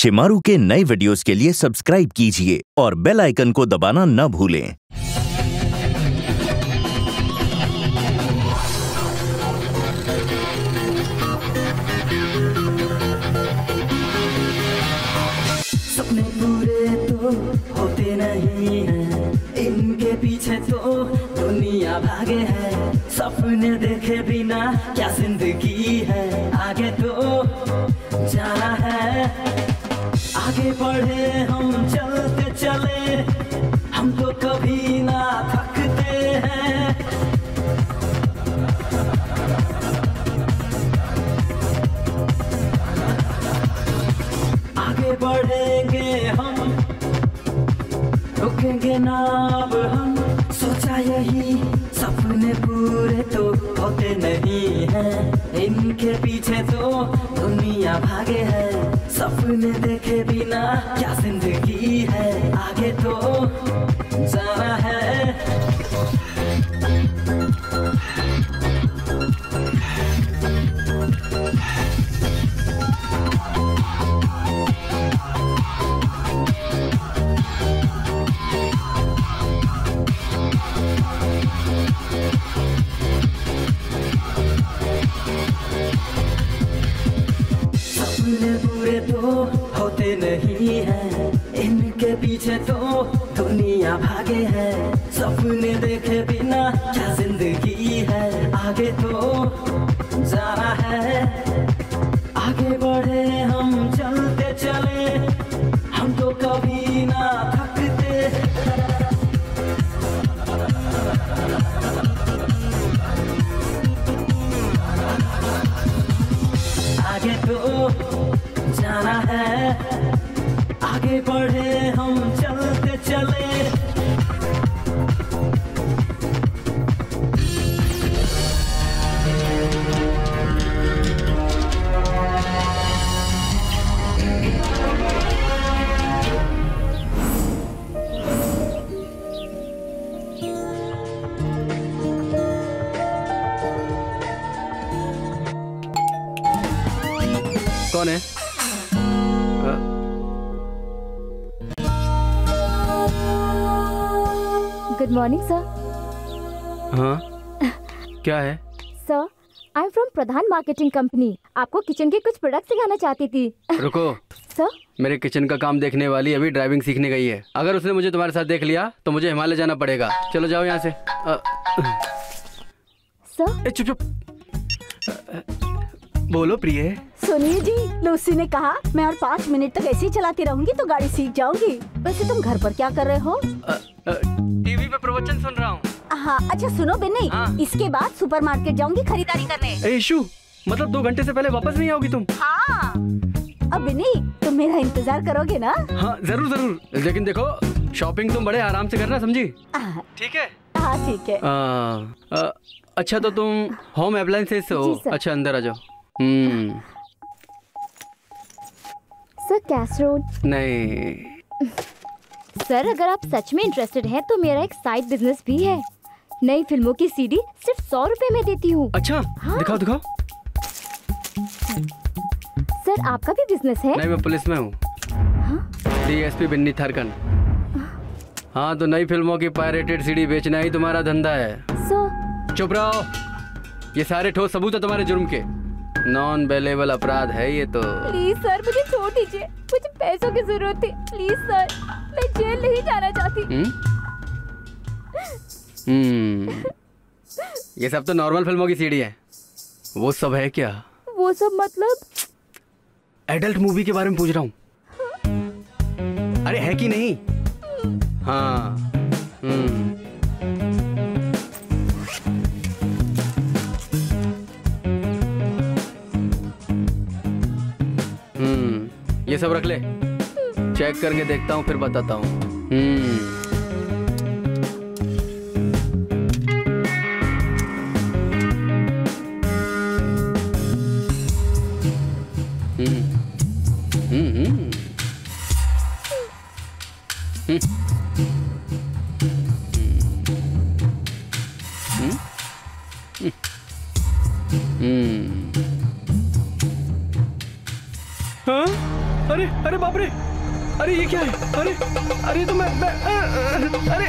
शिमारू के नए वीडियोस के लिए सब्सक्राइब कीजिए और बेल आइकन को दबाना न भूलें। सपने पूरे तो होते नहीं हैं, इनके पीछे तो दुनिया भागे है। सपने देखे बिना क्या जिंदगी है, आगे तो जाना है। आगे बढ़े हम चलते चले, हम तो कभी ना थकते हैं। आगे बढ़ेंगे हम, रुकेंगे ना अब हम। सोचा यही सपने पूरे तो होते नहीं हैं, इनके पीछे तो दुनिया भागे है। सपने देखे बिना क्या जिंदगी है, आगे तो जाना है। सपने पूरे तो होते नहीं हैं, इनके पीछे तो दुनिया भागे है। सपने देखे बिना क्या जिंदगी है, आगे तो जाना है। आगे बढ़े हम चलते चले, हम तो कभी ना थकते। आगे तो जाना है, आगे बढ़े हम चलते चले। कौन है? Good morning sir. हाँ, क्या है? Sir, I am from Pradhan marketing company. आपको किचन के कुछ प्रोडक्ट सिखाना चाहती थी। रुको। सर, मेरे किचन का काम देखने वाली अभी ड्राइविंग सीखने गई है। अगर उसने मुझे तुम्हारे साथ देख लिया तो मुझे हिमालय जाना पड़ेगा। चलो जाओ यहाँ से। सर, चुप चुप। बोलो प्रिय। सुनिए जी, लूसी ने कहा मैं और 5 मिनट तक ऐसे ही चलाती रहूंगी तो गाड़ी सीख जाऊंगी। वैसे तुम घर पर क्या कर रहे हो? टीवी पे प्रवचन सुन रहा हूँ। हाँ, अच्छा सुनो बिन्नी, हाँ? इसके बाद सुपरमार्केट जाऊंगी खरीदारी करने। इशू, मतलब 2 घंटे से पहले वापस नहीं आओगी तुम? हाँ। अब बिन्नी, तुम मेरा इंतजार करोगे ना? हाँ जरूर जरूर, लेकिन देखो शॉपिंग तुम बड़े आराम से करना, समझी? ठीक है? हाँ ठीक है। अच्छा तो तुम होम अप्लायंसेस से हो? अच्छा अंदर आ जाओ। Sir casserole. नहीं सर, अगर आप सच में इंटरेस्टेड हैं तो मेरा एक साइड बिजनेस भी है। नई फिल्मों की सीडी सिर्फ 100 रुपए में देती हूँ। अच्छा, हाँ। दिखाओ दिखाओ। सर, आपका भी बिजनेस है? नहीं, मैं पुलिस में हूँ। DSP बिन्नी थारकन। हाँ, तो नई फिल्मों की पायरेटेड सीडी बेचना ही तुम्हारा धंधा है? सर, चुप रहो। ये सारे ठोस सबूत है तुम्हारे जुर्म के। नॉन बेलेबल अपराध है ये तो। प्लीज सर, मुझे छोड़ दीजिए। मुझे पैसों की जरूरत थी। प्लीज सर, मैं जेल नहीं जाना चाहती। ये सब तो नॉर्मल फिल्मों की सीडी है। वो सब है क्या? वो सब मतलब? एडल्ट मूवी के बारे में पूछ रहा हूँ। अरे है कि नहीं? हाँ। ये सब रख ले, चेक करके देखता हूँ फिर बताता हूँ। हाँ? अरे अरे बाप रे, अरे ये क्या है? अरे तो मैं अरे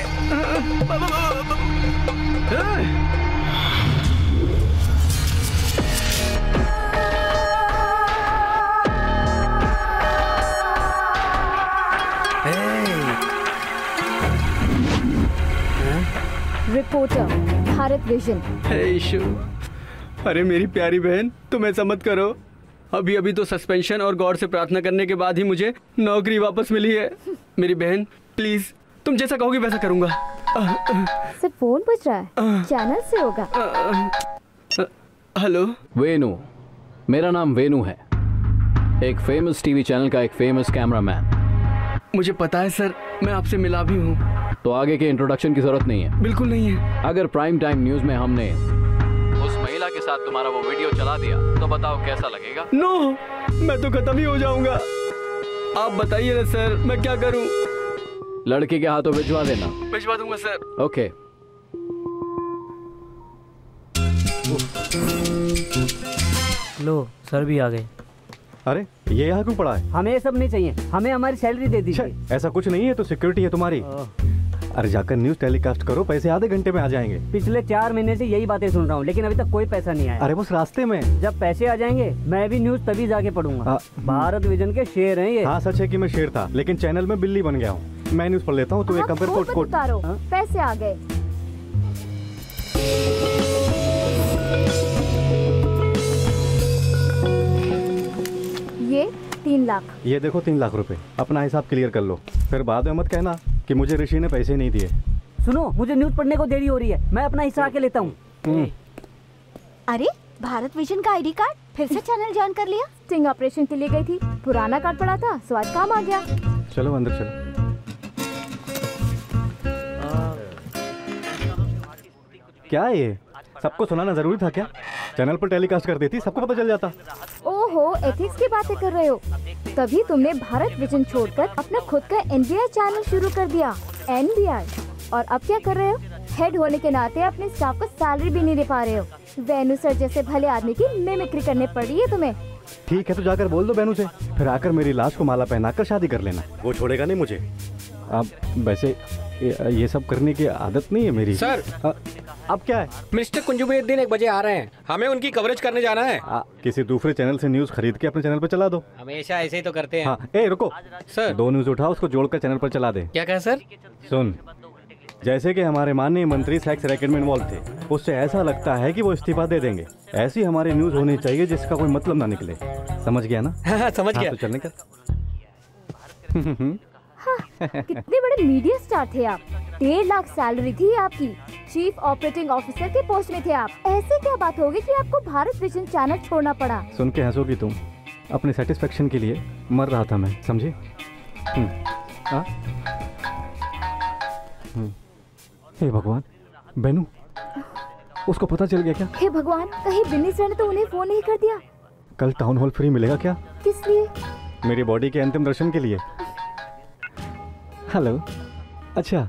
रिपोर्टर, भारत विजन। ईशु, अरे मेरी प्यारी बहन, तुम ऐसा मत करो। अभी अभी तो सस्पेंशन और गॉड से प्रार्थना करने के बाद ही मुझे नौकरी वापस मिली है। मेरी बहन प्लीज, तुम जैसा कहोगे वैसा करूंगा। सर फोन बज रहा है, चैनल से होगा। हेलो। वेनु, मेरा नाम वेनु है, एक फेमस टीवी चैनल का एक फेमस कैमरामैन। मुझे पता है सर, मैं आपसे मिला भी हूँ। तो आगे के इंट्रोडक्शन की जरूरत नहीं है। बिल्कुल नहीं है। अगर प्राइम टाइम न्यूज में हमने उस महिला के साथ तुम्हारा वो वीडियो चला दिया तो बताओ कैसा लगेगा? नो, मैं तो खत्म ही हो जाऊंगा। आप बताइए ना सर, मैं क्या करूं? लड़की के हाथों भिजवा देना। भिजवा दूंगा सर। ओके। लो सर भी आ गए। अरे ये यहाँ क्यों पड़ा है? हमें ये सब नहीं चाहिए, हमें हमारी सैलरी दे दीजिए। ऐसा कुछ नहीं है, तो सिक्योरिटी है तुम्हारी। अरे जाकर न्यूज टेलीकास्ट करो, पैसे आधे घंटे में आ जाएंगे। पिछले 4 महीने से यही बातें सुन रहा हूँ, लेकिन अभी तक कोई पैसा नहीं आया। अरे बस रास्ते में। जब पैसे आ जाएंगे मैं भी न्यूज तभी जाके पढ़ूंगा। भारत विजन के शेर हैं ये। हाँ सच है कि मैं शेर था, लेकिन चैनल में बिल्ली बन गया हूँ। मैं न्यूज पढ़ लेता हूँ, तो एक कंपेयर कोट पैसे आ गए। ये 3 लाख। ये देखो 3 लाख रुपए, अपना हिसाब क्लियर कर लो, फिर बाद में मत कहना कि मुझे ऋषि ने पैसे नहीं दिए। सुनो, मुझे न्यूज पढ़ने को देरी हो रही है, मैं अपना हिस्सा आके लेता हूँ। अरे भारत विजन का आईडी कार्ड, फिर से चैनल ज्वाइन कर लिया? स्टिंग ऑपरेशन के लिए गई थी, पुराना कार्ड पड़ा था, सो आज काम आ गया। चलो अंदर चलो। क्या है ये? सबको सुनाना जरूरी था क्या? चैनल पर टेलीकास्ट कर देती, सबको पता चल जाता। ओहो, एथिक्स की बातें कर रहे हो? तभी तुमने भारत विजन छोड़कर अपना खुद का एनबीआई चैनल शुरू कर दिया। एनबीआई। और अब क्या कर रहे हो? हेड होने के नाते अपने स्टाफ को सैलरी भी नहीं दे पा रहे हो। वेनु सर जैसे भले आदमी की मिमिक्री करने पड़ रही है तुम्हें। ठीक है, तो जाकर बोल दो बेनू से, फिर आकर मेरी लाश को माला पहनाकर शादी कर लेना। वो छोड़ेगा नहीं मुझे। अब वैसे ये सब करने की आदत नहीं है मेरी। सर अब क्या है? मिस्टर कुंजुमुद्दीन 1 बजे आ रहे हैं, हमें उनकी कवरेज करने जाना है। किसी दूसरे चैनल से न्यूज खरीद के अपने चैनल पर चला दो। हमेशा ऐसे ही तो करते हैं। हाँ, रुको सर। 2 न्यूज उठाओ, उसको जोड़कर चैनल पर चला दे। क्या कहा सर? सुन, जैसे कि हमारे माननीय मंत्री सेक्स रैकेट में इन्वॉल्व थे, उससे ऐसा लगता है कि वो इस्तीफा दे देंगे। ऐसी हमारी न्यूज होनी चाहिए जिसका कोई मतलब ना निकले। समझ गया ना? हाँ, समझ गया। तो चलने का। कितने बड़े मीडिया स्टार थे आप। 1.5 लाख सैलरी थी आपकी, चीफ ऑपरेटिंग ऑफिसर के पोस्ट में थे आप। ऐसे क्या बात होगी कि आपको भारत विजन चैनल छोड़ना पड़ा? सुन के हंसोगी तुम। अपने सेटिस्फेक्शन के लिए मर रहा था मैं, समझे? हे भगवान, बेनू, उसको पता चल गया क्या? हे भगवान, कहीं बिन्नी सर ने तो उन्हें फोन नहीं कर दिया? कल टाउन हॉल फ्री मिलेगा क्या? किस लिए? मेरी बॉडी के अंतिम दर्शन के लिए। हेलो, अच्छा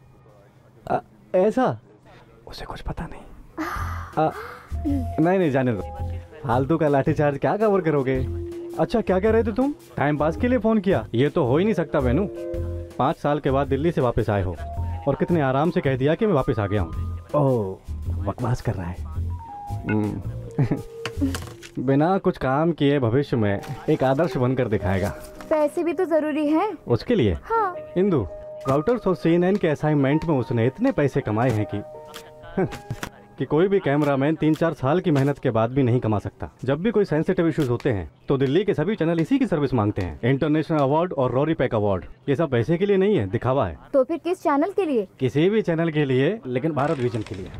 ऐसा? उसे कुछ पता नहीं। नहीं जाने दो, फालतू का लाठीचार्ज क्या कवर करोगे? अच्छा क्या कह रहे थे तुम? टाइम पास के लिए फोन किया? ये तो हो ही नहीं सकता बेनू। 5 साल के बाद दिल्ली से वापस आए हो और कितने आराम से कह दिया कि मैं वापस आ गया हूँ। ओह, बकवास कर रहा है। बिना कुछ काम किए भविष्य में एक आदर्श बनकर दिखाएगा। पैसे भी तो जरूरी है उसके लिए। हाँ। इंदु, राउटर्स और CNN के असाइनमेंट में उसने इतने पैसे कमाए हैं कि कोई भी कैमरामैन 3-4 साल की मेहनत के बाद भी नहीं कमा सकता। जब भी कोई सेंसिटिव इश्यूज होते हैं तो दिल्ली के सभी चैनल इसी की सर्विस मांगते हैं। इंटरनेशनल अवार्ड और रॉरी पैक अवार्ड, ये सब पैसे के लिए नहीं है, दिखावा है। तो फिर किस चैनल के लिए? किसी भी चैनल के लिए, लेकिन भारत विजन के लिए।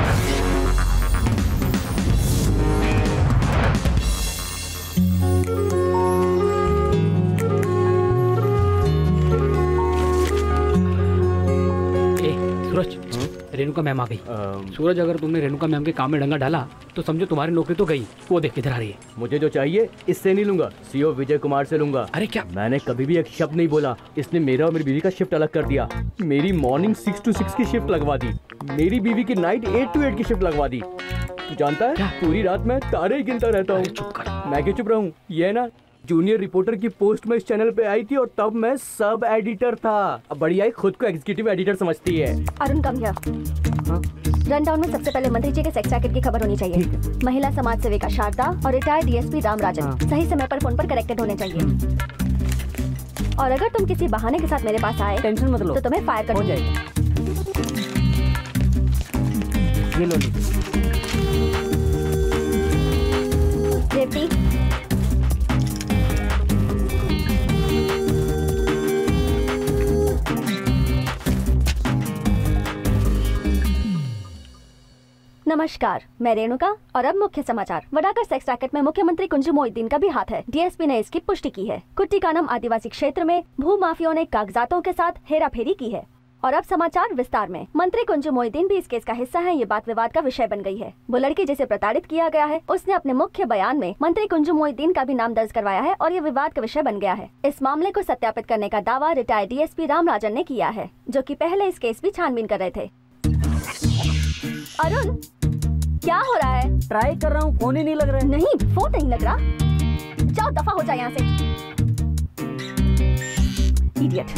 रेणुका मैम आ गई। सूरज, अगर तुमने रेणुका मैम के काम में डंगा डाला तो समझो तुम्हारी नौकरी तो गई। वो देख किधर आ रही है। मुझे जो चाहिए इससे नहीं लूंगा, CO विजय कुमार से लूंगा। अरे क्या? मैंने कभी भी एक शब्द नहीं बोला। इसने मेरा और मेरी बीवी का शिफ्ट अलग कर दिया। मेरी मॉर्निंग 6 to 6 की शिफ्ट लगवा दी, मेरी बीवी की नाइट 8 to 8 की शिफ्ट लगवा दी। तू जानता है, पूरी रात मैं तारे गिनता रहता हूँ। मैं क्यों चुप रहूँ? ये ना जूनियर रिपोर्टर की पोस्ट में इस चैनल पे आई थी और तब मैं सब एडिटर था। अब बढ़िया ही खुद को एग्जीक्यूटिव एडिटर समझती है। Arun come here. रनडाउन में सबसे पहले मंत्री जी के सेक्स रैकेट की खबर होनी चाहिए। महिला समाज सेविका शारदा और रिटायर्ड डीएसपी रामराजन सही समय पर फोन पर कनेक्टेड होने चाहिए। और अगर तुम किसी बहाने के साथ मेरे पास आए टेंशन मत लो, तो तुम्हें फायर कर हो जाएगा। ये लो रेवती, नमस्कार, मैं रेणुका और अब मुख्य समाचार। वडाकर सेक्स रैकेट में मुख्यमंत्री कुंजू मोहिउद्दीन का भी हाथ है। डीएसपी ने इसकी पुष्टि की है। कुट्टिकानम आदिवासी क्षेत्र में भू माफियाओं ने कागजातों के साथ हेराफेरी की है। और अब समाचार विस्तार में। मंत्री कुंजू मोहिउद्दीन भी इस केस का हिस्सा है। ये बात विवाद का विषय बन गई है। वो लड़की जिसे प्रताड़ित किया गया है, उसने अपने मुख्य बयान में मंत्री कुंजू मोहिउद्दीन का भी नाम दर्ज करवाया है और ये विवाद का विषय बन गया है। इस मामले को सत्यापित करने का दावा रिटायर्ड डीएसपी रामराजन ने किया है, जो कि पहले इस केस की छानबीन कर रहे थे। अरुण, क्या हो रहा है? ट्राई कर रहा हूँ, फोन ही नहीं लग रहा है। नहीं, फोन नहीं लग रहा। जाओ दफा हो जाए यहाँ से। इडियट।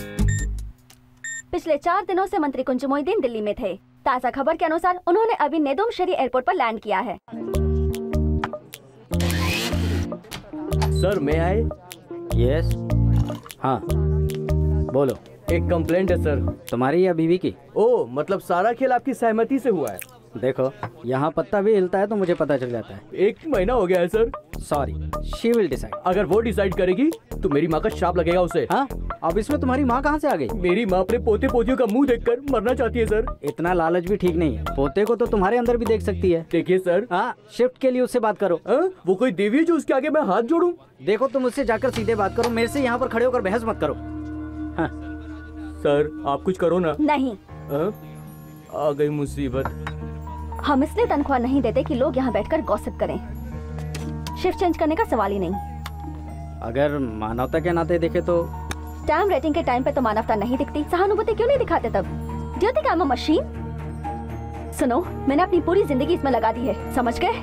पिछले 4 दिनों से मंत्री कुंजू मोहिउद्दीन दिल्ली में थे। ताजा खबर के अनुसार उन्होंने अभी नेदुमशरी एयरपोर्ट पर लैंड किया है। सर मैं आए? यस। हाँ बोलो। एक कंप्लेंट है सर। तुम्हारी या बीवी की? ओ, मतलब सारा खेल आपकी सहमति से हुआ है? देखो, यहाँ पत्ता भी हिलता है तो मुझे पता चल जाता है। 1 महीना हो गया है sir. Sorry, she will decide. अगर वो डिसाइड करेगी तो मेरी माँ का श्राप लगेगा उसे। हाँ, अब इसमें तुम्हारी माँ कहाँ से आ गई? मेरी माँ अपने पोते पोतियों का मुंह देखकर मरना चाहती है सर। इतना लालच भी ठीक नहीं है। पोते को तो तुम्हारे अंदर भी देख सकती है। देखिए सर। हाँ, शिफ्ट के लिए उससे बात करो। वो कोई देवी है जो उसके आगे मैं हाथ जोड़ूं? देखो, तुम उससे जाकर सीधे बात करो, मेरे से यहाँ पर खड़े होकर बहस मत करो। हाँ। सर आप कुछ करो ना। नहीं। आ गई मुसीबत। हम इसलिए तनख्वाह नहीं देते कि लोग यहाँ बैठकर गॉसिप करें। शिफ्ट चेंज करने का सवाल ही नहीं। अगर मानवता के नाते देखे तो टाइम रेटिंग के टाइम पे तो मानवता नहीं दिखती। सहानुभूति क्यों नहीं दिखाते तब? Do you think I am a machine? सुनो, मैंने अपनी पूरी जिंदगी इसमें लगा दी है, समझ गए?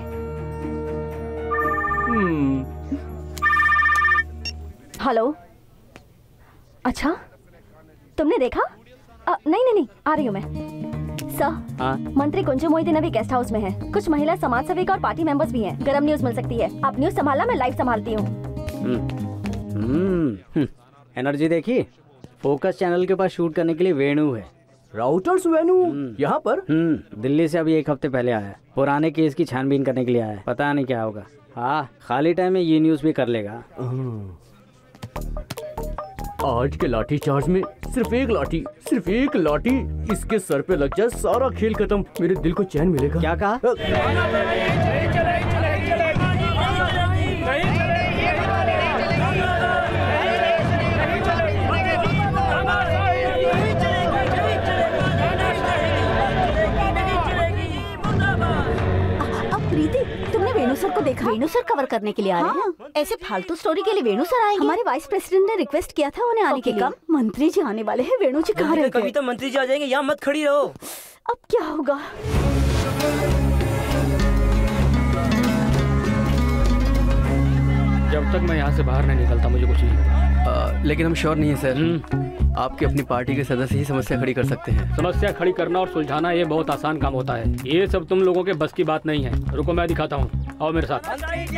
हेलो। अच्छा, तुमने देखा? नहीं, आ रही हूँ मैं। सर, मंत्री कुंजू मोहिउद्दीन अभी गेस्ट हाउस में है। कुछ महिला समाज सेविका और पार्टी मेंबर्स भी हैं। गरम न्यूज मिल सकती है। आप न्यूज संभालना, मैं लाइव संभालती हूँ। एनर्जी देखी? फोकस चैनल के पास शूट करने के लिए वेणु है। राउटर्स वेणु यहाँ पर? दिल्ली से अभी 1 हफ्ते पहले आया है। पुराने केस की छानबीन करने के लिए आया है। पता नहीं क्या होगा। हाँ, खाली टाइम में ये न्यूज भी कर लेगा। आज के लाठी चार्ज में सिर्फ एक लाठी इसके सर पे लग जाए, सारा खेल खत्म। मेरे दिल को चैन मिलेगा। क्या कहा? तुमने वेणु सर को देखा? वेणु सर कवर करने के लिए आ रहे हैं? ऐसे फालतू स्टोरी के लिए वेणु सर आएंगे? हमारे वाइस प्रेसिडेंट ने रिक्वेस्ट किया था उन्हें आने के लिए। मंत्री जी आने वाले हैं। वेणु जी कहाँ रह गए? कभी तो मंत्री जी आ जाएंगे, यहाँ मत खड़ी रहो। अब क्या होगा? जब तक मैं यहाँ से बाहर नहीं निकलता मुझे कुछ नहीं होगा। लेकिन हम श्योर नहीं है सर। आपकी अपनी पार्टी के सदस्य ही समस्या खड़ी कर सकते हैं। समस्या खड़ी करना और सुलझाना ये बहुत आसान काम होता है। ये सब तुम लोगों के बस की बात नहीं है। रुको, मैं दिखाता हूँ। आओ मेरे साथ।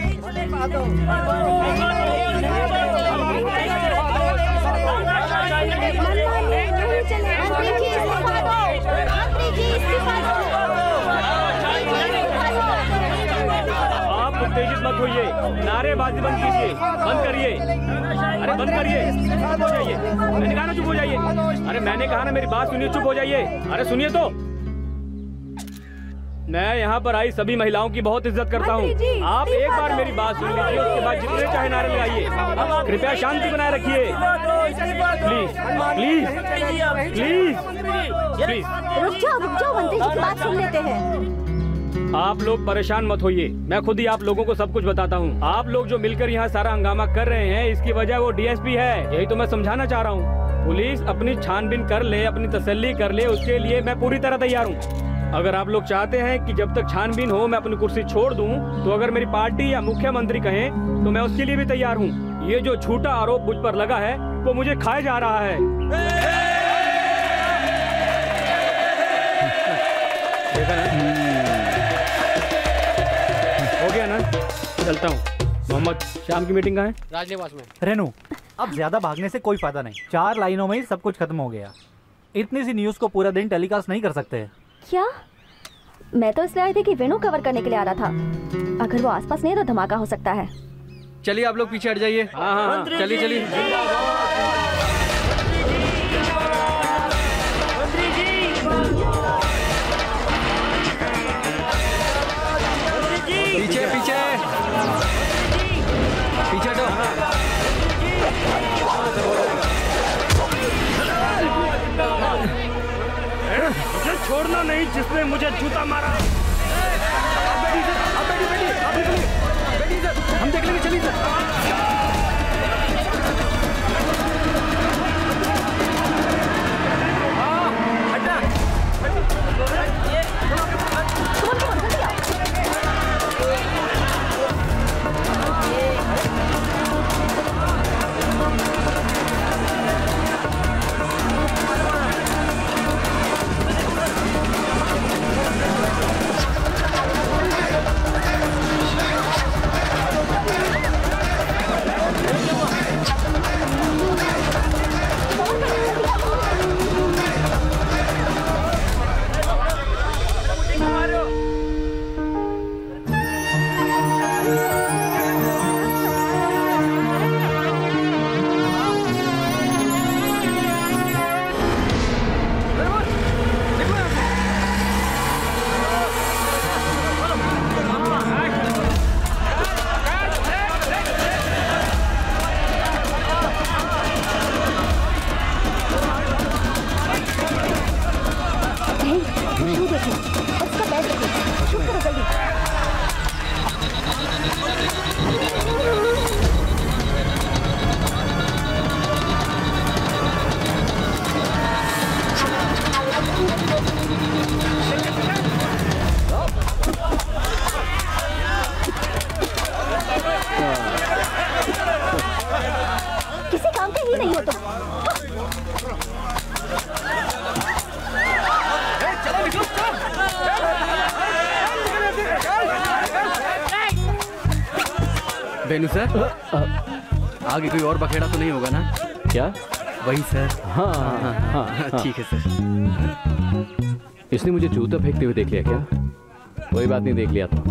आप उत्तेजित मत होइए, नारेबाजी बंद कीजिए, बंद करिए। अरे बंद करिए, चुप हो जाइए। मैंने कहा ना चुप हो जाइए। अरे मैंने कहा ना मेरी बात सुनिए, चुप हो जाइए। अरे सुनिए तो। मैं यहाँ पर आई सभी महिलाओं की बहुत इज्जत करता हूँ। आप एक बार मेरी बात सुन लीजिए, उसके बाद जितने चाहे नारे लगाइए। कृपया शांति बनाए रखिए। Please please please please. रुक जाओ, मंत्री जी की बात सुन लेते हैं। आप लोग परेशान मत होइए, मैं खुद ही आप लोगों को सब कुछ बताता हूँ। आप लोग जो मिलकर यहाँ सारा हंगामा कर रहे हैं, इसकी वजह वो डीएसपी है। यही तो मैं समझाना चाह रहा हूँ। पुलिस अपनी छानबीन कर ले, अपनी तसल्ली कर ले, उसके लिए मैं पूरी तरह तैयार हूँ। अगर आप लोग चाहते हैं कि जब तक छानबीन हो मैं अपनी कुर्सी छोड़ दूं, तो अगर मेरी पार्टी या मुख्यमंत्री कहें तो मैं उसके लिए भी तैयार हूं। ये जो झूठा आरोप मुझ पर लगा है वो मुझे खाया जा रहा है। देखा ना? हो गया ना? चलता हूँ। मोहम्मद, शाम की मीटिंग कहाँ है? राजनिवास में। रेनू, अब ज्यादा भागने से कोई फायदा नहीं। 4 लाइनों में ही सब कुछ खत्म हो गया। इतनी सी न्यूज को पूरा दिन टेलीकास्ट नहीं कर सकते। क्या? मैं तो इसलिए आई थी कि वेणु कवर करने के लिए आ रहा था। अगर वो आसपास नहीं तो धमाका हो सकता है। चलिए आप लोग पीछे हट जाइए। हाँ, चलिए चलिए। पीछे पीछे पीछे तो मुझे छोड़ना नहीं जिसने मुझे जूता मारा। हम देख लेंगे, चलिए सर। किसी काम के ही नहीं हो तुम। वेणु सर, आगे कोई और बखेड़ा तो नहीं होगा ना? क्या? वही सर। हाँ हाँ हाँ, ठीक है सर। इसने मुझे जूता फेंकते हुए देख लिया क्या? कोई बात नहीं, देख लिया था।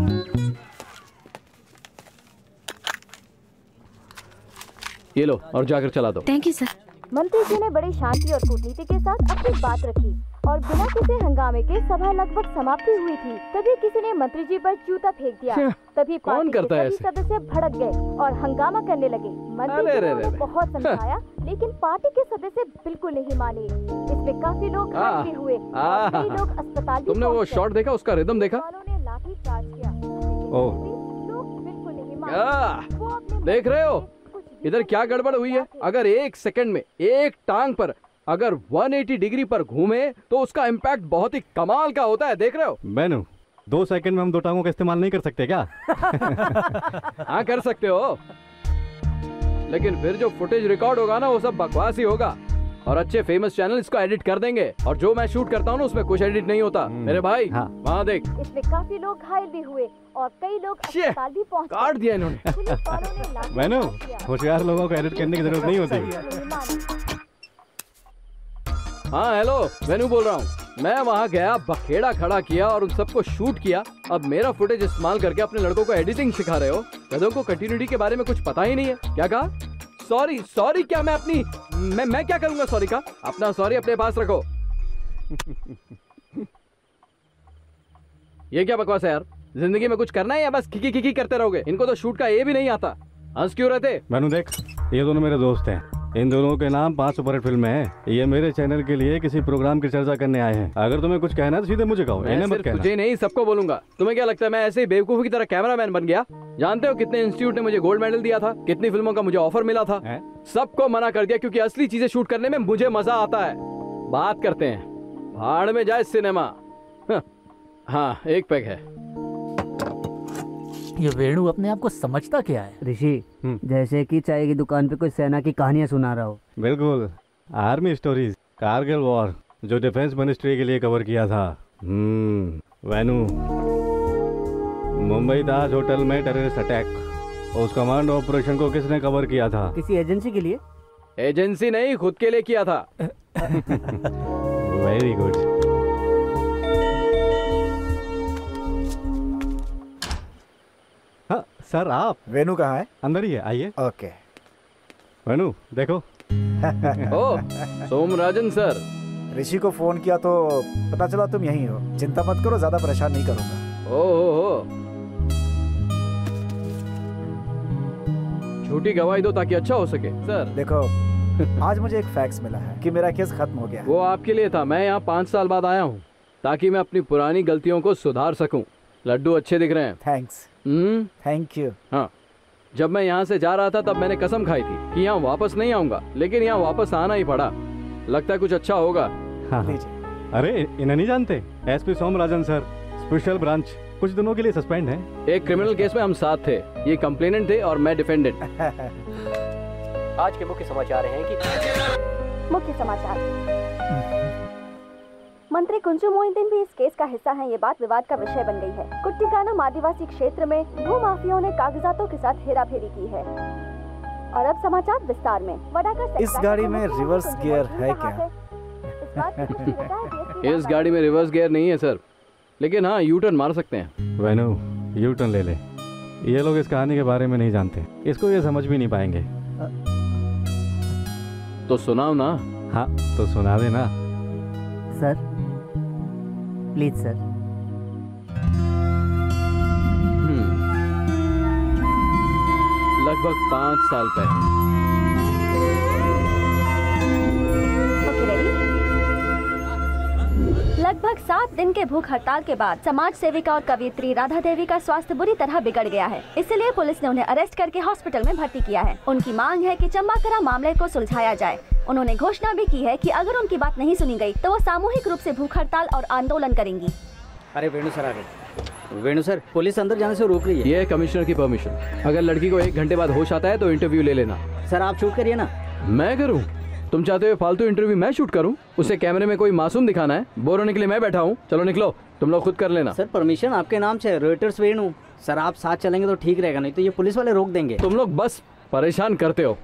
ये लो और जाकर चला दो। Thank you sir. मंत्री जी ने बड़ी शांति और कूटनीति के साथ अपनी बात रखी और बिना किसी हंगामे के सभा लगभग समाप्ति हुई थी। तभी किसी ने मंत्री जी पर जूता फेंक दिया। तभी कौन करता है सभी सदस्य भड़क गए और हंगामा करने लगे। मंत्री जी ने उन्हें बहुत समझाया, लेकिन पार्टी के सदस्य बिल्कुल नहीं माने। इसमें काफी लोग घायल भी हुए और कई लोग अस्पताल भी तुमने वो पहुंचे। शॉट देखा? उसका रिदम देखा? वालों ने लाठी चार्ज किया। लोग बिल्कुल नहीं माने। देख रहे हो इधर क्या गड़बड़ हुई है? अगर 1 सेकंड में एक टांग पर अगर 180 डिग्री पर घूमे तो उसका इम्पैक्ट बहुत ही कमाल का होता है। देख रहे हो? बेनू, 2 सेकंड में हम 2 टांगों का इस्तेमाल नहीं कर सकते क्या? हाँ कर सकते हो, लेकिन फिर जो फुटेज रिकॉर्ड होगा ना वो सब बकवास ही होगा और अच्छे फेमस चैनल इसको एडिट कर देंगे। और जो मैं शूट करता हूँ ना उसमें कुछ एडिट नहीं होता मेरे भाई। हाँ। वहाँ देख, इसमें काफी लोग घायल भी हुए और कई लोग अस्पताल भी पहुंचे। काट दिया इन्होंने। बेनू, होशियार लोगों को एडिट करने की जरूरत नहीं होती। हाँ हेलो, वेनू बोल रहा हूँ। मैं वहाँ गया, बखेड़ा खड़ा किया और उन सबको शूट किया। अब मेरा फुटेज इस्तेमाल करके अपने लड़कों को एडिटिंग सिखा रहे हो। गधों को कंटिन्यूटी के बारे में कुछ पता ही नहीं है। क्या कहा? सॉरी क्या? मैं अपनी मैं क्या करूंगा सॉरी का? अपना सॉरी अपने पास रखो। ये क्या बकवास है यार? जिंदगी में कुछ करना है या बस किकी करते रहोगे? इनको तो शूट का ये भी नहीं आता। हंस क्यों रहते? मैनू देख, ये दोनों मेरे दोस्त हैं। इन दोनों के नाम 5 सुपरहिट फिल्में हैं। ये मेरे चैनल के लिए किसी प्रोग्राम की चर्चा करने आए हैं। अगर तुम्हें कुछ कहना है तो सीधे मुझे कहो, इन्हें मत कहना। तुझे नहीं, सबको बोलूंगा। तुम्हें क्या लगता है मैं ऐसे ही बेवकूफी की तरह कैमरामैन बन गया? जानते हो कितने इंस्टीट्यूट ने मुझे गोल्ड मेडल दिया था, कितनी फिल्मों का मुझे ऑफर मिला था? सबको मना कर दिया क्योंकि असली चीजें शूट करने में मुझे मजा आता है। बात करते हैं, भाड़ में जाए सिनेमा। हाँ, एक पैक है। ये वेणु अपने आप को समझता क्या है? ऋषि, जैसे कि चाय की दुकान पे कोई सेना की कहानियां सुना रहा हो। बिल्कुल, आर्मी स्टोरीज, कारगिल वॉर जो डिफेंस मिनिस्ट्री के लिए कवर किया था। वेणु, मुंबई ताज होटल में टेररिस्ट अटैक, उस कमांड ऑपरेशन को किसने कवर किया था? किसी एजेंसी के लिए? एजेंसी नहीं, खुद के लिए किया था। Very good. हाँ सर, आप? वेणु कहाँ है? अंदर ही है, आइए। ओके। वेणु देखो। ओह, सोमराजन सर। ऋषि को फोन किया तो पता चला तुम यहीं हो। चिंता मत करो, ज्यादा परेशान नहीं करूंगा। ओह, झूठी गवाही दो ताकि अच्छा हो सके। सर देखो, आज मुझे एक फैक्स मिला है कि मेरा केस खत्म हो गया है। वो आपके लिए था। मैं यहाँ 5 साल बाद आया हूँ ताकि मैं अपनी पुरानी गलतियों को सुधार सकूं। लड्डू अच्छे दिख रहे हैं। थैंक्स। Thank you. हाँ, जब मैं यहाँ से जा रहा था तब मैंने कसम खाई थी कि यहाँ वापस नहीं आऊंगा, लेकिन यहाँ वापस आना ही पड़ा। लगता है कुछ अच्छा होगा। हाँ। अरे इन्हें नहीं जानते? SP Somarajan sir, special branch, कुछ दिनों के लिए सस्पेंड है। एक क्रिमिनल केस में हम साथ थे। ये कंप्लेनेंट थे और मैं डिफेंडेंट। आज के मुख्य समाचार हैं कि मुख्य समाचार, मंत्री कुंजू मोइनुद्दीन भी इस केस का हिस्सा हैं। ये बात विवाद का विषय बन गई है। कुट्टिकानम आदिवासी क्षेत्र में भूमाफियाओं ने कागजातों के साथ हेराफेरी की है। और अब समाचार विस्तार में। इस गाड़ी में रिवर्स गियर है क्या? इस गाड़ी में रिवर्स गियर नहीं है सर, लेकिन हाँ यू टर्न मार सकते हैं। वेणु, यू टर्न ले ले। ये लोग इस कहानी के बारे में नहीं जानते, इसको ये समझ भी नहीं पाएंगे। तो सुनाओ ना। हाँ तो सुना देना। Sir please sir. लगभग 5 साल पहले। लगभग 7 दिन के भूख हड़ताल के बाद समाज सेविका और कवियत्री राधा देवी का स्वास्थ्य बुरी तरह बिगड़ गया है। इसलिए पुलिस ने उन्हें अरेस्ट करके हॉस्पिटल में भर्ती किया है। उनकी मांग है कि चंबाकरा मामले को सुलझाया जाए। उन्होंने घोषणा भी की है कि अगर उनकी बात नहीं सुनी गई तो वो सामूहिक रूप से भूख हड़ताल और आंदोलन करेंगी। अरे वेणु सर आ गए। वेणु सर, पुलिस अंदर जाने से रोक रही है। ये है कमिश्नर की परमिशन। अगर लड़की को 1 घंटे बाद होश आता है तो इंटरव्यू ले लेना। सर आप शूट करिए ना। मैं करूँ? तुम चाहते हो फालतू इंटरव्यू मैं शूट करूं? उसे कैमरे में कोई मासूम दिखाना है? बोर होने के लिए मैं बैठा हूं। चलो निकलो, तुम लोग खुद कर लेना। सर परमिशन आपके नाम से, रॉयटर्स वेणु। सर आप साथ चलेंगे तो ठीक रहेगा, नहीं तो ये पुलिस वाले रोक देंगे। तुम लोग बस परेशान करते हो।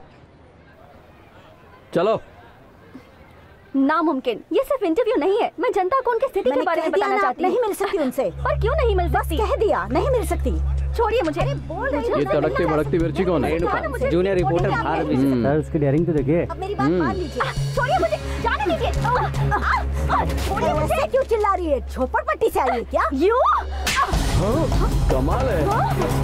चलो। नामुमकिन, ये सिर्फ इंटरव्यू नहीं है। मैं जनता को उनकी स्थिति के बारे में बताना चाहती हूँ। नहीं मिल सकती उनसे। पर क्यों नहीं मिल सकती? कह दिया नहीं मिल सकती। छोड़िए मुझे। ये तड़कती भड़कती मिर्ची कौन है? Junior reporter Bharat Vijay. Sir उसकी डेयरिंग तो देखिए। अब मेरी बात मान लीजिए। छोड़िए मुझे, जाने दीजिए। छोड़िए मुझे। क्यों चिल्ला रही है? झोपड़पट्टी से आई है क्या? यू कमाल है।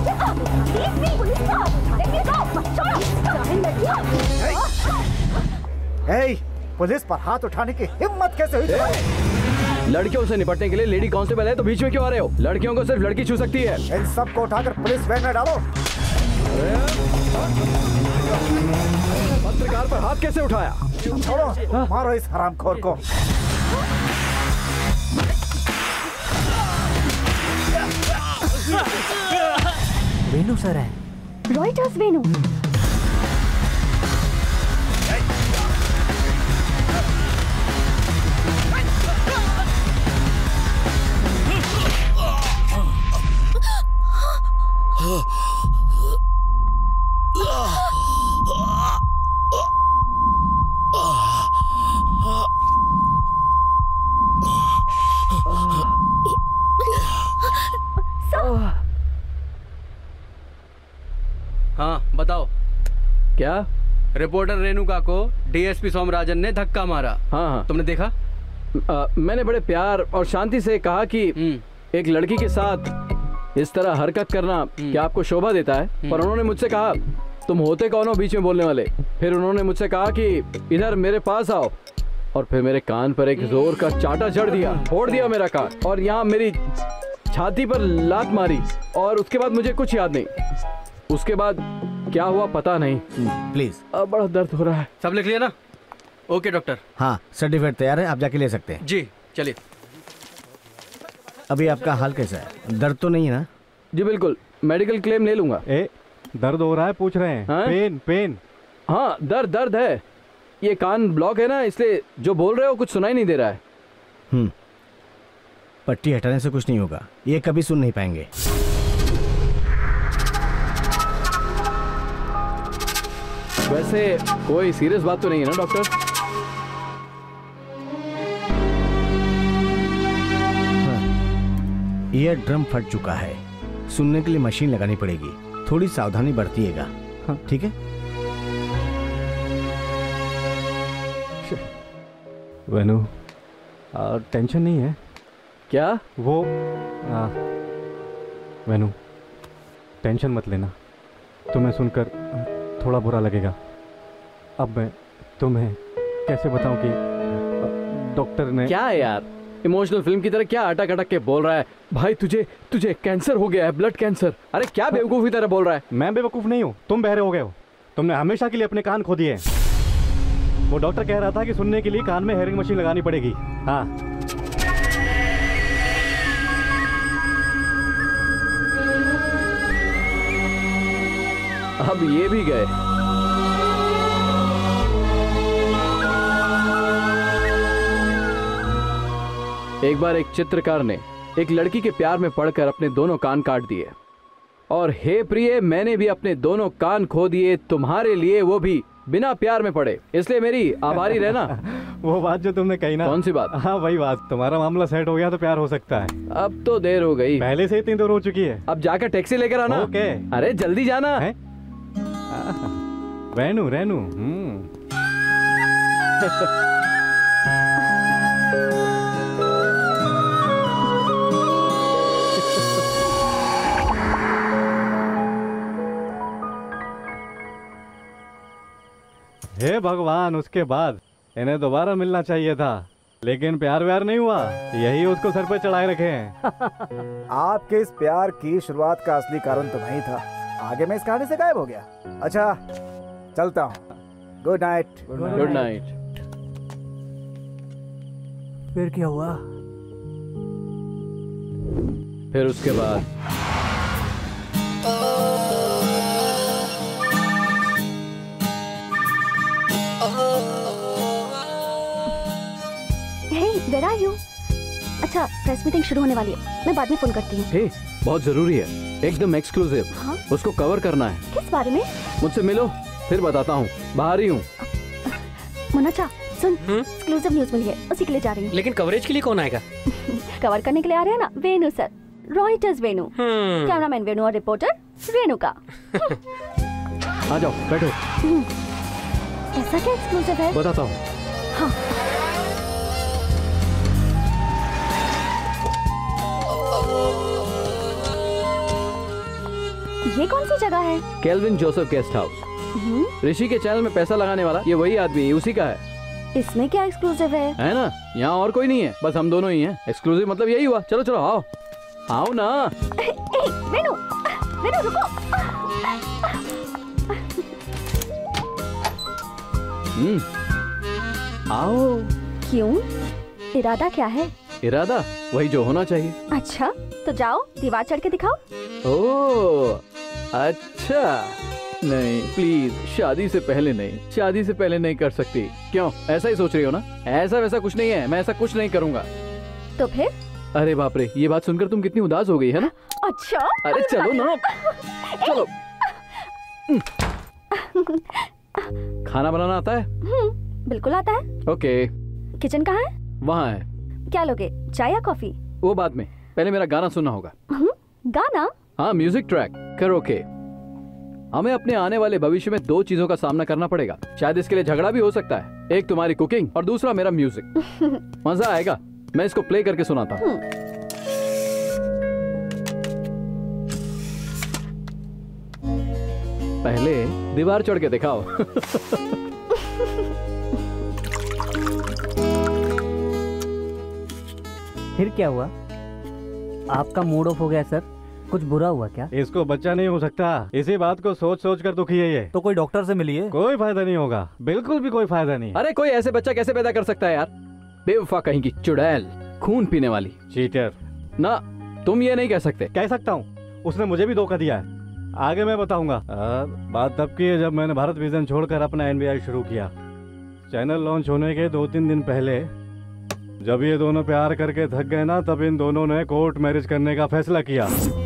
पुलिस पर हाथ उठाने की हिम्मत कैसे हुई तुम्हारी? लड़कियों से निपटने के लिए लेडी कांस्टेबल है तो बीच में क्यों आ रहे हो? लड़कियों को सिर्फ लड़की छू सकती है। इन सबको उठाकर पुलिस वैन में डालो। पत्रकार पर हाथ कैसे उठाया? छोड़ो, मारो इस हरामखोर को। वेणु सर है। रॉयटर्स वेणु। हाँ बताओ। क्या? रिपोर्टर रेणुका को डीएसपी सोमराजन ने धक्का मारा। हाँ। तुमने देखा? मैंने बड़े प्यार और शांति से कहा कि एक लड़की के साथ इस तरह हरकत करना क्या आपको शोभा देता है? पर उन्होंने मुझसे कहा तुम होते कौन हो बीच में बोलने वाले? फिर उन्होंने मुझसे कहा कि इधर मेरे पास आओ, और फिर मेरे कान पर एक जोर का चाटा चढ़ दिया, फोड़ दिया मेरा कान, और यहाँ मेरी छाती पर लात मारी, और उसके बाद मुझे कुछ याद नहीं। उसके बाद क्या हुआ पता नहीं। प्लीज। अब बड़ा दर्द हो रहा है। सब लिख लिया ना? Okay doctor. हाँ सर्टिफिकेट तैयार है, आप जाके ले सकते हैं। जी चलिए। अभी आपका हाल कैसा है? दर्द तो नहीं है ना? जी बिल्कुल, मेडिकल क्लेम ले लूंगा। दर्द हो रहा है पूछ रहे हैं? Pain pain. हाँ दर्द है। ये कान ब्लॉक है ना, इसलिए जो बोल रहे हो कुछ सुनाई नहीं दे रहा है। पट्टी हटाने से कुछ नहीं होगा, ये कभी सुन नहीं पाएंगे। वैसे कोई सीरियस बात तो नहीं है ना डॉक्टर? ईयर ड्रम फट चुका है, सुनने के लिए मशीन लगानी पड़ेगी। थोड़ी सावधानी बरतिएगा, ठीक है? वेनु, टेंशन नहीं है क्या? वो वेनु, टेंशन मत लेना। तुम्हें सुनकर थोड़ा बुरा लगेगा। अब मैं तुम्हें कैसे बताऊं कि डॉक्टर ने क्या है यार, इमोशनल फिल्म की तरह क्या अटक अटक के बोल रहा है? भाई तुझे कैंसर हो गया है, ब्लड कैंसर। अरे क्या बेवकूफी तरह बोल रहा है? मैं बेवकूफ नहीं हूँ, तुम बहरे हो गए हो। तुमने हमेशा के लिए अपने कान खो दिए। वो डॉक्टर कह रहा था कि सुनने के लिए कान में हेयरिंग मशीन लगानी पड़ेगी। हाँ, अब ये भी गए। एक बार एक चित्रकार ने एक लड़की के प्यार में पड़कर अपने दोनों कान काट दिए, और हे प्रिय, मैंने भी अपने दोनों कान खो दिए तुम्हारे लिए, वो भी बिना प्यार में पड़े। इसलिए मेरी आभारी रहना। वो बात जो तुमने कही ना। कौन सी बात? हाँ वही बात। तुम्हारा मामला सेट हो गया तो प्यार हो सकता है। अब तो देर हो गई, पहले से इतनी दूर हो चुकी है। अब जाकर टैक्सी लेकर आना। ओके। अरे जल्दी जाना है। रेनू रेनू। हे भगवान, उसके बाद इन्हें दोबारा मिलना चाहिए था, लेकिन प्यार व्यार नहीं हुआ। यही उसको सर पे चढ़ाए रखे हैं। आपके इस प्यार की शुरुआत का असली कारण तो वही था, आगे मैं इस कहानी से गायब हो गया। अच्छा चलता हूँ, गुड नाइट। Good night. फिर क्या हुआ? फिर उसके बाद Where are you? अच्छा, प्रेस मीटिंग शुरू होने वाली है, मैं बाद में फोन करती हूँ। हे, बहुत जरूरी है, एकदम एक्सक्लूसिव। हाँ? उसको कवर करना है। किस बारे में? मुझसे मिलो, फिर बताता हूँ। बाहर ही हूँ। मुन्ना सुन, एक्सक्लूसिव न्यूज मिली है, उसी के लिए जा रही हूँ। लेकिन कवरेज के लिए कौन आएगा? कवर करने के लिए आ रहे हैं ना Venu sir, Reuters Venu, cameraman Venu और रिपोर्टर रेणुका। आ जाओ, बैठो। ऐसा क्या एक्सक्लूसिव है? बताता हूँ। हाँ। ये कौन सी जगह है? Kelvin Joseph guest house. Rishi के चैनल में पैसा लगाने वाला ये वही आदमी है, उसी का है। इसमें क्या एक्सक्लूसिव है ना? यहाँ और कोई नहीं है, बस हम दोनों ही हैं। एक्सक्लूसिव मतलब यही हुआ। चलो चलो आओ, आओ ना। वेणु, वेणु रुको। आओ। क्यों? इरादा क्या है? इरादा वही जो होना चाहिए। अच्छा तो जाओ, दीवार चढ़ के दिखाओ। ओह अच्छा, नहीं प्लीज, शादी से पहले नहीं, शादी से पहले नहीं कर सकती। क्यों, ऐसा ही सोच रही हो ना? ऐसा वैसा कुछ नहीं है, मैं ऐसा कुछ नहीं करूँगा। तो फिर? अरे बाप रे, ये बात सुनकर तुम कितनी उदास हो गई है ना? अच्छा। अरे चलो ना, चलो। खाना बनाना आता है? बिल्कुल आता है। ओके। किचन कहाँ है? वहाँ है। क्या लोगे, चाय या कॉफी? वो बाद में, पहले मेरा गाना सुनना होगा। गाना? हाँ, म्यूजिक ट्रैक करोके। हमें अपने आने वाले भविष्य में 2 चीजों का सामना करना पड़ेगा। शायद इसके लिए झगड़ा भी हो सकता है। एक तुम्हारी कुकिंग और दूसरा मेरा म्यूजिक। मजा आएगा। मैं इसको प्ले करके सुनाता हूँ। पहले दीवार चढ़ के दिखाओ। फिर क्या हुआ? आपका मूड ऑफ हो गया सर? कुछ बुरा हुआ क्या? इसको बच्चा नहीं हो सकता। इसी बात को सोच सोच कर दुखी है ये। तो कोई डॉक्टर से मिलिए। कोई फायदा नहीं होगा, बिल्कुल भी कोई फायदा नहीं। अरे कोई ऐसे बच्चा कैसे पैदा कर सकता है यार? बेवफा कहीं की चुड़ैल, खून पीने वाली। चीटर। ना, तुम ये नहीं कह सकते। कह सकता हूँ, उसने मुझे भी धोखा दिया है। आगे मैं बताऊंगा। बात तब की है जब मैंने भारत विजन छोड़कर अपना एनबीआई शुरू किया। चैनल लॉन्च होने के 2-3 दिन पहले जब ये दोनों प्यार करके थक गए ना, तब इन दोनों ने कोर्ट मैरिज करने का फैसला किया।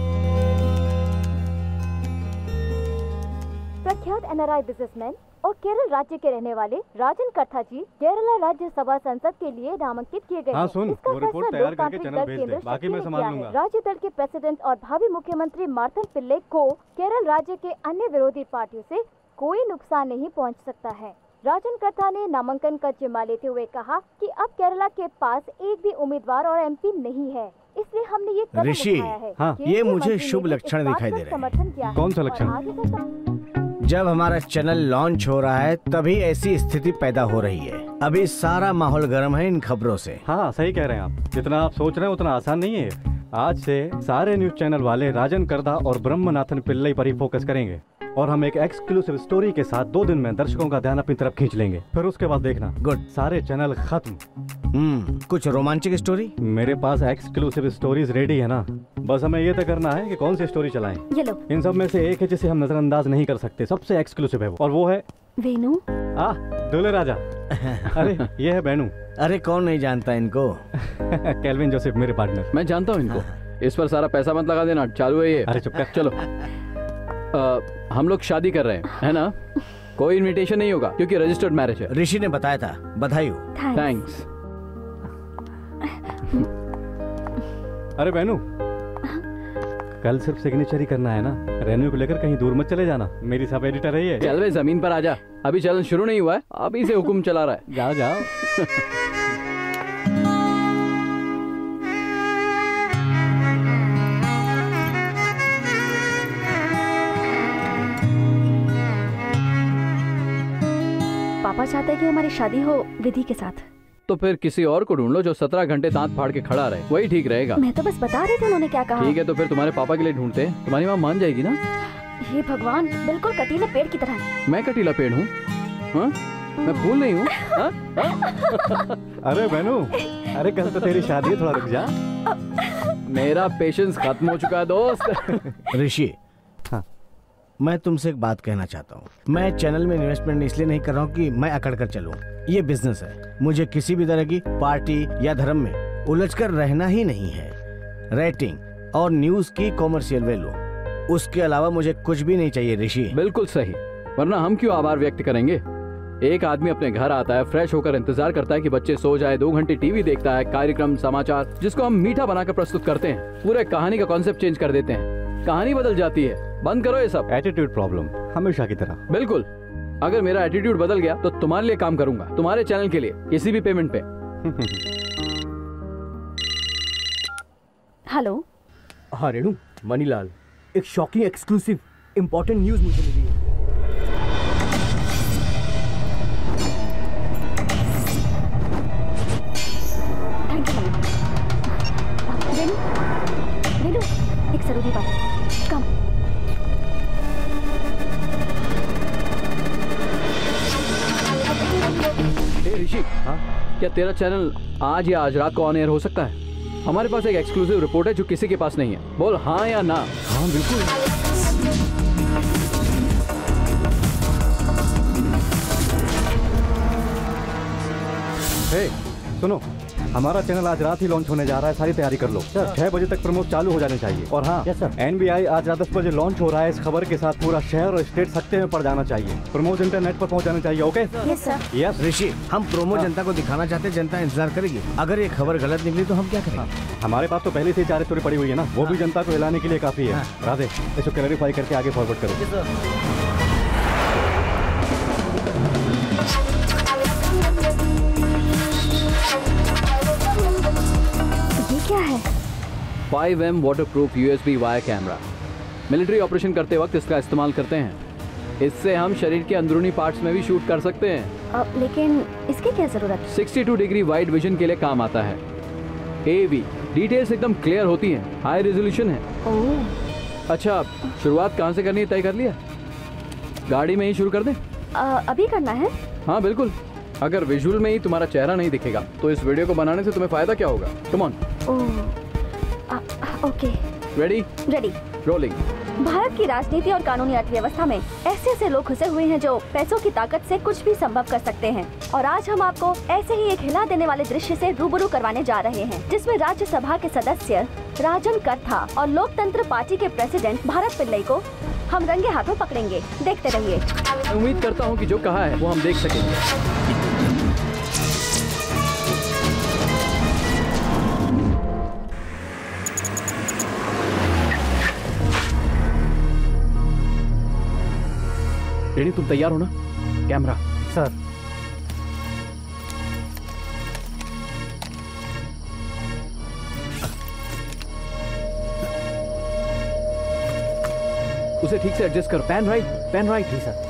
प्रख्यात एनआरआई बिजनेसमैन और केरल राज्य के रहने वाले राजन कथा जी केरला राज्यसभा संसद के लिए नामांकित किए गए। हाँ सुन, वो रिपोर्ट तैयार करके चैनल भेज दे, बाकी मैं संभाल लूंगा। राज्य दल के प्रेसिडेंट और भावी मुख्यमंत्री मार्थन पिल्ले को केरल राज्य के अन्य विरोधी पार्टियों से कोई नुकसान नहीं पहुंच सकता है। राजन कथा ने नामांकन का जिम्मा लेते हुए कहा कि अब केरला के पास एक भी उम्मीदवार और एमपी नहीं है, इसलिए हमने ये कदम उठाया है। हाँ, ये मुझे शुभ लक्षण दिखाई दे रहे हैं। कौन सा लक्षण? जब हमारा चैनल लॉन्च हो रहा है तभी ऐसी स्थिति पैदा हो रही है। अभी सारा माहौल गर्म है इन खबरों से। हाँ सही कह रहे हैं आप। जितना आप सोच रहे हैं उतना आसान नहीं है। आज से सारे न्यूज चैनल वाले राजन करदा और ब्रह्मनाथन पिल्लई पर ही फोकस करेंगे और हम एक एक्सक्लूसिव स्टोरी के साथ 2 दिन में दर्शकों का ध्यान अपनी तरफ खींच लेंगे। फिर उसके बाद देखना, गुड, सारे चैनल खत्म। कुछ रोमांचक स्टोरी? मेरे पास एक्सक्लूसिव स्टोरीज रेडी है ना, बस हमें ये तय करना है कि कौन सी स्टोरी चलाएं। ये लो। इन सब में से एक है जिसे हम नजरअंदाज नहीं कर सकते, सबसे एक्सक्लूसिव है वो, और वो है वेणु। दूल्हे राजा। अरे ये है वेणु। अरे कौन नहीं जानता इनको? केल्विन जोसेफ मेरे पार्टनर। मैं जानता हूँ इनको। इस पर सारा पैसा मत लगा देना, चालू है ये। अरे चुप कर। चलो हम लोग शादी कर रहे हैं, है ना? कोई इनविटेशन नहीं होगा क्योंकि रजिस्टर्ड मैरिज है। ऋषि ने बताया था। बधाई हो। थैंक्स। अरे बेनू, कल सिर्फ सिग्नेचर ही करना है ना, रेन्यू को लेकर कहीं दूर मत चले जाना। मेरी सब एडिटर है ये। चल वे जमीन पर आजा, अभी चैनल शुरू नहीं हुआ है, अभी से हुक्म चला रहा है। जाओ जाओ। पापा चाहते हैं कि हमारी शादी हो विधि के साथ। तो फिर किसी और को ढूंढ लो जो 17 घंटे दांत फाड़ के खड़ा रहे, वही ठीक रहेगा। मैं तो बस बता रही थी उन्होंने क्या कहा। ठीक है, तो फिर तुम्हारे पापा के लिए ढूंढते हैं। तुम्हारी माँ मान जाएगी ना? हे भगवान, बिल्कुल कटीले पेड़ की तरह। मैं कटीला पेड़ हूँ? मैं फूल नहीं हूँ? अरे बेनू, अरे कल तो तेरी शादी है, थोड़ा रुक जा। मेरा पेशेंस खत्म हो चुका है दोस्त। ऋषि, मैं तुमसे एक बात कहना चाहता हूँ। मैं चैनल में इन्वेस्टमेंट इसलिए नहीं कर रहा हूँ कि मैं अकड़ कर चलूँ। ये बिजनेस है, मुझे किसी भी तरह की पार्टी या धर्म में उलझकर रहना ही नहीं है। रेटिंग और न्यूज की कॉमर्शियल वैल्यू, उसके अलावा मुझे कुछ भी नहीं चाहिए ऋषि। बिल्कुल सही, वरना हम क्यों आभार व्यक्त करेंगे? एक आदमी अपने घर आता है, फ्रेश होकर इंतजार करता है कि बच्चे सो जाए, 2 घंटे टीवी देखता है, कार्यक्रम समाचार जिसको हम मीठा बनाकर प्रस्तुत करते हैं, पूरे कहानी का कॉन्सेप्ट चेंज कर देते हैं, कहानी बदल जाती है। बंद करो ये सब। एटीट्यूड प्रॉब्लम, हमेशा की तरह। बिल्कुल, अगर मेरा एटीट्यूड बदल गया तो तुम्हारे लिए काम करूंगा, तुम्हारे चैनल के लिए, किसी भी पेमेंट पे। हेलो। हाँ रेणु, मनीलाल, एक शॉकिंग एक्सक्लूसिव इंपॉर्टेंट न्यूज मुझे मिली है। वेणु, एक जरूरी बात है। कम। ऋषि, क्या तेरा चैनल आज या आज रात को ऑन एयर हो सकता है? हमारे पास एक एक्सक्लूसिव रिपोर्ट है जो किसी के पास नहीं है। बोल हाँ या ना। हाँ बिल्कुल। हे, सुनो, हमारा चैनल आज रात ही लॉन्च होने जा रहा है, सारी तैयारी कर लो। 6 बजे तक प्रमोट चालू हो जाने चाहिए। और हाँ, एनबीआई आज रात 10 बजे लॉन्च हो रहा है। इस खबर के साथ पूरा शहर और स्टेट सत्ते में पड़ जाना चाहिए। प्रमोट इंटरनेट पर पहुंच जाना चाहिए। Okay? Yes sir. Yes Rishi, हम प्रोमो जनता को दिखाना चाहते हैं, जनता इंतजार करेगी। अगर ये खबर गलत निकली तो हम क्या करेंगे? हमारे पास तो पहले से ही 4 स्टोरी पड़ी हुई है ना, वो भी जनता को हिलाने के लिए काफी है। राधे, इसको क्लैरिफाई करके आगे फॉरवर्ड करो। क्या है? 5M waterproof USB wire camera. Military operation करते वक्त इसका इस्तेमाल करते हैं। इससे हम शरीर के अंदरूनी पार्ट्स में भी शूट कर सकते हैं। लेकिन इसकी क्या जरूरत है? 62 डिग्री वाइड विजन के लिए काम आता है। AV डिटेल्स एकदम क्लियर होती हैं, हाई रेजोल्यूशन है। ओह। अच्छा, शुरुआत कहाँ से करनी है तय कर लिया? गाड़ी में ही शुरू कर दें? अभी करना है? हाँ बिल्कुल। अगर विजुअल में ही तुम्हारा चेहरा नहीं दिखेगा तो इस वीडियो को बनाने से तुम्हें फायदा क्या होगा? Come on. Okay. Ready? Ready. Rolling. Bharat की राजनीति और कानूनी अर्थव्यवस्था में ऐसे ऐसे लोग घुसे हुए हैं जो पैसों की ताकत से कुछ भी संभव कर सकते हैं। और आज हम आपको ऐसे ही एक हिला देने वाले दृश्य से रूबरू करवाने जा रहे हैं, जिसमें राज्यसभा के सदस्य राजन कत्था और लोकतंत्र पार्टी के प्रेसिडेंट भारत पिल्लई को हम रंगे हाथों पकड़ेंगे। देखते रहिए। उम्मीद करता हूँ कि जो कहा है वो हम देख सकेंगे। रेडी? तुम तैयार हो ना? कैमरा। सर। उसे ठीक से एडजस्ट कर। Pan right, pan right. जी sir.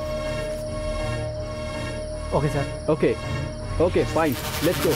Okay sir. Okay okay fine, let's go.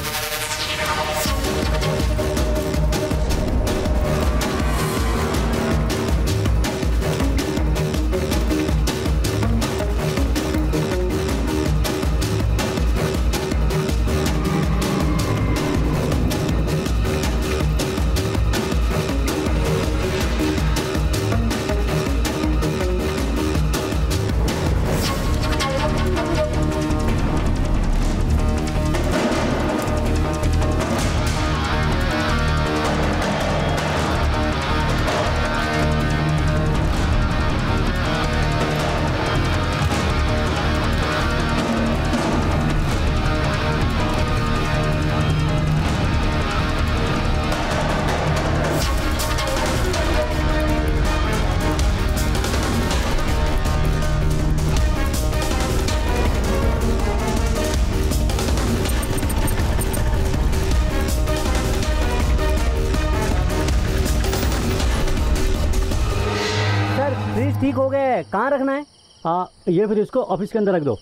ठीक हो गए। कहाँ रखना है? ये फिर इसको ऑफिस के अंदर रख दो।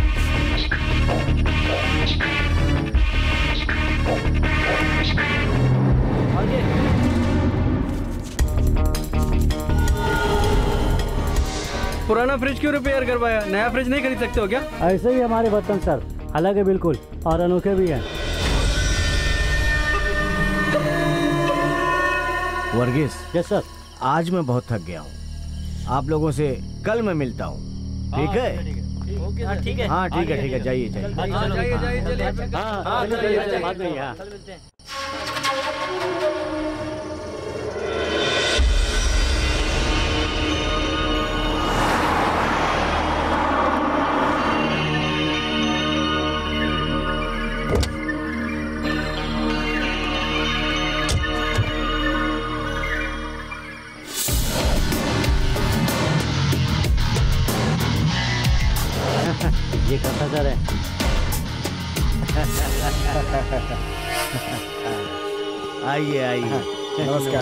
पुराना फ्रिज क्यों रिपेयर करवाया? नया फ्रिज नहीं खरीद सकते हो क्या? ऐसे ही हमारे बर्तन सर, अलग है बिल्कुल और अनोखे भी हैं। वर्गीस। Yes sir. आज मैं बहुत थक गया हूँ, आप लोगों से कल मैं मिलता हूँ। ठीक है? ठीक है। हाँ ठीक है, ठीक है, जाइए जाइए। ये कैसा सर है? आइए आइए। नमस्कार।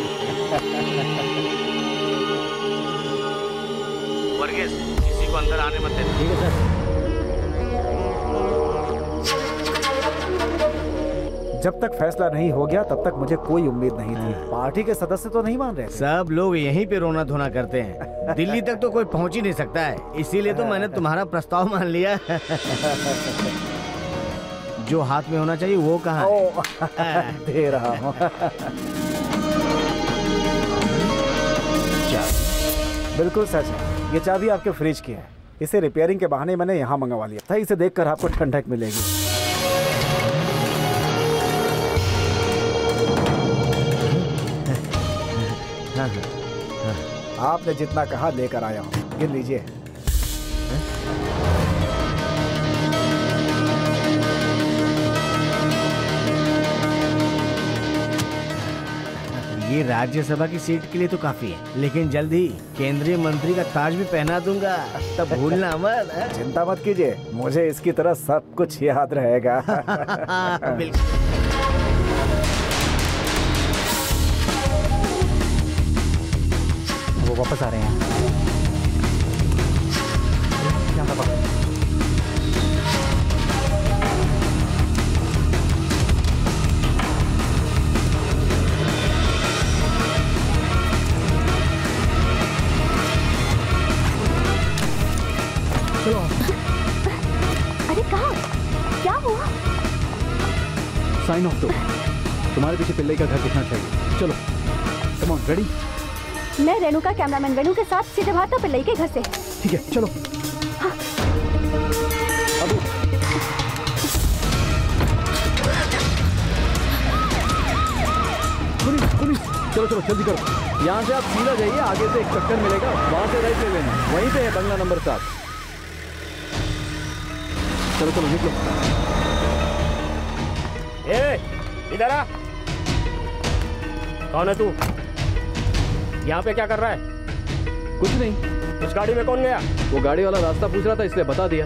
वर्गीस, किसी को अंदर आने मत देना। ठीक है सर। जब तक फैसला नहीं हो गया तब तक मुझे कोई उम्मीद नहीं थी। पार्टी के सदस्य तो नहीं मान रहे। सब लोग यहीं पे रोना धोना करते हैं। दिल्ली तक तो कोई पहुंच ही नहीं सकता है, इसीलिए तो मैंने तुम्हारा प्रस्ताव मान लिया। जो हाथ में होना चाहिए वो कहाँ है? दे रहा हूँ। बिल्कुल सच है, ये चाबी आपके फ्रिज की है। इसे रिपेयरिंग के बहाने मैंने यहाँ मंगवा लिया था। इसे देखकर आपको ठंडक मिलेगी। आपने जितना कहा लेकर आया हूँ, गिन लीजिए। ये राज्यसभा की सीट के लिए तो काफी है, लेकिन जल्द ही केंद्रीय मंत्री का ताज भी पहना दूंगा, तब भूलना मत। चिंता मत कीजिए, मुझे इसकी तरह सब कुछ याद रहेगा। बिल्कुल। वो वापस आ रहे हैं। कैमरा पकड़ो। चलो। अरे कहाँ? क्या हुआ? साइन ऑफ दो। तुम्हारे पीछे पिल्लई का घर दिखना चाहिए। चलो। Come on, ready? मैं रेणुका कैमरामैन वेणु के साथ सीधे भाता पिल्लई के घर से। ठीक है, चलो। अबू। पुलिस, चलो चलो जल्दी करो। यहाँ से आप सीधा जाइए, आगे से एक चक्कर मिलेगा, वहाँ से राइट ले लेना, वहीं पे है बंगला नंबर 7। चलो चलो निकलो। इधर आ। कौन है तू? यहाँ पे क्या कर रहा है? कुछ नहीं। उस गाड़ी में कौन गया? वो गाड़ी वाला रास्ता पूछ रहा था, इसलिए बता दिया।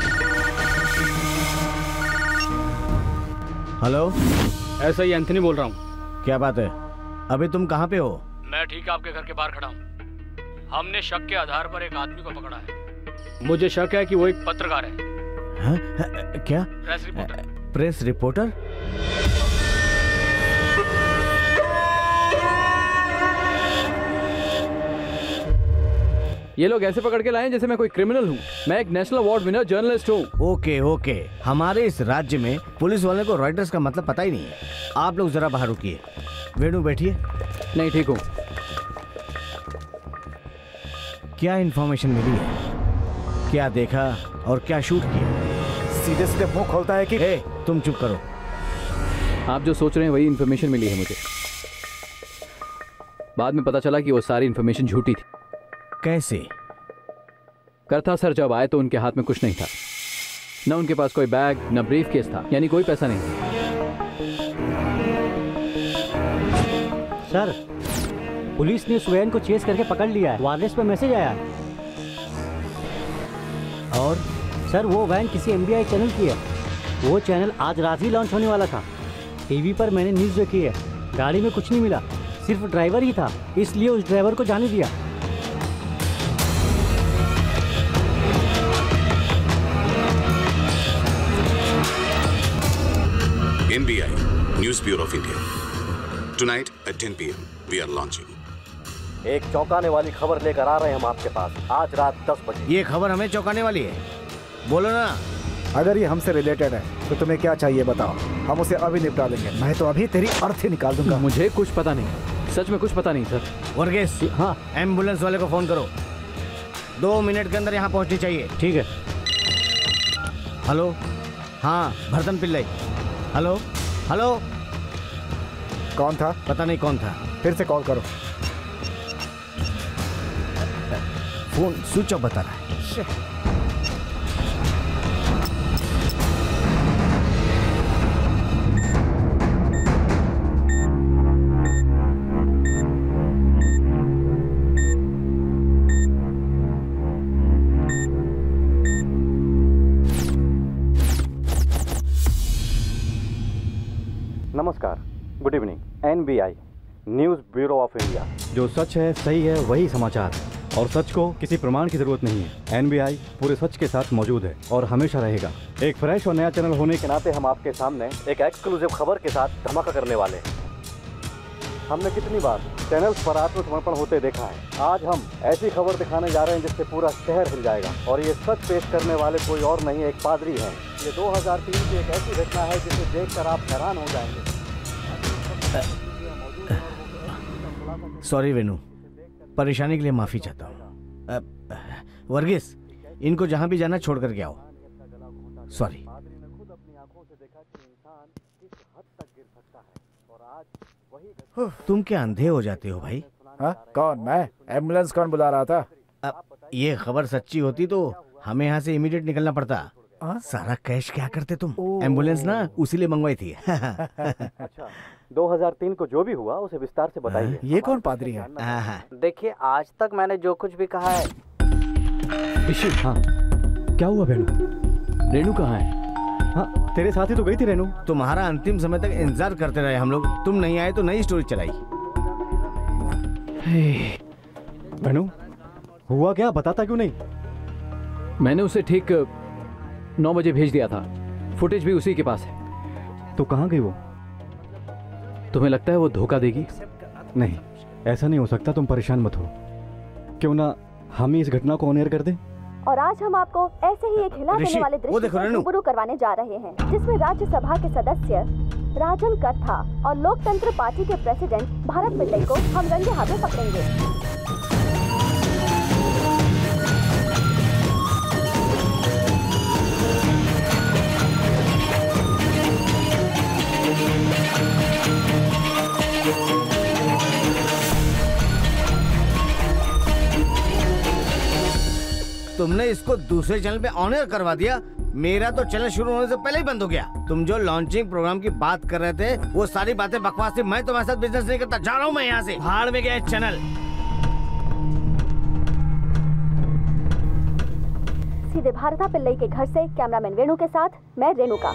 हेलो, ऐसा ही एंथनी बोल रहा हूँ। क्या बात है? अभी तुम कहाँ पे हो? मैं ठीक आपके घर के बाहर खड़ा हूँ। हमने शक के आधार पर एक आदमी को पकड़ा है। मुझे शक है कि वो एक पत्रकार है। हाँ? क्या? Press reporter. Press reporter? ये लोग ऐसे पकड़ के लाए जैसे मैं कोई क्रिमिनल हूँ। मैं एक नेशनल अवार्ड विनर जर्नलिस्ट हूँ। ओके ओके, हमारे इस राज्य में पुलिस वाले को रॉयटर्स का मतलब पता ही नहीं है। आप लोग जरा बाहर रुकिए। वेणु बैठिए। नहीं, ठीक हूँ। क्या इन्फॉर्मेशन मिली है? क्या देखा और क्या शूट किया? सीधे सीधे मुंह खोलता है कि तुम चुप करो। आप जो सोच रहे हैं वही इन्फॉर्मेशन मिली है मुझे। बाद में पता चला कि वो सारी इन्फॉर्मेशन झूठी थी। कैसे? करता सर जब आए तो उनके हाथ में कुछ नहीं था। न उनके पास कोई बैग, न ब्रीफ केस था, यानी कोई पैसा नहीं था। सर, पुलिस ने सुवैन को चेस करके पकड़ लिया है। वायरलेस पे मैसेज आया है। और सर, वो वैन किसी एनबीआई चैनल की है। वो चैनल आज रात ही लॉन्च होने वाला था। टीवी पर मैंने न्यूज़ देखी है। गाड़ी में कुछ नहीं मिला, सिर्फ ड्राइवर ही था, इसलिए उस ड्राइवर को जाने दिया। NBI, News Bureau of India. Tonight at 10 p.m. we are launching. एक चौंकाने वाली खबर लेकर आ रहे हैं हम आपके पास आज रात 10 बजे। ये खबर हमें चौंकाने वाली है? बोलो ना। अगर ये हमसे रिलेटेड है तो तुम्हें क्या चाहिए बताओ, हम उसे अभी निपटा लेंगे। मैं तो अभी तेरी अर्थी निकाल दूंगा। मुझे कुछ पता नहीं, सच में कुछ पता नहीं सर। वर्गीस, हाँ, एम्बुलेंस वाले को फोन करो। 2 मिनट के अंदर यहाँ पहुँचनी चाहिए। ठीक है। हेलो, हाँ, भरतन पिल्लई। हेलो हेलो, कौन था? पता नहीं कौन था। फिर से कॉल करो। फोन स्विच ऑफ बता रहा है। नमस्कार, good evening. NBI, news bureau of India. जो सच है, सही है, वही समाचार। और सच को किसी प्रमाण की जरूरत नहीं है। NBI पूरे सच के साथ मौजूद है और हमेशा रहेगा। एक फ्रेश और नया चैनल होने के नाते हम आपके सामने एक एक्सक्लूसिव खबर के साथ धमाका करने वाले हैं। हमने कितनी बार चैनल्स पर आत्मसमर्पण होते देखा है। आज हम ऐसी खबर दिखाने जा रहे हैं जिससे पूरा शहर हिल जाएगा। और ये सच पेश करने वाले कोई और नहीं, एक पादरी हैं। ये 2003 की एक ऐसी घटना है जिसे देखकर आप हैरान हो जाएंगे। सॉरी वेणु, परेशानी के लिए माफी चाहता हूँ। वर्गीस, इनको जहाँ भी जाना छोड़ कर के आओ। सॉरी। तुम क्या अंधे हो जाते हो भाई? हाँ, कौन? मैं? एम्बुलेंस कौन बुला रहा था? ये खबर सच्ची होती तो हमें यहाँ से इमीडिएट निकलना पड़ता। सारा कैश क्या करते तुम? एम्बुलेंस ना उसी लिए मंगवाई थी। अच्छा, 2003 को जो भी हुआ उसे विस्तार से बताइए। ये कौन पादरी है? देखिए, आज तक मैंने जो कुछ भी कहा है। हाँ, क्या हुआ बेनू? रेणु कहाँ है? हाँ, तेरे साथ ही तो गई थी रेणु। तुम्हारा अंतिम समय तक इंतजार करते रहे हम लोग। तुम नहीं आए तो नई स्टोरी चलाई। बेनू, हुआ क्या? बताता क्यों नहीं? मैंने उसे ठीक 9 बजे भेज दिया था। फुटेज भी उसी के पास है। तो कहाँ गई वो? तुम्हें लगता है वो धोखा देगी? नहीं, ऐसा नहीं हो सकता। तुम परेशान मत हो। क्यों ना हम ही इस घटना को ऑन एयर कर दें? और आज हम आपको ऐसे ही एक हिला देने वाले दृश्य से रूबरू करवाने जा रहे हैं, जिसमें राज्यसभा के सदस्य राजन कथा और लोकतंत्र पार्टी के प्रेसिडेंट भारत पिल्लई को हम रंगे हाथों पकड़ेंगे। तुमने इसको दूसरे चैनल पे ऑन एयर करवा दिया। मेरा तो चैनल शुरू होने से पहले ही बंद हो गया। तुम जो लॉन्चिंग प्रोग्राम की बात कर रहे थे वो सारी बातें बकवास थी। मैं तुम्हारे साथ बिजनेस नहीं करता। जा रहा हूँ मैं यहाँ से। भाड़ में गया चैनल। सीधे भारता पिल्लई के घर से कैमरामैन वेणु के साथ मैं रेणुका।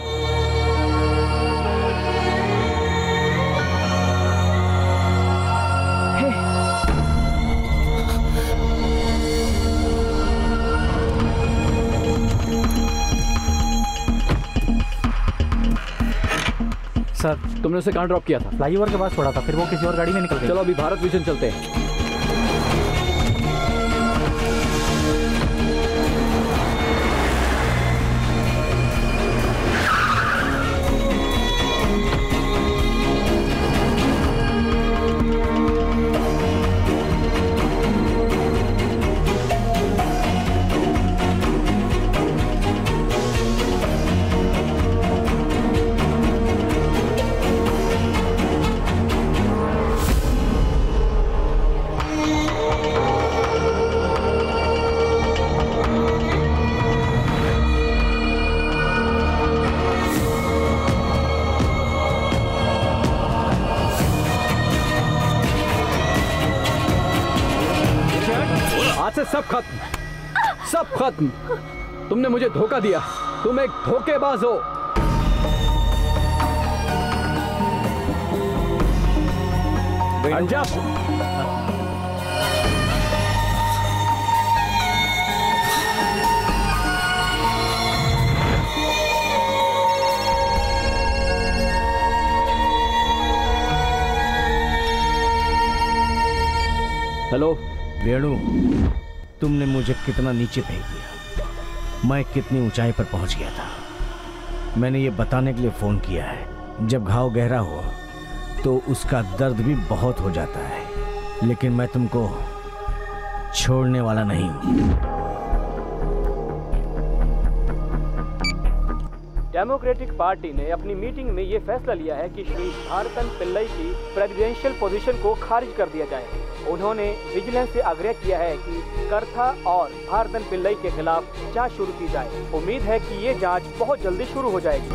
सर, तुमने उसे कहाँ ड्रॉप किया था? फ्लाईओवर के पास छोड़ा था, फिर वो किसी और गाड़ी में निकल गया। चलो अभी भारत विजन चलते हैं। सब खत्म, सब खत्म। तुमने मुझे धोखा दिया। तुम एक धोखेबाज हो। अंजाम। हेलो वेणु, तुमने मुझे कितना नीचे फेंक दिया। मैं कितनी ऊंचाई पर पहुंच गया था। मैंने ये बताने के लिए फोन किया है, जब घाव गहरा हो तो उसका दर्द भी बहुत हो जाता है। लेकिन मैं तुमको छोड़ने वाला नहीं हूं। डेमोक्रेटिक पार्टी ने अपनी मीटिंग में ये फैसला लिया है कि श्री भारतन पिल्लई की प्रेसिडेंशियल पोजीशन को खारिज कर दिया जाए। उन्होंने विजिलेंस से आग्रह किया है कि करथा और भारतन पिल्लई के खिलाफ जांच शुरू की जाए। उम्मीद है कि ये जांच बहुत जल्दी शुरू हो जाएगी।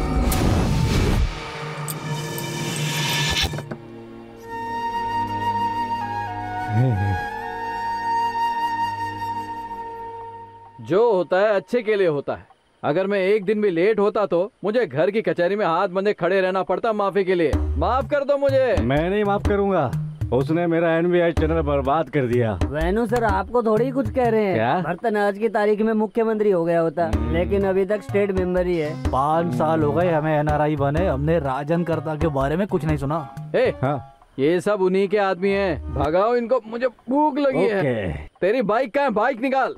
जो होता है अच्छे के लिए होता है। अगर मैं एक दिन भी लेट होता तो मुझे घर की कचहरी में हाथ बंधे खड़े रहना पड़ता माफी के लिए। माफ कर दो मुझे। मैं नहीं माफ करूंगा। उसने मेरा एनबीआई चैनल बर्बाद कर दिया। वेणु सर, आपको थोड़ी कुछ कह रहे हैं। क्या? भरतन आज की तारीख में मुख्यमंत्री हो गया होता, लेकिन अभी तक स्टेट मेंबर ही है। 5 साल हो गए हमें एनआरआई बने, हमने राजन कर्ता के बारे में कुछ नहीं सुना। हाँ, ये सब उन्हीं के आदमी हैं। भगाओ इनको, मुझे भूख लगी है। तेरी बाइक कहाँ है? बाइक निकाल।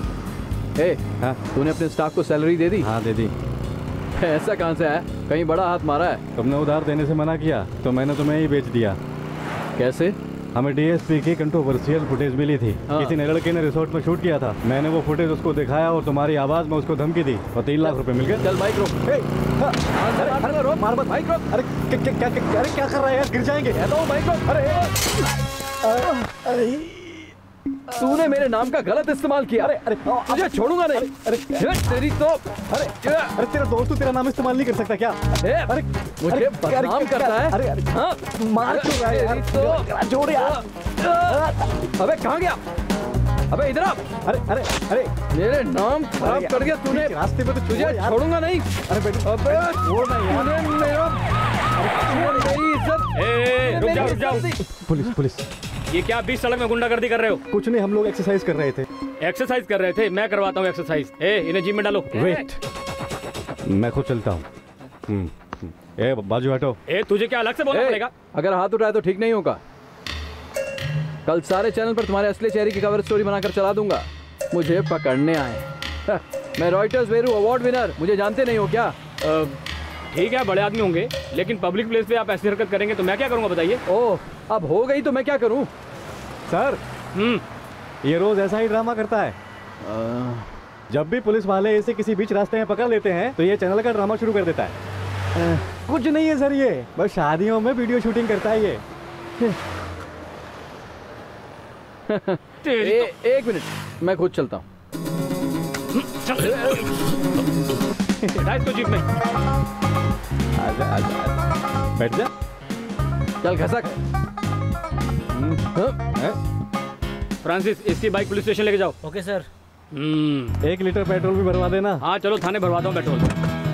तूने अपने स्टाफ को सैलरी दे दी? हाँ दे दी। ऐसा कहाँ से है? कहीं बड़ा हाथ मारा है? तुमने उधार देने से मना किया तो मैंने तुम्हें ही बेच दिया। कैसे? हमें डीएसपी की कंट्रोवर्शियल फुटेज मिली थी। किसी ने लड़के ने रिसोर्ट में शूट किया था। मैंने वो फुटेज उसको दिखाया और तुम्हारी आवाज में उसको धमकी दी और 3 लाख रुपए मिल गए। चल बाइक रोक। रोक, मार मत। बाइक रोक। अरे क्या कर रहा है यार? गिर जाएंगे। बाइक रोक। अरे तूने मेरे नाम का गलत इस्तेमाल किया। अरे तुझे छोड़ूंगा नहीं। अरे तेरी तो अरे तेरा दोस्त तेरा नाम इस्तेमाल नहीं कर सकता क्या? अरे मुझे बदनाम करता है। अरे हाँ, मार क्यों रहा है यार? तो जोड़ यार। अबे कहाँ गया? अबे इधर आ। अरे मेरे नाम खराब कर दिया तूने। रास्ते में तो तुझे छोड़ूंगा नहीं। अरे बेटा, अबे छोड़ ना यार। मेरी इज्जत। रुक जाओ। पुलिस। ये क्या बीच सड़क में गुंडागर्दी कर रहे हो? कुछ नहीं, हम लोग एक्सरसाइज कर रहे थे। एक्सरसाइज कर रहे थे? मैं करवाता हूँ एक्सरसाइज। इन्हें जिम में डालो। वेट, मैं खुद चलता हूँ। बाजू हटो। तुझे क्या अलग से बोलना पड़ेगा? अगर हाथ उठाए तो ठीक नहीं होगा। कल सारे चैनल पर तुम्हारे असली चेहरे की कवर स्टोरी बनाकर चला दूंगा। मुझे पकड़ने आए। मैं रॉयटर्स वेरू अवार्ड विनर। मुझे जानते नहीं हो क्या? ठीक है बड़े आदमी होंगे, लेकिन पब्लिक प्लेस पे आप ऐसी हरकत करेंगे तो मैं क्या करूंगा बताइए? ओह, अब हो गई तो मैं क्या करूं? सर ये रोज ऐसा ही ड्रामा करता है। जब भी पुलिस वाले इसे किसी बीच रास्ते में पकड़ लेते हैं तो ये चैनल का ड्रामा शुरू कर देता है। कुछ नहीं है सर, ये बस शादियों में वीडियो शूटिंग करता है ये। एक मिनट, मैं खुद चलता हूँ। इसको जीप में। आजा आजा, बैठ जा। चल खसक। फ्रांसिस, इसकी बाइक पुलिस स्टेशन लेके जाओ। Okay sir. 1 लीटर पेट्रोल भी भरवा देना। हाँ चलो थाने भरवाता हूँ पेट्रोल।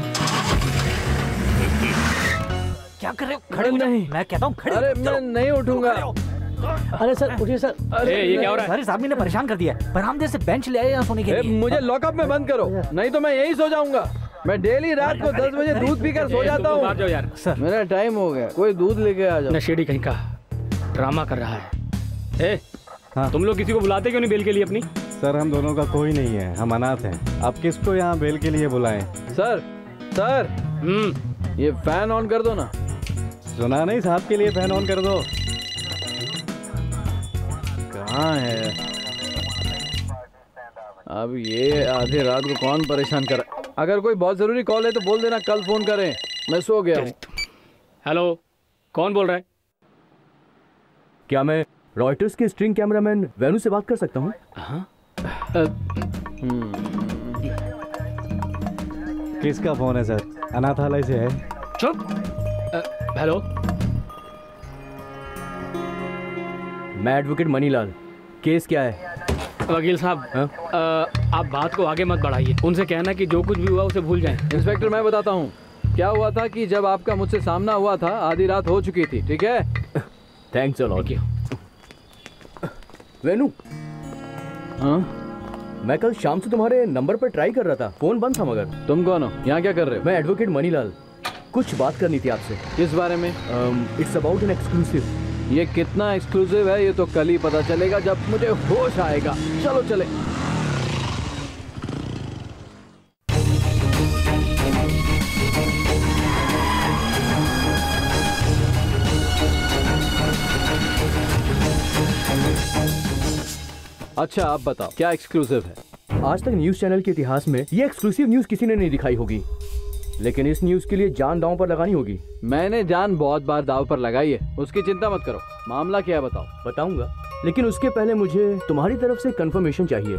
क्या कर रहे हो? खड़े नहीं, मैं कहता हूँ खड़े। अरे मैं नहीं उठूंगा। अरे सर उठिए सर। अरे ये क्या हो रहा है? अरे साहब ने परेशान कर दिया। बरामदे से बेंच ले आए यहाँ सोने के लिए। मुझे लॉकअप में बंद करो, नहीं तो मैं यहीं सो जाऊंगा। मैं डेली रात को 10 बजे दूध पीकर सो जाता हूँ। बाहर जाओ यार। सर मेरा टाइम हो गया, कोई दूध लेके आ जाओ। नशेड़ी कहीं का ड्रामा कर रहा है। तुम लोग किसी को बुलाते क्यों नहीं बेल के लिए अपनी? सर हम दोनों का कोई नहीं है, हम अनाथ हैं। आप किसको यहाँ बेल के लिए बुलाएं? सर ये फैन ऑन कर दो ना। सुना नहीं, साहब के लिए फैन ऑन कर दो। कहाँ है अब ये आधी रात को कौन परेशान कर? अगर कोई बहुत जरूरी कॉल है तो बोल देना, कल फोन करें। मैं सो गया हूँ। हेलो, कौन बोल रहा है? क्या मैं रॉयटर्स के स्ट्रिंग कैमरामैन वेनु से बात कर सकता हूँ? किसका फोन है सर? अनाथालय से है। चुप। हेलो, मैं एडवोकेट मनीलाल। केस क्या है? वकील साहब आप बात को आगे मत बढ़ाइए। उनसे कहना कि जो कुछ भी हुआ उसे भूल जाएं। इंस्पेक्टर मैं बताता हूँ क्या हुआ था कि जब आपका मुझसे सामना हुआ था आधी रात हो चुकी थी। ठीक है, थैंक्स अ लॉट। वेनु, हाँ मैं कल शाम से तुम्हारे नंबर पर ट्राई कर रहा था, फोन बंद था। मगर तुम कौन हो? यहाँ क्या कर रहे हो? मैं एडवोकेट मनीलाल, कुछ बात करनी थी आपसे। किस बारे में? It's about an exclusive. ये कितना एक्सक्लूसिव है ये तो कल ही पता चलेगा जब मुझे होश आएगा। चलो चले। अच्छा आप बताओ क्या एक्सक्लूसिव है? आज तक न्यूज चैनल के इतिहास में ये एक्सक्लूसिव न्यूज किसी ने नहीं दिखाई होगी, लेकिन इस न्यूज के लिए जान दांव पर लगानी होगी। मैंने जान बहुत बार दांव पर लगाई है, उसकी चिंता मत करो। मामला क्या है बताओ? बताऊंगा, लेकिन उसके पहले मुझे तुम्हारी तरफ से कंफर्मेशन चाहिए।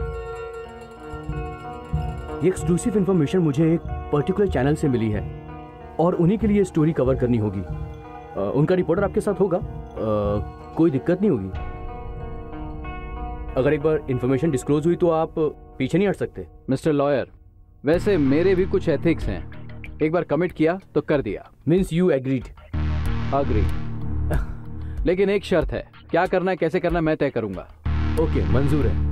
ये एक्सक्लूसिव इंफॉर्मेशन मुझे एक पर्टिकुलर चैनल से मिली है और उन्हीं के लिए स्टोरी कवर करनी होगी। उनका रिपोर्टर आपके साथ होगा, कोई दिक्कत नहीं होगी। अगर एक बार इंफॉर्मेशन डिस्क्लोज हुई तो आप पीछे नहीं हट सकते। मिस्टर लॉयर, वैसे मेरे भी कुछ एथिक्स हैं। एक बार कमिट किया तो कर दिया। Means you agreed? अग्री, लेकिन एक शर्त है। क्या करना है कैसे करना है मैं तय करूंगा। ओके, मंजूर है।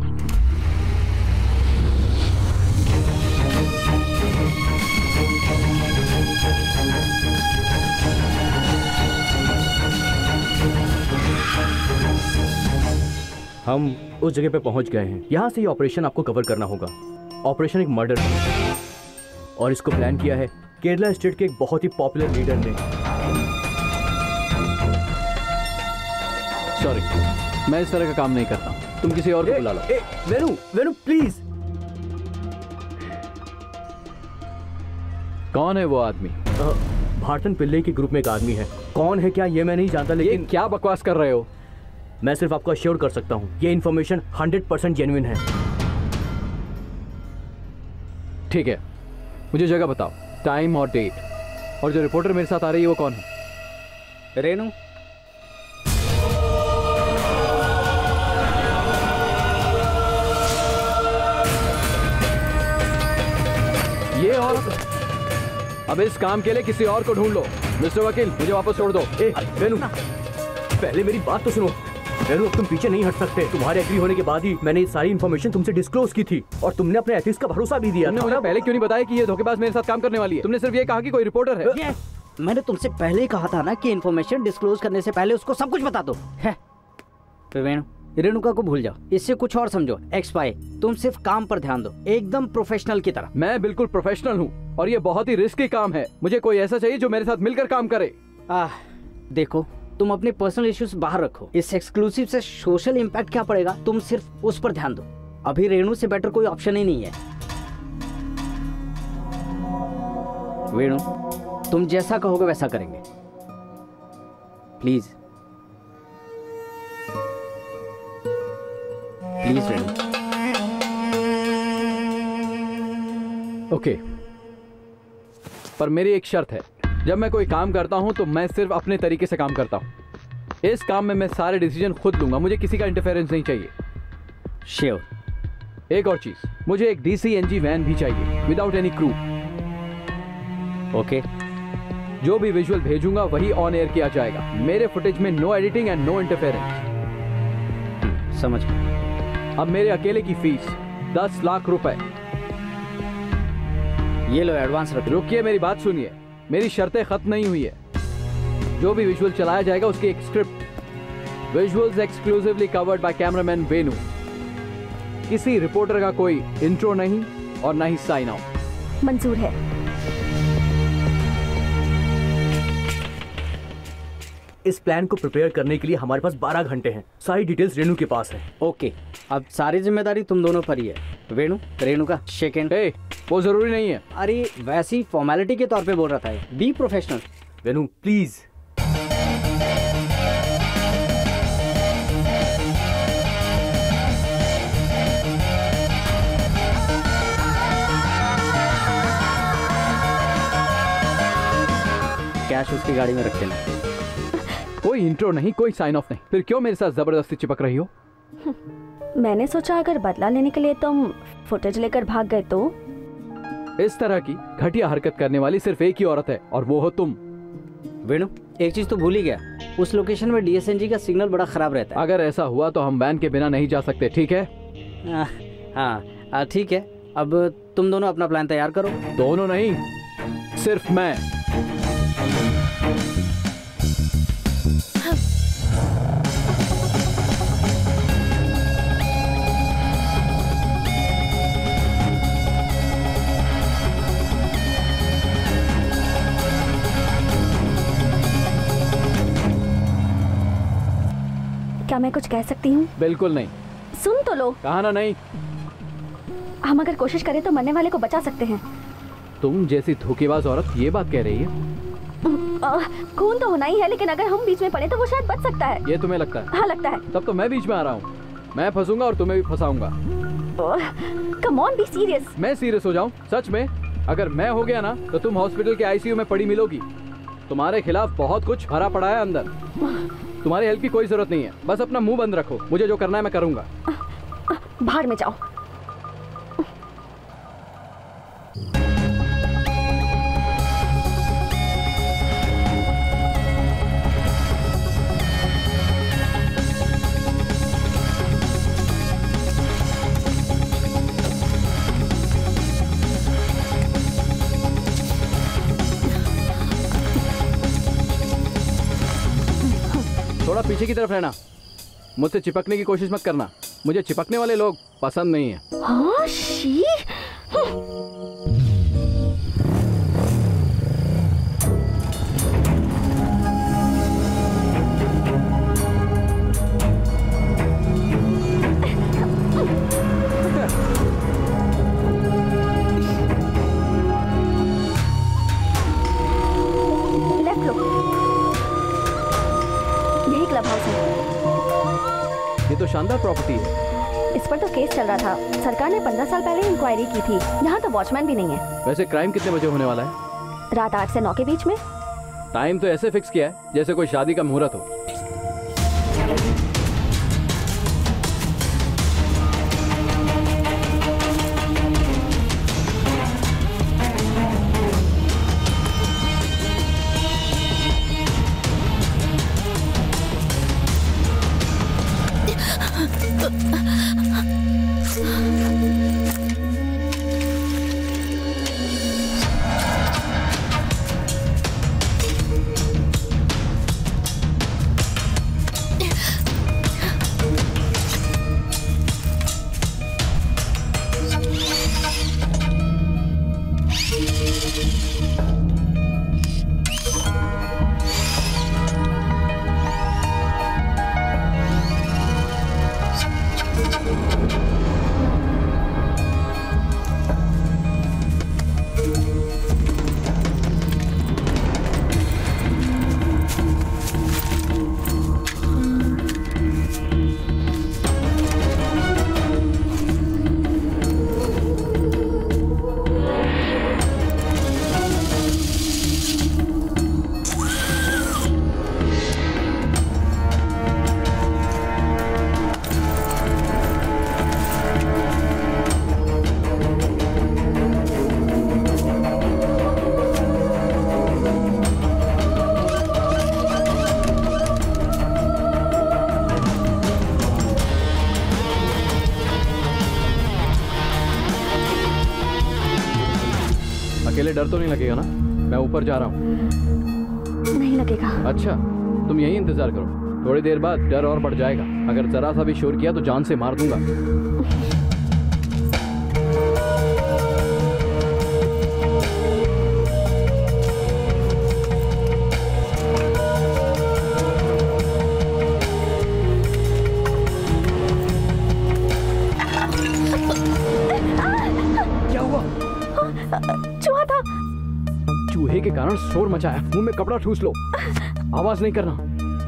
हम उस जगह पे पहुंच गए हैं। यहाँ से ये ऑपरेशन आपको कवर करना होगा। ऑपरेशन एक मर्डर है और इसको प्लान किया है केरला स्टेट के एक बहुत ही पॉपुलर लीडर ने। सॉरी, मैं इस तरह का काम नहीं करता। तुम किसी और को बुला लो। वेनु प्लीज। कौन है वो आदमी? भारतन पिल्ले के ग्रुप में एक आदमी है। कौन है क्या ये मैं नहीं जानता, लेकिन ये क्या बकवास कर रहे हो? मैं सिर्फ आपको अश्योर कर सकता हूँ ये इन्फॉर्मेशन 100% जेन्युइन है। ठीक है, मुझे जगह बताओ, टाइम और डेट, और जो रिपोर्टर मेरे साथ आ रही है वो कौन है? रेनू। ये और अब इस काम के लिए किसी और को ढूंढ लो। मिस्टर वकील, मुझे वापस छोड़ दो। रेनू, पहले मेरी बात तो सुनो। रेनू, अब तुम पीछे नहीं हट सकते। तुम्हारे एग्री होने के बाद ही मैंने ये सारी इन्फॉर्मेशन तुमसे डिस्क्लोज की थी और तुमने अपने एथिक्स का भरोसा भी दिया। तुमने मुझे पहले क्यों नहीं बताया कि ये धोखेबाज मेरे साथ काम करने वाली है? तुमने सिर्फ ये कहा कि कोई रिपोर्टर है। मैंने तुमसे पहले ही कहा था ना कि इन्फॉर्मेशन डिस्क्लोज करने से पहले उसको सब कुछ बता दो। वेणु, रेणुका को भूल जाओ, इससे कुछ और समझो। एक्सपाई, तुम सिर्फ काम पर ध्यान दो, एकदम प्रोफेशनल की तरह। मैं बिल्कुल प्रोफेशनल हूँ और ये बहुत ही रिस्की काम है। मुझे कोई ऐसा चाहिए जो मेरे साथ मिलकर काम करे। देखो, तुम अपने पर्सनल इश्यूज बाहर रखो। इस एक्सक्लूसिव से सोशल इम्पैक्ट क्या पड़ेगा, तुम सिर्फ उस पर ध्यान दो। अभी रेणु से बेटर कोई ऑप्शन ही नहीं है। वेणु, तुम जैसा कहोगे वैसा करेंगे। Please please Renu. ओके, पर मेरी एक शर्त है। जब मैं कोई काम करता हूं तो मैं सिर्फ अपने तरीके से काम करता हूं। इस काम में मैं सारे डिसीजन खुद लूंगा, मुझे किसी का इंटरफेरेंस नहीं चाहिए। श्योर। एक और चीज, मुझे एक DCNG वैन भी चाहिए विदाउट एनी क्रू। ओके। जो भी विजुअल भेजूंगा वही ऑन एयर किया जाएगा। मेरे फुटेज में no editing and no interference. समझ गया। अब मेरे अकेले की फीस 10 लाख रुपए। ये लो एडवांस रख। रुकिए, मेरी बात सुनिए, मेरी शर्तें खत्म नहीं हुई है। जो भी विजुअल चलाया जाएगा उसकी एक script. Visuals exclusively covered by cameraman Venu. किसी रिपोर्टर का कोई इंट्रो नहीं और ना ही साइन आउट। मंजूर है। इस प्लान को प्रिपेयर करने के लिए हमारे पास 12 घंटे हैं। सारी डिटेल्स रेणु के पास है। ओके, अब सारी जिम्मेदारी तुम दोनों पर ही है। वेणु, रेणु का शेक हैंड। वो जरूरी नहीं है। अरे वैसी फॉर्मेलिटी के तौर पे बोल रहा था। Be professional. Venu please. Cash उसकी गाड़ी में रख देना। कोई इंट्रो नहीं, कोई साइन ऑफ नहीं। फिर क्यों मेरे साथ जबरदस्ती चिपक रही हो? मैंने सोचा अगर बदला लेने के लिए तुम फुटेज लेकर भाग गए तो। इस तरह की घटिया हरकत करने वाली सिर्फ एक ही औरत है और वो हो तुम। वेणु, एक चीज तो भूल ही गया, उस लोकेशन में DSNG का सिग्नल बड़ा खराब रहता है। अगर ऐसा हुआ तो हम वैन के बिना नहीं जा सकते, ठीक है? हाँ ठीक है। अब तुम दोनों अपना प्लान तैयार करो। दोनों नहीं, सिर्फ मैं। क्या मैं कुछ कह सकती हूँ? बिल्कुल नहीं। सुन तो लो। कहा ना नहीं। हम अगर कोशिश करें तो मरने वाले को बचा सकते हैं। तुम जैसी धोखेबाज औरत ये बात कह रही है? खून तो होना ही है, लेकिन अगर हम बीच में पड़े तो वो शायद बच सकता है। ये तुम्हें लगता है? हाँ लगता है। तब तो मैं बीच में आ रहा हूँ। मैं फंसूंगा और तुम्हें भी फंसाऊंगा। Come on, be serious. मैं सीरियस हो जाऊँ? सच में? अगर मैं हो गया ना तो तुम हॉस्पिटल के ICU में पड़ी मिलोगी। तुम्हारे खिलाफ बहुत कुछ भरा पड़ा है अंदर। तुम्हारी हेल्प की कोई जरूरत नहीं है, बस अपना मुंह बंद रखो। मुझे जो करना है मैं करूंगा। बाहर में जाओ। थोड़ा पीछे की तरफ रहना। मुझसे चिपकने की कोशिश मत करना। मुझे चिपकने वाले लोग पसंद नहीं है। हाँ, शी। लेफ्ट लो। यही क्लब हाउस है। ये तो शानदार प्रॉपर्टी है। इस पर तो केस चल रहा था। सरकार ने 15 साल पहले इंक्वायरी की थी। यहाँ तो वॉचमैन भी नहीं है। वैसे क्राइम कितने बजे होने वाला है? रात 8 से 9 के बीच में। टाइम तो ऐसे फिक्स किया है जैसे कोई शादी का मुहूर्त हो। पहले डर तो नहीं लगेगा ना? मैं ऊपर जा रहा हूँ। नहीं लगेगा। अच्छा, तुम यही इंतजार करो, थोड़ी देर बाद डर और बढ़ जाएगा। अगर जरा सा भी शोर किया तो जान से मार दूंगा। क्या हुआ? चूहा था। चूहे के कारण शोर मचाया। मुंह में कपड़ा ठूस लो, आवाज नहीं करना।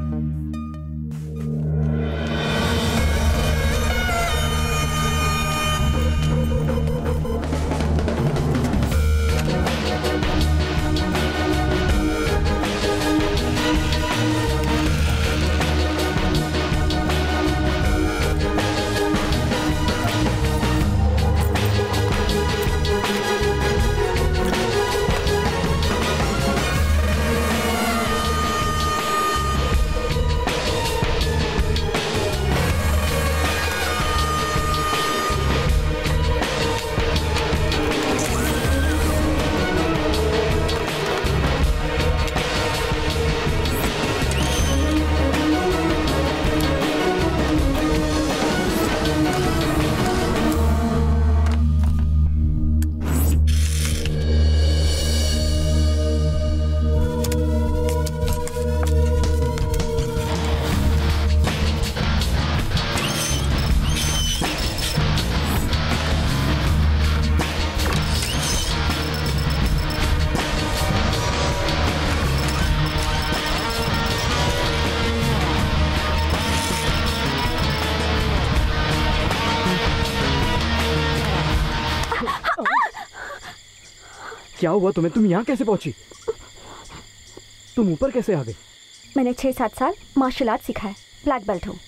क्या हुआ तुम्हें? तुम यहाँ कैसे पहुंची? तुम ऊपर कैसे आ गई? मैंने 6-7 साल मार्शल आर्ट सीखा है, ब्लैक बेल्ट हूँ।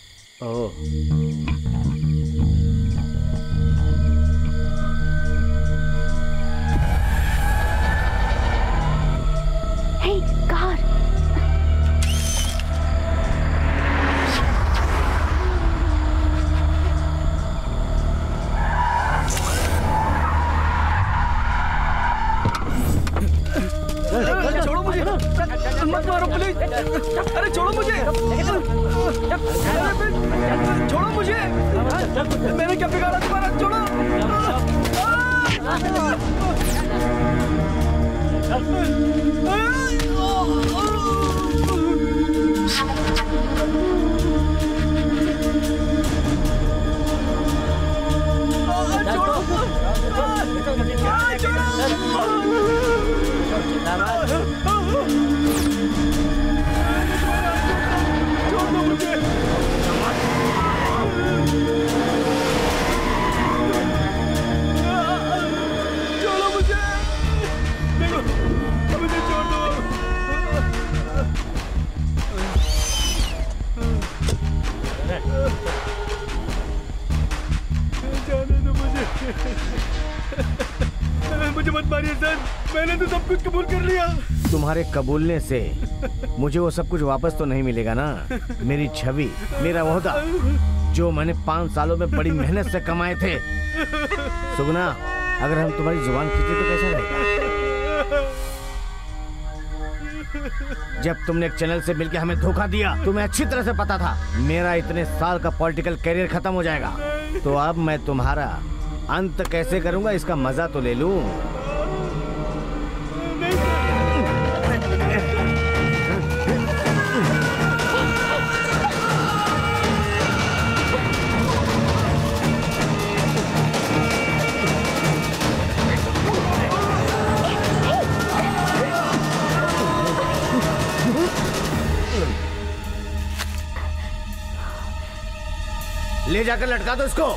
Hey, car. छोड़ो मुझे, मत मारो प्लीज। अरे छोड़ो मुझे, छोड़ो मुझे। मैंने क्या बिगाड़ा तुम्हारा? छोड़ो। मुझे मत मारिए सर, मैंने तो सब कुछ कबूल कर लिया। तुम्हारे कबूलने से मुझे वो सब कुछ वापस तो नहीं मिलेगा ना। मेरी छवि, मेरा ओहदा, जो मैंने 5 सालों में बड़ी मेहनत से कमाए थे। सुगना, अगर हम तुम्हारी जुबान खींचे तो कैसा रहेगा? जब तुमने एक चैनल से मिलकर हमें धोखा दिया, तुम्हें अच्छी तरह से पता था मेरा इतने साल का पॉलिटिकल करियर खत्म हो जाएगा। तो अब मैं तुम्हारा अंत कैसे करूंगा, इसका मजा तो ले लूं। ले जाकर लटका दो इसको।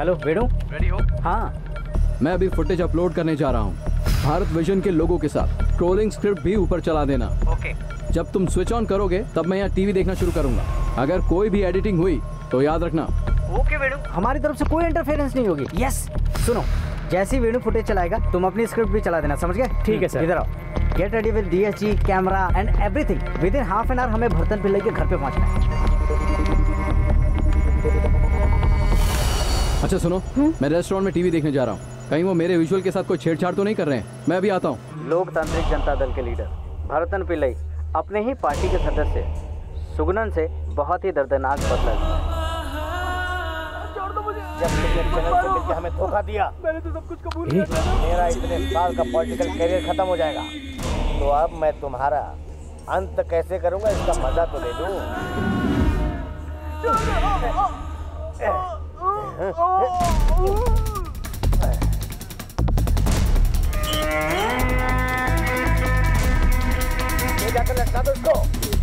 हेलो वेणु, रेडी हो? हाँ। मैं अभी फुटेज अपलोड करने जा रहा हूँ भारत विजन के लोगों के साथ। ट्रोलिंग स्क्रिप्ट भी ऊपर चला देना। ओके। जब तुम स्विच ऑन करोगे तब मैं यहाँ टीवी देखना शुरू करूंगा। अगर कोई भी एडिटिंग हुई तो याद रखना। ओके वेणु, हमारी तरफ से कोई इंटरफेरेंस नहीं होगी। यस। सुनो, जैसे ही वेणु फुटेज चलाएगा तुम अपनी स्क्रिप्ट भी चला देना, समझ गए? ठीक है सर। इधर आओ। Get ready with DSG, camera and everything. Within half an hour हमें भरतन पिल्लई के घर पे पहुंचना है। अच्छा सुनो, मैं रेस्टोरेंट में टीवी देखने जा रहा हूँ। कहीं वो मेरे विजुअल के साथ कोई छेड़छाड़ तो नहीं कर रहे हैं? मैं अभी आता हूँ। लोकतांत्रिक जनता दल के लीडर भरतन पिल्लई अपने ही पार्टी के सदस्य सुगनन से बहुत ही दर्दनाक बदला लिया। जब तुमने चैनल से मिलकर हमें धोखा दिया, मैंने तो सब कुछ कबूल कर लिया। मेरा इतने साल का पॉलिटिकल करियर खत्म हो जाएगा, तो अब मैं तुम्हारा अंत कैसे करूंगा इसका मजा तो ले लूं। ये जाकर लटका दो इसको।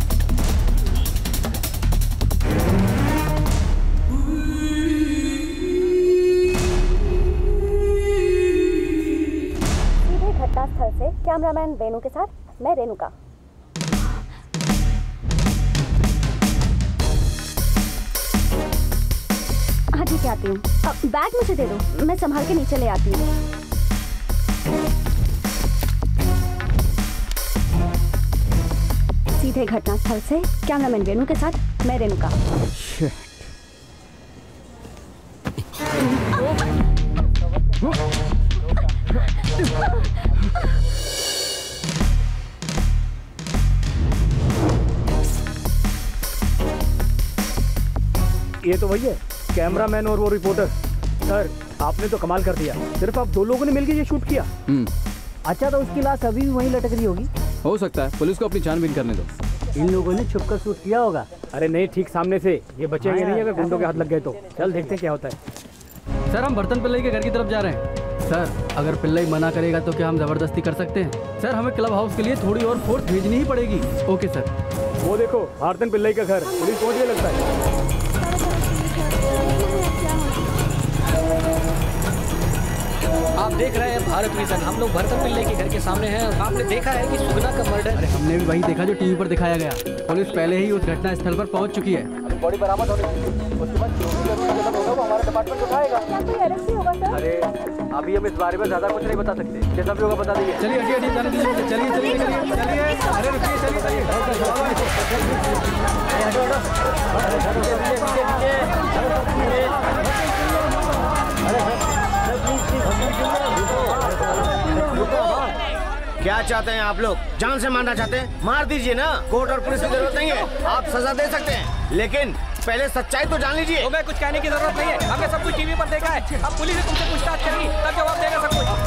सीधे घटनास्थल से कैमरामैन वेणु के साथ मैं रेणुका। हाँ ठीक है, आती हूँ। बैग मुझे दे दो, मैं संभाल के नीचे ले आती हूँ। सीधे घटनास्थल से कैमरामैन वेणु के साथ मैं रेणुका। ये तो वही है, कैमरामैन और वो रिपोर्टर। सर आपने तो कमाल कर दिया, सिर्फ आप दो लोगों ने मिलकर ये शूट किया। अच्छा, तो उसकी लाश अभी भी वहीं लटक रही होगी? हो सकता है, पुलिस को अपनी छानबीन करने दो। इन लोगों ने छुपकर शूट किया होगा। अरे नहीं, ठीक सामने से। ये बचेंगे नहीं अगर गुंडों के हाथ लग गए तो। चल देखते हैं क्या होता है। सर हम भरतन पिल्लई के घर की तरफ जा रहे हैं। सर अगर पिल्लई मना करेगा तो क्या हम जबरदस्ती कर सकते हैं? सर हमें क्लब हाउस के लिए थोड़ी और फोर्स भेजनी ही पड़ेगी। Okay sir. वो देखो भारतन पिल्लई का घर, पुलिस पहुंच गई लगता है। आप देख रहे हैं भारत विजन। हम लोग भरतन पिल्लई के घर के सामने हैं और आपने देखा है कि सुगना का मर्डर। अरे हमने भी वही देखा जो टीवी पर दिखाया गया। पुलिस पहले ही उस घटना स्थल पर पहुंच चुकी है। बॉडी बरामद होने की, उसके बाद जो भी होगा वो हमारा डिपार्टमेंट उठाएगा। क्या कोई अरेस्ट भी होगा सर? अरे अभी हम इस बारे में ज्यादा कुछ नहीं बता सकते, जैसा भी होगा बता देंगे। चलिए हटिए हटिए, जाने दीजिए। चलिए चलिए चलिए चलिए। अरे रुकिए, चलिए चलिए। क्या चाहते हैं आप लोग? जान से मारना चाहते हैं? मार दीजिए ना, कोर्ट और पुलिस की जरूरत नहीं है। आप सजा दे सकते हैं, लेकिन पहले सच्चाई तो जान लीजिए। तुम्हें कुछ कहने की जरूरत नहीं है, हमने सब कुछ टीवी पर देखा है। अब पुलिस तुमसे पूछताछ करेगी, तब जवाब देगा सब कुछ।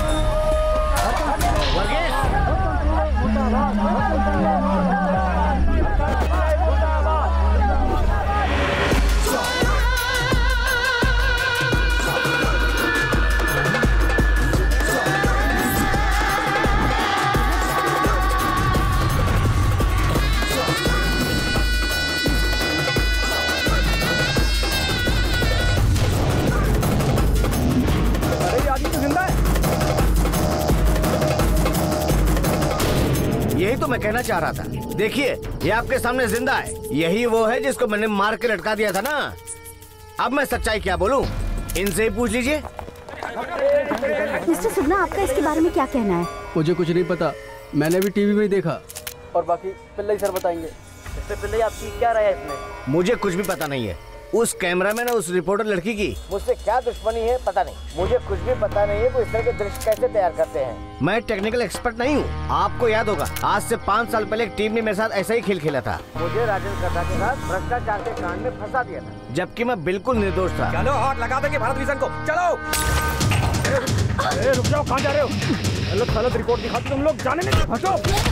यही तो मैं कहना चाह रहा था। देखिए ये आपके सामने जिंदा है। यही वो है जिसको मैंने मार के लटका दिया था ना। अब मैं सच्चाई क्या बोलूं? इनसे ही पूछ लीजिए। मिस्टर सुगना, आपका इसके बारे में क्या कहना है? मुझे कुछ नहीं पता, मैंने भी टीवी में ही देखा। और बाकी पिल्लई सर बताएंगे। इससे पिल्लई आपकी क्या राय है इसमें? मुझे कुछ भी पता नहीं है। उस कैमरामैन और उस रिपोर्टर लड़की की मुझसे क्या दुश्मनी है पता नहीं। मुझे कुछ भी पता नहीं है वो इस तरह के दृश्य कैसे तैयार करते हैं। मैं टेक्निकल एक्सपर्ट नहीं हूँ। आपको याद होगा आज से 5 साल पहले एक टीम ने मेरे साथ ऐसा ही खेल खेला था। मुझे राजेंद्र कथा के साथ भ्रष्टाचार के कांड में फंसा दिया था, जबकि मैं बिल्कुल निर्दोष था। चलो हाथ लगा देंगे भारत विजन को, चलो। अरे रुक जाओ, कहाँ जा रहे हो? गलत गलत रिपोर्ट दिखाते तुम लोग, जाने नहीं। हटो,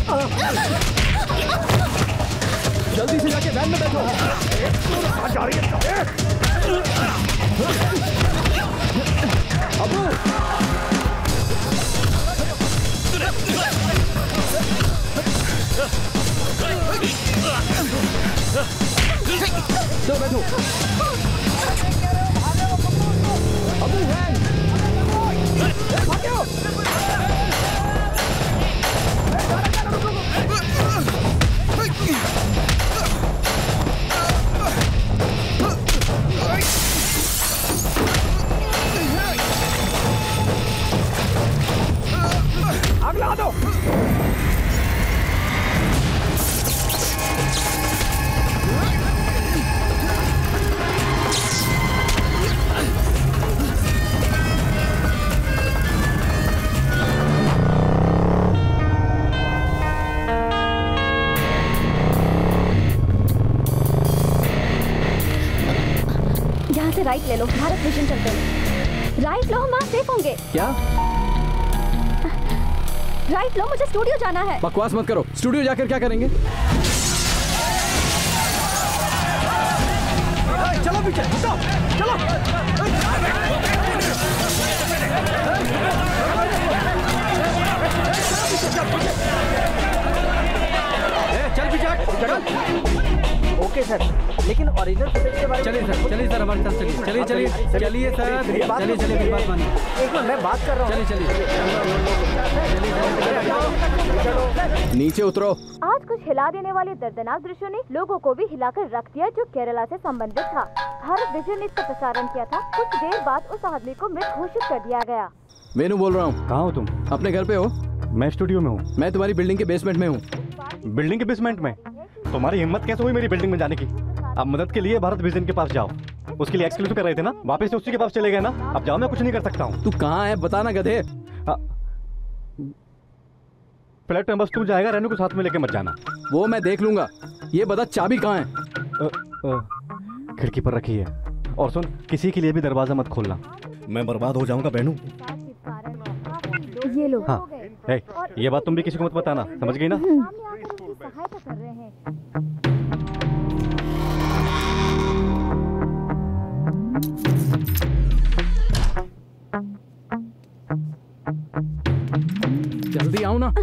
जल्दी से जाके वैन में बैठो। कहाँ जा रही है? अबू चलो बैठो। अबू राइट ले लो, भारत विजन चलते हैं। राइट लो, हम वहाँ सेफ होंगे। क्या? राइट लो, मुझे स्टूडियो जाना है। बकवास मत करो, स्टूडियो जाकर क्या करेंगे? चलो पीछे, चलो। चल पीछे। ओके सर, लेकिन ओरिजिनल फुटेज के बारे में चलिए सर हमारे साथ चलिए चलिए सर, चलिए मेरी बात मानिए। एक मिनट, मैं बात कर रहा हूँ। चलिए नीचे उतरो। आज कुछ हिला देने वाले दर्दनाक दृश्यों ने लोगों को भी हिलाकर रख दिया जो केरला से संबंधित था। भारत विजन ने इसका प्रसारण किया था। कुछ देर बाद उस आदमी को मृत घोषित कर दिया गया। वेनु बोल रहा हूँ। कहाँ हो तुम? अपने घर पे हो? मैं स्टूडियो में हूँ। मैं तुम्हारी बिल्डिंग के बेसमेंट में हूँ। बिल्डिंग के बेसमेंट में? तुम्हारी हिम्मत कैसे हुई मेरी बिल्डिंग में जाने की? अब मदद के लिए भारत विजन के पास जाओ। उसके लिए एक्सक्लूसिव कर रहे थे ना, वापस से उसी के पास चले गए ना। अब जाओ, मैं कुछ नहीं कर सकता हूँ। तू कहाँ है बताना गधे। फ्लैट में बस तू जाएगा, रहने को साथ में लेके मत जाना। वो मैं देख लूंगा। ये बता चाबी कहाँ है? खिड़की पर रखी है। और सुन, किसी के लिए भी दरवाजा मत खोलना। मैं बर्बाद हो जाऊंगा बेनू। ये लो। हाँ, ये बात तुम भी किसी को मत बताना, समझ गई ना? सहायता कर रहे हैं। जल्दी आओ ना।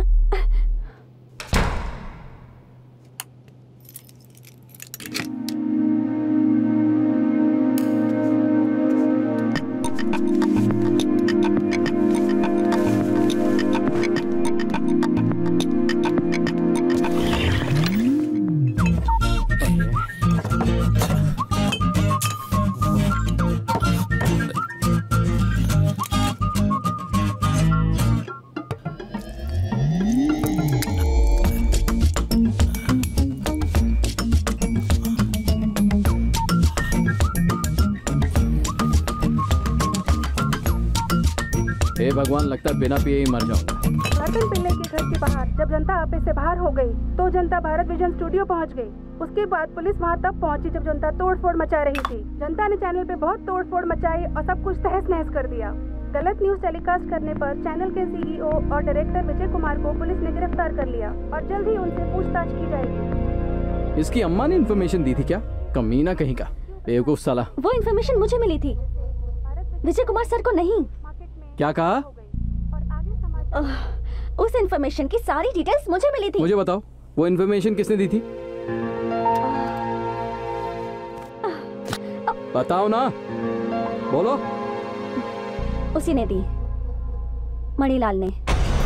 भगवान, लगता है बिना पिए ही मर जाऊंगा। रतन पिल्ले के घर के बाहर जब जनता आपे से बाहर हो गई तो जनता भारत विजन स्टूडियो पहुंच गई। उसके बाद पुलिस वहां तब पहुंची जब जनता तोड़फोड़ मचा रही थी। जनता ने चैनल पे बहुत तोड़फोड़ मचाई और सब कुछ तहस नहस कर दिया। गलत न्यूज टेलीकास्ट करने पर चैनल के सीईओ और डायरेक्टर विजय कुमार को पुलिस ने गिरफ्तार कर लिया और जल्द ही उनसे पूछताछ की जाएगी। इसकी अम्मा ने इन्फॉर्मेशन दी थी क्या? कमीना कहीं का, बेवकूफ साला। वो इन्फॉर्मेशन मुझे मिली थी, विजय कुमार सर को नहीं। क्या कहा? उस इन्फॉर्मेशन की सारी डिटेल्स मुझे मिली थी। मुझे बताओ, वो इन्फॉर्मेशन किसने दी थी? बताओ ना, बोलो। उसी ने दी, मणिलाल ने।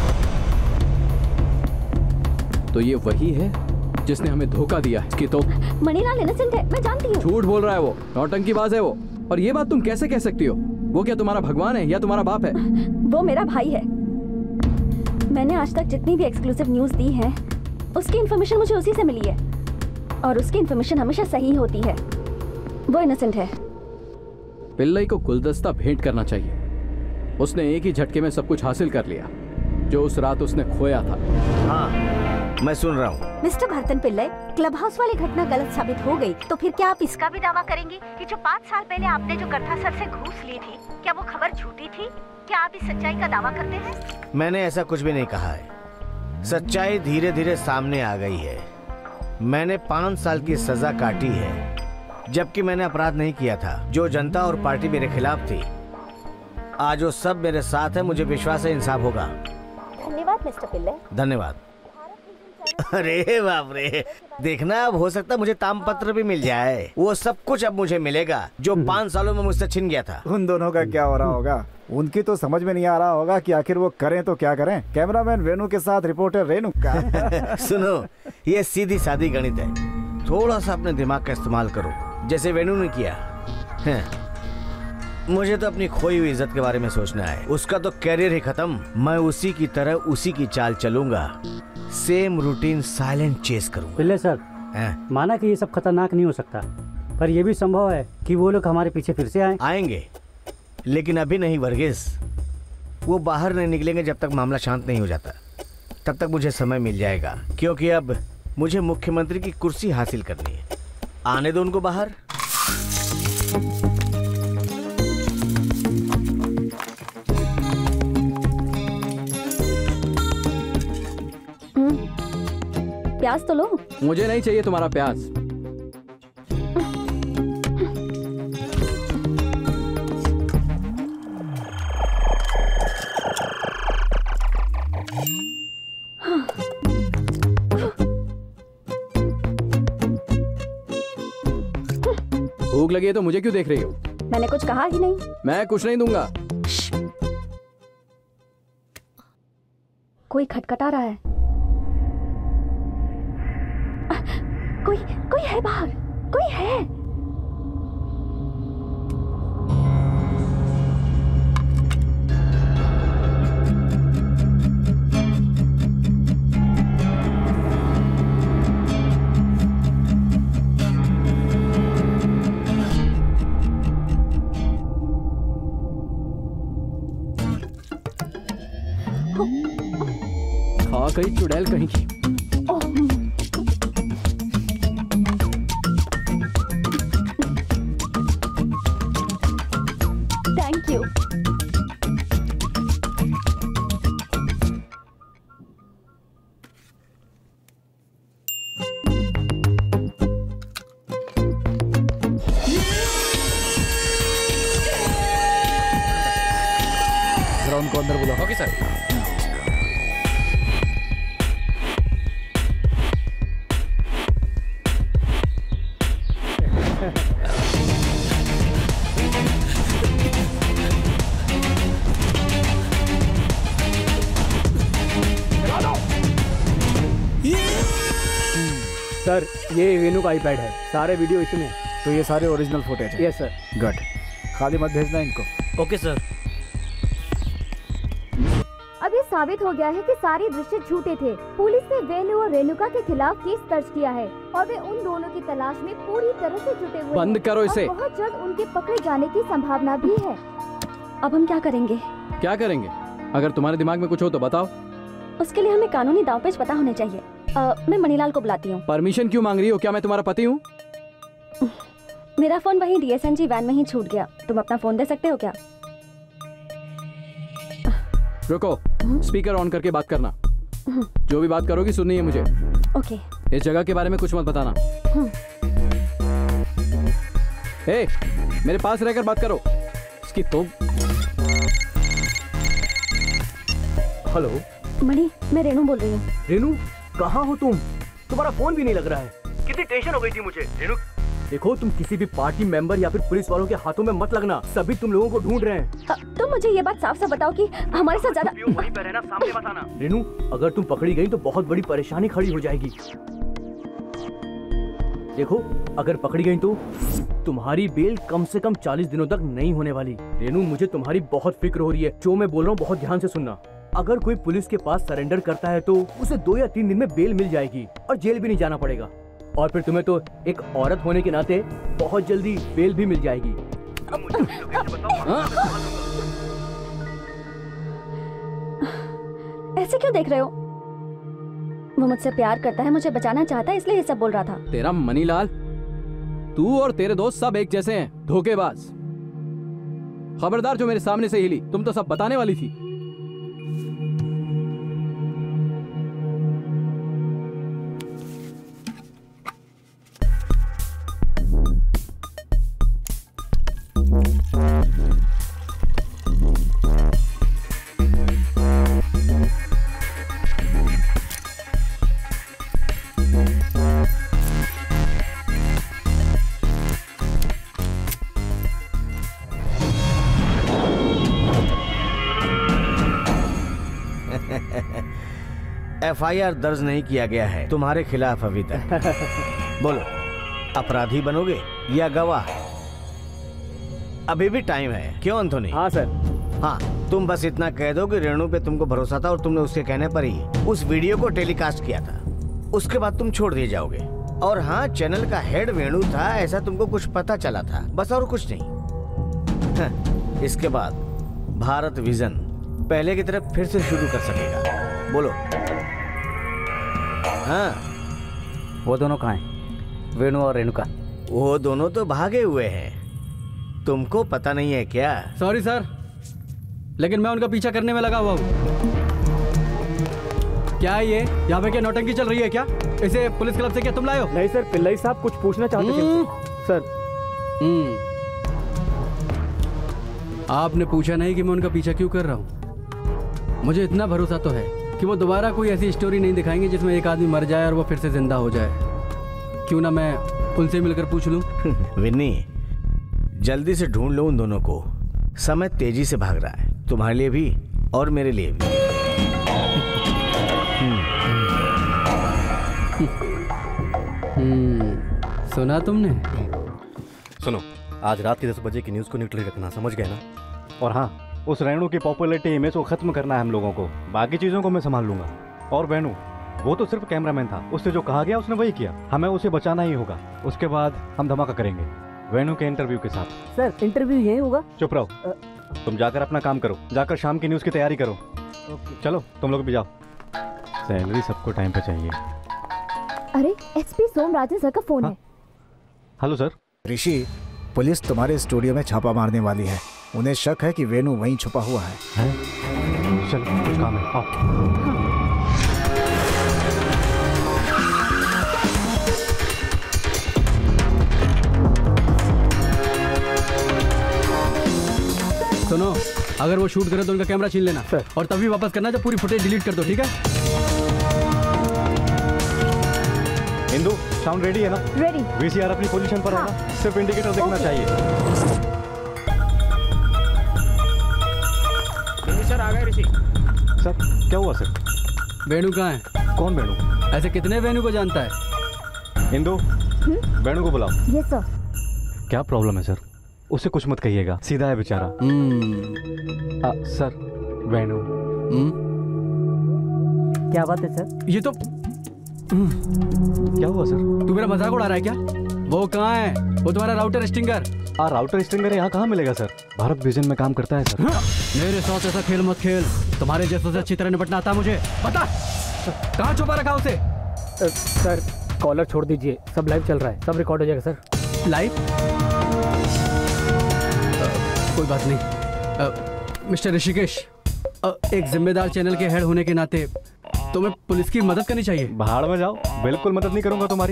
तो ये वही है जिसने हमें धोखा दिया। इसकी तो मणिलाल इनोसेंट है, मैं जानती हूँ। झूठ बोल रहा है वो, नौटंकीबाज है वो। और ये बात तुम कैसे कह सकती हो? वो क्या तुम्हारा भगवान है या तुम्हारा बाप है? वो मेरा भाई है। मैंने आज तक जितनी भी एक्सक्लूसिव न्यूज दी है उसकी इन्फॉर्मेशन मुझे उसी से मिली है और उसकी इन्फॉर्मेशन हमेशा सही होती है। वो इनोसेंट है। पिल्लई को गुलदस्ता भेंट करना चाहिए। उसने एक ही झटके में सब कुछ हासिल कर लिया जो उस रात उसने खोया था। हाँ, मैं सुन रहा हूँ। Mister Bharathan Pillai, club house वाली घटना गलत साबित हो गई तो फिर क्या आप इसका भी दावा करेंगे कि जो 5 साल पहले आपने जो कथा सर से घूस ली थी, क्या वो खबर झूठी थी? क्या आप इस सच्चाई का दावा करते हैं? मैंने ऐसा कुछ भी नहीं कहा है। सच्चाई धीरे धीरे सामने आ गई है। मैंने 5 साल की सजा काटी है, जबकि मैंने अपराध नहीं किया था। जो जनता और पार्टी मेरे खिलाफ थी, आज वो सब मेरे साथ है। मुझे विश्वास है इंसाफ होगा। धन्यवाद मिस्टर पिल्लई। धन्यवाद। अरे बाप रे, देखना अब हो सकता है मुझे तामपत्र भी मिल जाए। वो सब कुछ अब मुझे मिलेगा जो 5 सालों में मुझसे छिन गया था। उन दोनों का क्या हो रहा होगा? उनकी तो समझ में नहीं आ रहा होगा कि आखिर वो करें तो क्या करें। कैमरामैन वेणु के साथ रिपोर्टर रेणु का। सुनो, ये सीधी सादी गणित है। थोड़ा सा अपने दिमाग का इस्तेमाल करो, जैसे वेणु ने किया है। मुझे तो अपनी खोई हुई इज्जत के बारे में सोचना है। उसका तो कैरियर ही खत्म। मैं उसी की तरह उसी की चाल चलूंगा। सेम रूटीन, साइलेंट चेस करूंगा। पिल्लई सर, माना कि ये सब खतरनाक नहीं हो सकता, पर यह भी संभव है कि वो लोग हमारे पीछे फिर से आएंगे, लेकिन अभी नहीं वर्गीस। वो बाहर नहीं निकलेंगे जब तक मामला शांत नहीं हो जाता। तब तक मुझे समय मिल जाएगा, क्योंकि अब मुझे मुख्यमंत्री की कुर्सी हासिल करनी है। आने दो उनको बाहर। प्याज तो लो। मुझे नहीं चाहिए तुम्हारा प्याज। भूख लगी है तो मुझे क्यों देख रही हो? मैंने कुछ कहा ही नहीं। मैं कुछ नहीं दूंगा। कोई खटखटा रहा है। कोई है बाहर, कोई है। खा गई चुड़ैल कहीं की। Thank you. ग्राउंड को अंदर बुलाओ। Okay sir. सर ये रेनू का आईपैड है, सारे वीडियो इसमें है। तो ये सारे ओरिजिनल फुटेज है? Yes sir. गुड, खाली मत भेजना इनको। Okay sir. अब ये साबित हो गया है कि सारे दृश्य झूठे थे। पुलिस ने वेणु और रेणुका के खिलाफ केस दर्ज किया है और वे उन दोनों की तलाश में पूरी तरह से जुटे हुए बंद हैं। करो इसे। और बहुत जल्द उनके पकड़े जाने की संभावना भी है। अब हम क्या करेंगे? क्या करेंगे? अगर तुम्हारे दिमाग में कुछ हो तो बताओ। उसके लिए हमें कानूनी दांवपेच पता होने चाहिए। मैं मणिलाल को बुलाती हूँ। परमिशन क्यों मांग रही हो? क्या मैं तुम्हारा पति हूँ? मेरा फोन वहीं DSNG वैन में ही छूट गया। तुम अपना फोन दे सकते हो क्या? रुको, स्पीकर ऑन करके बात करना। जो भी बात करोगी सुननी है मुझे। ओके। इस जगह के बारे में कुछ मत बताना। ए, मेरे पास रहकर बात करो। इसकी तो। हेलो मणि, मैं रेनू बोल रही हूँ। रेनू, कहाँ हो तुम? तुम्हारा फोन भी नहीं लग रहा है। कितनी टेंशन हो गई थी मुझे। रेनू देखो, तुम किसी भी पार्टी मेंबर या फिर पुलिस वालों के हाथों में मत लगना। सभी तुम लोगों को ढूंढ रहे हैं। तुम मुझे ये बात साफ साफ बताओ कि हमारे साथ ज्यादा वहीं पर रहना, सामने मत आना। रेनू, अगर तुम पकड़ी गई तो बहुत बड़ी परेशानी खड़ी हो जाएगी। देखो, अगर पकड़ी गई तो तुम्हारी बेल कम से कम 40 दिनों तक नहीं होने वाली। रेनू, मुझे तुम्हारी बहुत फिक्र हो रही है। जो मैं बोल रहा हूँ बहुत ध्यान से सुनना। अगर कोई पुलिस के पास सरेंडर करता है तो उसे 2 या 3 दिन में बेल मिल जाएगी और जेल भी नहीं जाना पड़ेगा। और फिर तुम्हें तो एक औरत होने के नाते बहुत जल्दी बेल भी मिल जाएगी। ऐसे क्यों देख रहे हो? वो मुझसे प्यार करता है, मुझे बचाना चाहता है, इसलिए ये सब बोल रहा था। तेरा मनीलाल, तू और तेरे दोस्त सब एक जैसे हैं, धोखेबाज। खबरदार जो मेरे सामने से हिली, तुम तो सब बताने वाली थी। FIR दर्ज नहीं किया गया है तुम्हारे खिलाफ अभी तक। बोलो, अपराधी बनोगे या गवाह? अभी भी टाइम है, क्यों एंथोनी? हाँ सर। हाँ, तुम बस इतना कह दो कि रेणु पे तुमको भरोसा था और तुमने उसके कहने पर ही उस वीडियो को टेलीकास्ट किया था। उसके बाद तुम छोड़ दिए जाओगे। और हाँ, चैनल का हेड वेणु था, ऐसा तुमको कुछ पता चला था, बस और कुछ नहीं। हाँ, इसके बाद भारत विजन पहले की तरफ फिर से शुरू कर सकेगा। बोलो। हाँ, वो दोनों कहाँ हैं? वेणु और रेणुका? वो दोनों तो भागे हुए हैं। तुमको पता नहीं है क्या? सॉरी सर, लेकिन मैं उनका पीछा करने में लगा हुआ हूँ। क्या है ये? यहाँ पे क्या नौटंकी चल रही है क्या? इसे पुलिस क्लब से क्या तुम लाए हो? नहीं सर, पिल्लई साहब कुछ पूछना चाहते थे सर। आपने पूछा नहीं कि मैं उनका पीछा क्यों कर रहा हूँ? मुझे इतना भरोसा तो है कि वो दोबारा कोई ऐसी स्टोरी नहीं दिखाएंगे जिसमें एक आदमी मर जाए और वो फिर से जिंदा हो जाए। क्यों ना मैं उनसे मिलकर पूछ लूं? विन्नी, जल्दी से ढूंढ लो उन दोनों को। समय तेजी से भाग रहा है, तुम्हारे लिए भी और मेरे लिए भी। सुना तुमने? सुनो, आज रात के 10 बजे की न्यूज़ को न्यूट्रल रखना, समझ गए ना? और हाँ, उस रेणु की पॉपुलैरिटी इमेज को खत्म करना है हम लोगों को। बाकी चीजों को मैं संभाल लूंगा। और वेणु, वो तो सिर्फ कैमरामैन था, उससे जो कहा गया उसने वही किया। हमें उसे बचाना ही होगा। उसके बाद हम धमाका करेंगे वेणु के इंटरव्यू के साथ। सर, इंटरव्यू यही होगा? चुप रहो, तुम जाकर अपना काम करो, जाकर शाम की न्यूज़ की तैयारी करो। चलो तुम लोग भी जाओ, सैलरी सबको टाइम पे चाहिए। अरे, एसपी सोमराजन सर का फोन है। Hello sir. ऋषि, पुलिस तुम्हारे स्टूडियो में छापा मारने वाली है। उन्हें शक है कि वेणु वहीं छुपा हुआ है? चलो, कुछ काम है, आओ। सुनो, अगर वो शूट करे तो उनका कैमरा छीन लेना और तभी वापस करना जब पूरी फुटेज डिलीट कर दो, ठीक है? इंदु, साउंड रेडी है ना? रेडी। वीसीआर अपनी पोजीशन पर होगा, सिर्फ इंडिकेटर देखना चाहिए। सर आ गए ऋषि। सर, क्या हुआ सर? वेणु कहाँ है? कौन वेणु? ऐसे कितने वेणु को जानता है? इंदु, वेणु को बुलाओ। Yes sir. क्या प्रॉब्लम है सर? उसे कुछ मत कहिएगा, सीधा है बेचारा। सर, वेणु। क्या बात है सर? ये तो क्या हुआ सर? तू मेरा मजाक उड़ा रहा है क्या? वो कहाँ है? वो तुम्हारा राउटर स्टिंगर। राउटर स्टिंगर यहाँ कहाँ मिलेगा सर? भारत विजन में काम करता है सर। मेरे साथ ऐसा खेल मत खेल, तुम्हारे जैसों से अच्छी तरह निपटना आता मुझे। बता, कहाँ छुपा रखा उसे? सर, कॉलर छोड़ दीजिए, सब लाइव चल रहा है, सब रिकॉर्ड हो जाएगा सर। लाइव? कोई बात नहीं। मिस्टर ऋषिकेश, एक जिम्मेदार चैनल के हेड होने के नाते तुम्हें पुलिस की मदद करनी चाहिए। भाड़ में जाओ, बिल्कुल मदद नहीं करूंगा तुम्हारी।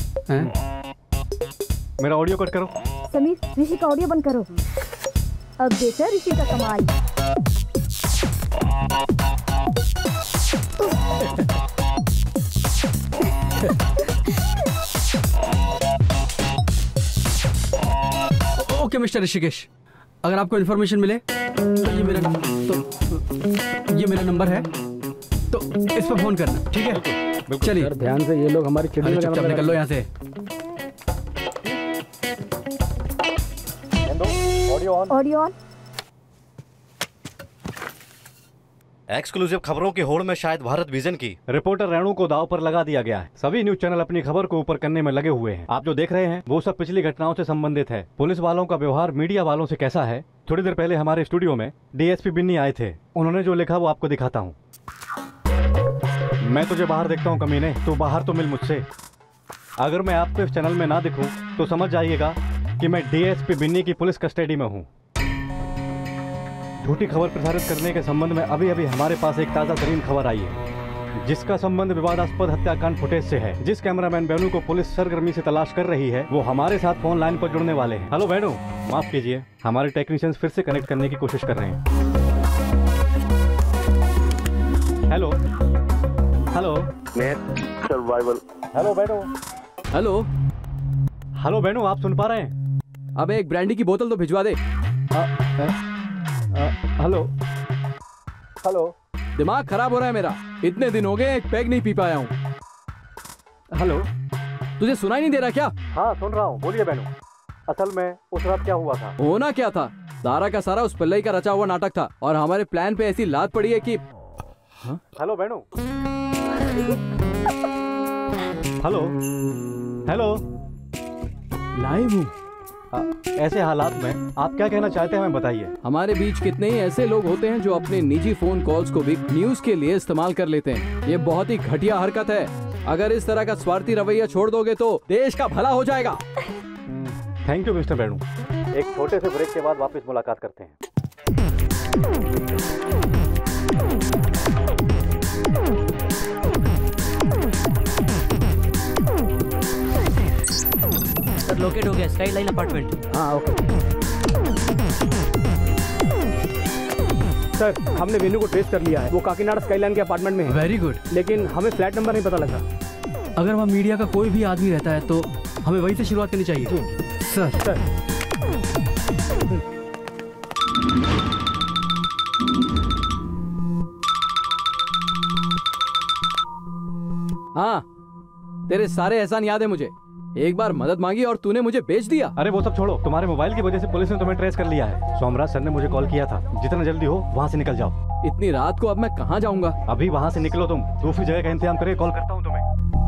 मेरा ऑडियो कट करो। समीर, ऋषि का ऑडियो बंद करो। अब देखा ऋषि का कमाल। ओके मिस्टर ऋषिकेश, अगर आपको इन्फॉर्मेशन मिले तो ये मेरा नंबर है, तो इस पर फोन करना, ठीक है? चलिए ध्यान से, ये लोग हमारी चिड़ी में चुपचाप निकल लो यहाँ से। Audio on. एक्सक्लूसिव खबरों की होड़ में शायद भारत विजन की रिपोर्टर रेणु को दांव पर लगा दिया गया है। सभी न्यूज चैनल अपनी खबर को ऊपर करने में लगे हुए हैं। आप जो देख रहे हैं वो सब पिछली घटनाओं से संबंधित है। पुलिस वालों का व्यवहार मीडिया वालों से कैसा है, थोड़ी देर पहले हमारे स्टूडियो में डीएसपी बिन्नी आए थे। उन्होंने जो लिखा वो आपको दिखाता हूँ। मैं तुझे बाहर देखता हूँ कमीने, तू बाहर तो मिल मुझसे। अगर मैं आपको इस चैनल में ना दिखूं तो समझ जाइएगा कि मैं डीएसपी बिन्नी की पुलिस कस्टडी में हूँ। झूठी खबर प्रसारित करने के संबंध में अभी अभी हमारे पास एक ताज़ा तरीन खबर आई है, जिसका संबंध विवादास्पद हत्याकांड फुटेज से है। जिस कैमरामैन वेणु को पुलिस सरगर्मी से तलाश कर रही है वो हमारे साथ फोन लाइन पर जुड़ने वाले हैं। हेलो वेणु, माफ कीजिए, हमारे टेक्नीशियंस फिर से कनेक्ट करने की कोशिश कर रहे हैं। Hello hello survival. Hello Venu. Hello hello Venu, आप सुन पा रहे हैं? अब एक ब्रांडी की बोतल तो भिजवा दे। Hello hello. दिमाग खराब हो रहा है मेरा, इतने दिन हो गए एक पैग नहीं पी पाया हूँ। हेलो, तुझे सुनाई नहीं दे रहा क्या? हाँ सुन रहा हूँ, बोलिए वेणु। असल में उस रात क्या हुआ था? होना क्या था, सारा का सारा उस पिल्लई का रचा हुआ नाटक था और हमारे प्लान पे ऐसी लात पड़ी है कि। Hello Venu. Hello hello. Live हूँ। ऐसे हालात में आप क्या कहना चाहते हैं हमें बताइए। हमारे बीच कितने ही ऐसे लोग होते हैं जो अपने निजी फोन कॉल्स को भी न्यूज के लिए इस्तेमाल कर लेते हैं। ये बहुत ही घटिया हरकत है। अगर इस तरह का स्वार्थी रवैया छोड़ दोगे तो देश का भला हो जाएगा। Thank you mister Venu. एक छोटे से ब्रेक के बाद वापस मुलाकात करते हैं। सर लोकेट हो गया, स्काई लाइन अपार्टमेंट। हाँ ओके सर हमने वेन्यू को ट्रेस कर लिया है, वो काकीनाडा स्काईलाइन के अपार्टमेंट में है। Very good. लेकिन हमें फ्लैट नंबर नहीं पता लगा। अगर वहाँ मीडिया का कोई भी आदमी रहता है तो हमें वहीं से शुरुआत करनी चाहिए। सर हाँ, तेरे सारे एहसान याद है मुझे। एक बार मदद मांगी और तूने मुझे बेच दिया। अरे वो सब छोड़ो, तुम्हारे मोबाइल की वजह से पुलिस ने तुम्हें ट्रेस कर लिया है। सोमराज सर ने मुझे कॉल किया था, जितना जल्दी हो वहाँ से निकल जाओ। इतनी रात को अब मैं कहाँ जाऊँगा? अभी वहाँ से निकलो तुम, दूसरी जगह का इंतजाम करके कॉल करता हूँ तुम्हें।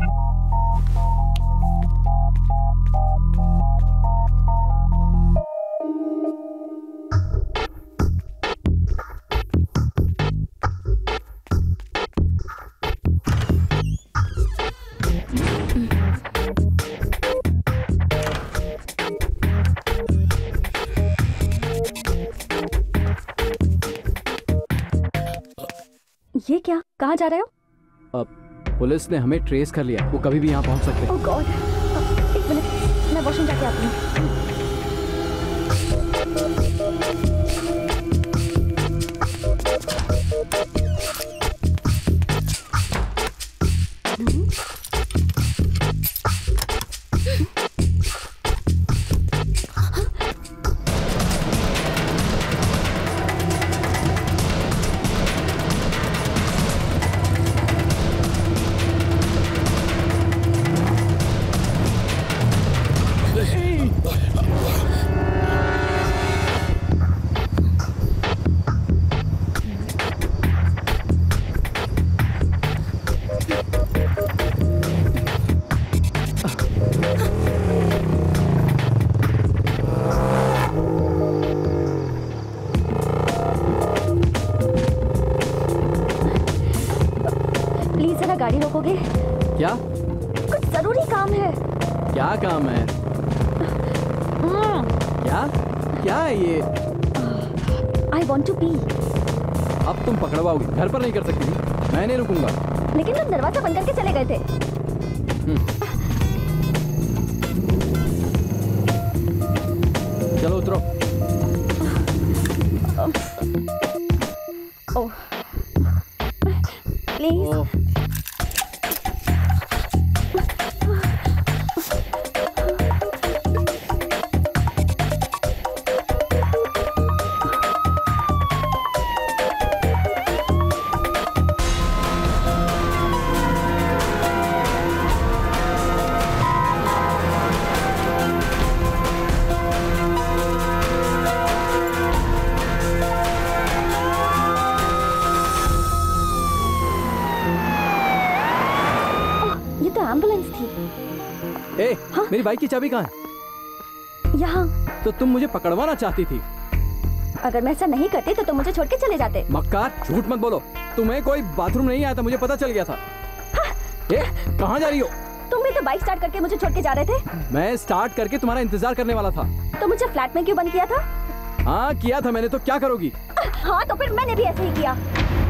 ये क्या, कहाँ जा रहे हो? अब पुलिस ने हमें ट्रेस कर लिया, वो कभी भी यहाँ पहुँच सकते हैं। ओह गॉड, एक मिनट, मैं वॉशरूम जाके आती हूँ। गाड़ी रोकोगे? क्या? कुछ जरूरी काम है। क्या काम है? क्या? क्या है ये? I want to pee। अब तुम पकड़वाओगी, घर पर नहीं कर सकती। मैं नहीं रुकूंगा। लेकिन तुम दरवाजा बंद करके चले गए थे। चलो उतरो। Oh please. हाँ? मेरी बाइक की चाबी कहाँ है? यहाँ। तो तुम मुझे पकड़वाना चाहती थी? अगर मैं ऐसा नहीं करती तो तुम मुझे छोड़ के चले जाते। मक्कार, झूठ मत बोलो। तुम्हें कोई बाथरूम नहीं आया था, मुझे पता चल गया था। हाँ? कहाँ जा रही हो? तुम भी तो बाइक स्टार्ट करके मुझे छोड़ के जा रहे थे। मैं स्टार्ट करके तुम्हारा इंतजार करने वाला था। तो मुझे फ्लैट में क्यों बंद किया था? हाँ किया था मैंने, तो क्या करोगी? हाँ तो फिर मैंने भी ऐसे ही किया।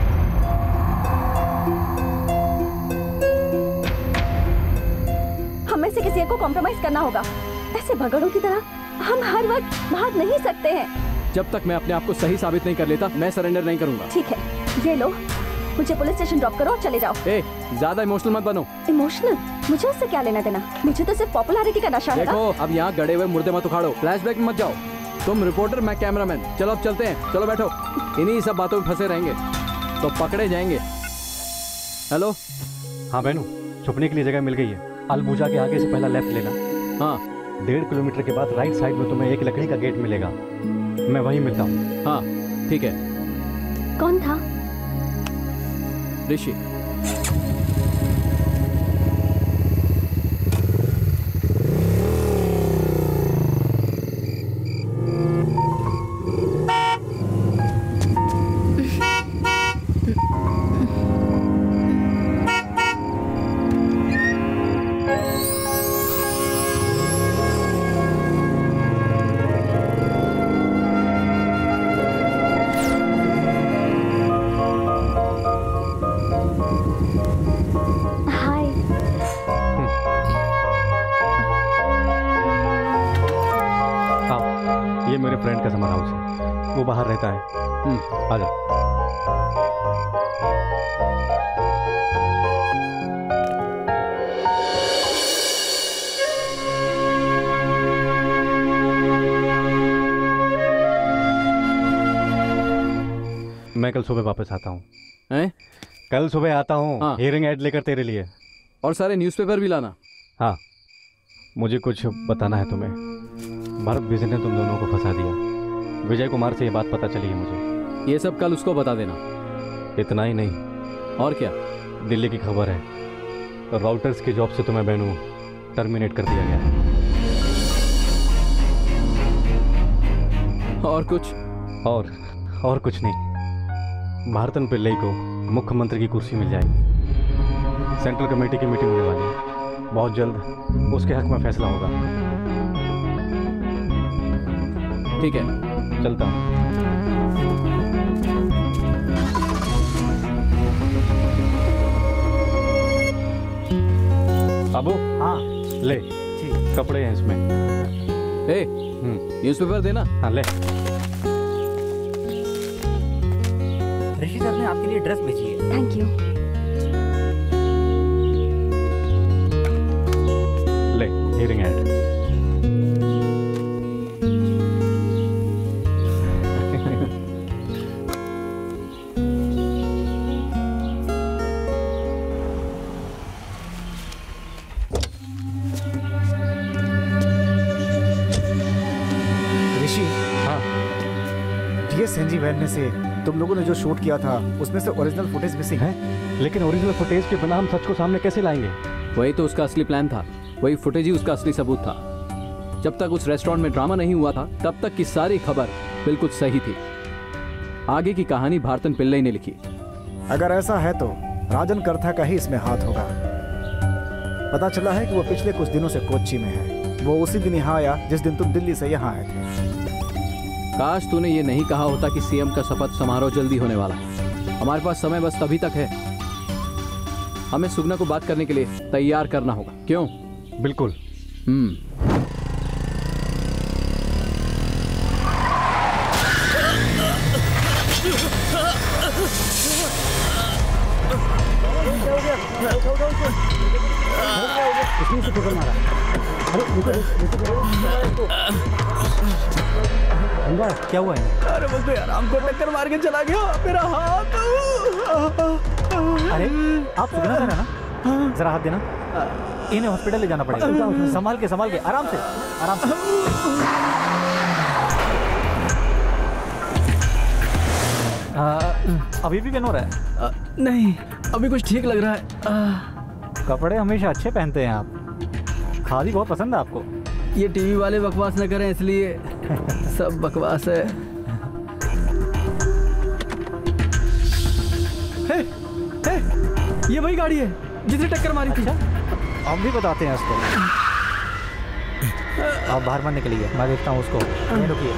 हमें से किसी को कॉम्प्रोमाइज करना होगा। ऐसे भगड़ों की तरह हम हर वक्त भाग नहीं सकते हैं। जब तक मैं अपने आप को सही साबित नहीं कर लेता, मैं सरेंडर नहीं करूंगा। ठीक है, ये लो, मुझे पुलिस स्टेशन ड्रॉप करो और चले जाओ। ज्यादा इमोशनल मत बनो। इमोशनल? मुझे उससे क्या लेना देना? मुझे तो सिर्फ पॉपुलैरिटी का नशा है। देखो, अब यहाँ गड़े हुए मुर्दे मत उखाड़ो, फ्लैशबैक में मत जाओ। तुम रिपोर्टर, मैं कैमरामैन। चलो अब चलते हैं, चलो बैठो। इन्हीं सब बातों में फंसे रहेंगे तो पकड़े जाएंगे। हेलो। हाँ बहनू, छुपने के लिए जगह मिल गई है। अलबुजा के आगे से पहला लेफ्ट लेना। हाँ। 1.5 किलोमीटर के बाद राइट साइड में तुम्हें एक लकड़ी का गेट मिलेगा। मैं वहीं मिलता हूँ। हाँ ठीक है। कौन था? ऋषि। मेरे फ्रेंड का समर हाउस है, वो बाहर रहता है। आ जाओ। मैं कल सुबह वापस आता हूँ। कल सुबह आता हूँ। हाँ। हियरिंग ऐड लेकर तेरे लिए। और सारे न्यूज़पेपर भी लाना। हाँ, मुझे कुछ बताना है तुम्हें। भारत विजन ने तुम दोनों को फंसा दिया। विजय कुमार से ये बात पता चली है मुझे। ये सब कल उसको बता देना। इतना ही नहीं, और क्या, दिल्ली की खबर है, राउटर्स की जॉब से तुम्हें बेनू टर्मिनेट कर दिया गया है। और कुछ? और कुछ नहीं, भारतन पिल्लई को मुख्यमंत्री की कुर्सी मिल जाएगी। सेंट्रल कमेटी की मीटिंग होने वाली है, बहुत जल्द उसके हक में फैसला होगा। ठीक है, चलता हूँ। अबू, हाँ ले, कपड़े हैं इसमें। न्यूज़पेपर देना। हाँ ले। ऋषि सर ने आपके लिए ड्रेस भेजी है। Thank you. ले, हियरिंग ऐड। ऋषि, हाँ, डीएस एनजी वैन में से तुम लोगों ने जो शूट किया था उसमें से ओरिजिनल फुटेज मिसिंग है। लेकिन ओरिजिनल फुटेज के बिना हम सच को सामने कैसे लाएंगे? वही तो उसका असली प्लान था, वही फुटेज ही उसका असली सबूत था। जब तक उस रेस्टोरेंट में ड्रामा नहीं हुआ था तब तक की सारी खबर बिल्कुल सही थी। आगे की कहानी भारतन पिल्लई ने लिखी। अगर ऐसा है तो राजन करथा का ही इसमें हाथ होगा। पता चला है कि वो पिछले कुछ दिनों से कोच्चि में है। वो उसी दिन यहाँ आया जिस दिन तुम दिल्ली से यहाँ आए थे। काश तूने ये नहीं कहा होता कि सीएम का शपथ समारोह जल्दी होने वाला है। हमारे पास समय बस तभी तक है। हमें सुगना को बात करने के लिए तैयार करना होगा। क्यों? बिल्कुल। इसमें से ठोकर मारा। अरे क्या हुआ है? अरे वो तो यार हमको टक्कर मार के चला गया मेरा हाथ। अरे आप सुगना सर है ना? जरा हाथ देना। इन्हें हॉस्पिटल ले जाना पड़ेगा। संभाल के आराम से। अभी भी पेन हो रहा है? नहीं, अभी कुछ ठीक लग रहा है। कपड़े हमेशा अच्छे पहनते हैं आप। खादी बहुत पसंद है आपको। ये टीवी वाले बकवास न करें इसलिए सब बकवास है। ये वही गाड़ी है जिसने टक्कर मारी थी। हम भी बताते हैं उसको। आप बाहर मत निकलिए, मैं देखता हूँ उसको। रुकिए।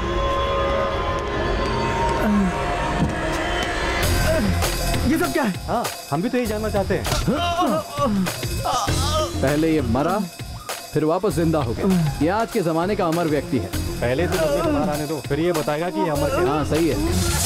ये सब क्या है? हाँ, हम भी तो यही जानना चाहते हैं। पहले ये मरा, फिर वापस जिंदा हो गया। ये आज के जमाने का अमर व्यक्ति है। पहले तो बाहर आने दो, फिर ये बताएगा कि ये अमर है। हाँ सही है।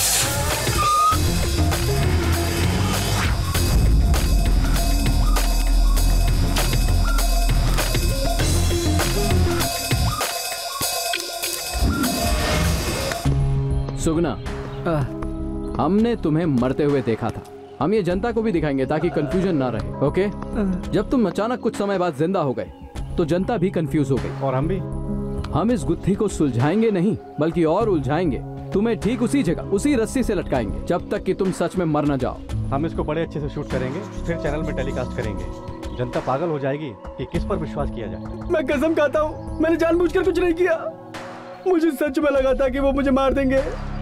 सुगना, हमने तुम्हें मरते हुए देखा था। हम ये जनता को भी दिखाएंगे ताकि कंफ्यूजन ना रहे। ओके? जब तुम अचानक कुछ समय बाद जिंदा हो गए तो जनता भी कंफ्यूज हो गई। और हम भी। हम इस गुत्थी को सुलझाएंगे नहीं बल्कि और उलझाएंगे। तुम्हें ठीक उसी जगह उसी रस्सी से लटकाएंगे जब तक कि तुम सच में मर न जाओ। हम इसको बड़े अच्छे से शूट करेंगे, फिर चैनल में टेलीकास्ट करेंगे। जनता पागल हो जाएगी कि किस पर विश्वास किया जाए। मैं कसम खाता हूँ, मैंने जानबूझकर कुछ नहीं किया। मुझे सच में लगा था कि वो मुझे मार देंगे।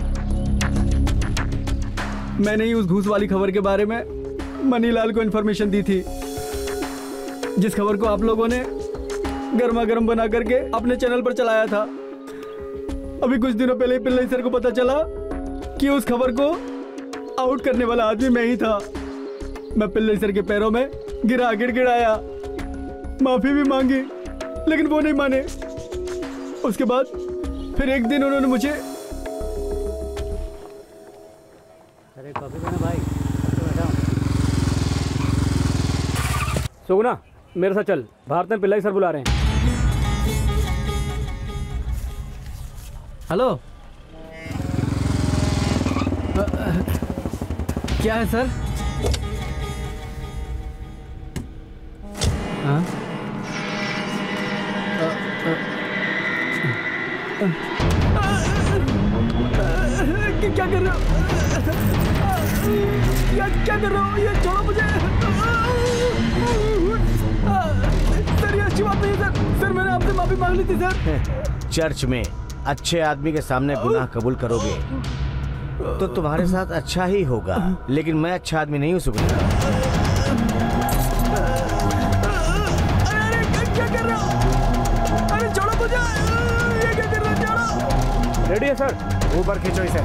मैंने ही उस घूस वाली खबर के बारे में मनीलाल को इन्फॉर्मेशन दी थी, जिस खबर को आप लोगों ने गर्मा गर्म बना करके अपने चैनल पर चलाया था। अभी कुछ दिनों पहले पिल्लई सर को पता चला कि उस खबर को आउट करने वाला आदमी मैं ही था। मैं पिल्लई सर के पैरों में गिड़गिड़ाया, माफी भी मांगी, लेकिन वो नहीं माने। उसके बाद फिर एक दिन उन्होंने मुझे अरे कॉफी देना भाई। सुगुना मेरे साथ चल, भारत पिल्लाई सर बुला रहे हैं। हेलो, क्या है सर? हाँ? क्या कर रहे हो? क्या कर रहे हो? ये छोड़ो मुझे। सर ये अच्छी बात नहीं है सर। सर मैंने आपसे माफी मांग ली थी सर। चर्च में अच्छे आदमी के सामने गुनाह कबूल करोगे तो तुम्हारे साथ अच्छा ही होगा, लेकिन मैं अच्छा आदमी नहीं हूँ सुगुना। क्या कर रहे हो? अरे छोड़ो मुझे। ये क्या कर रहे हो? छोड़ो। रेडी है सर? ऊपर खींचो इसे।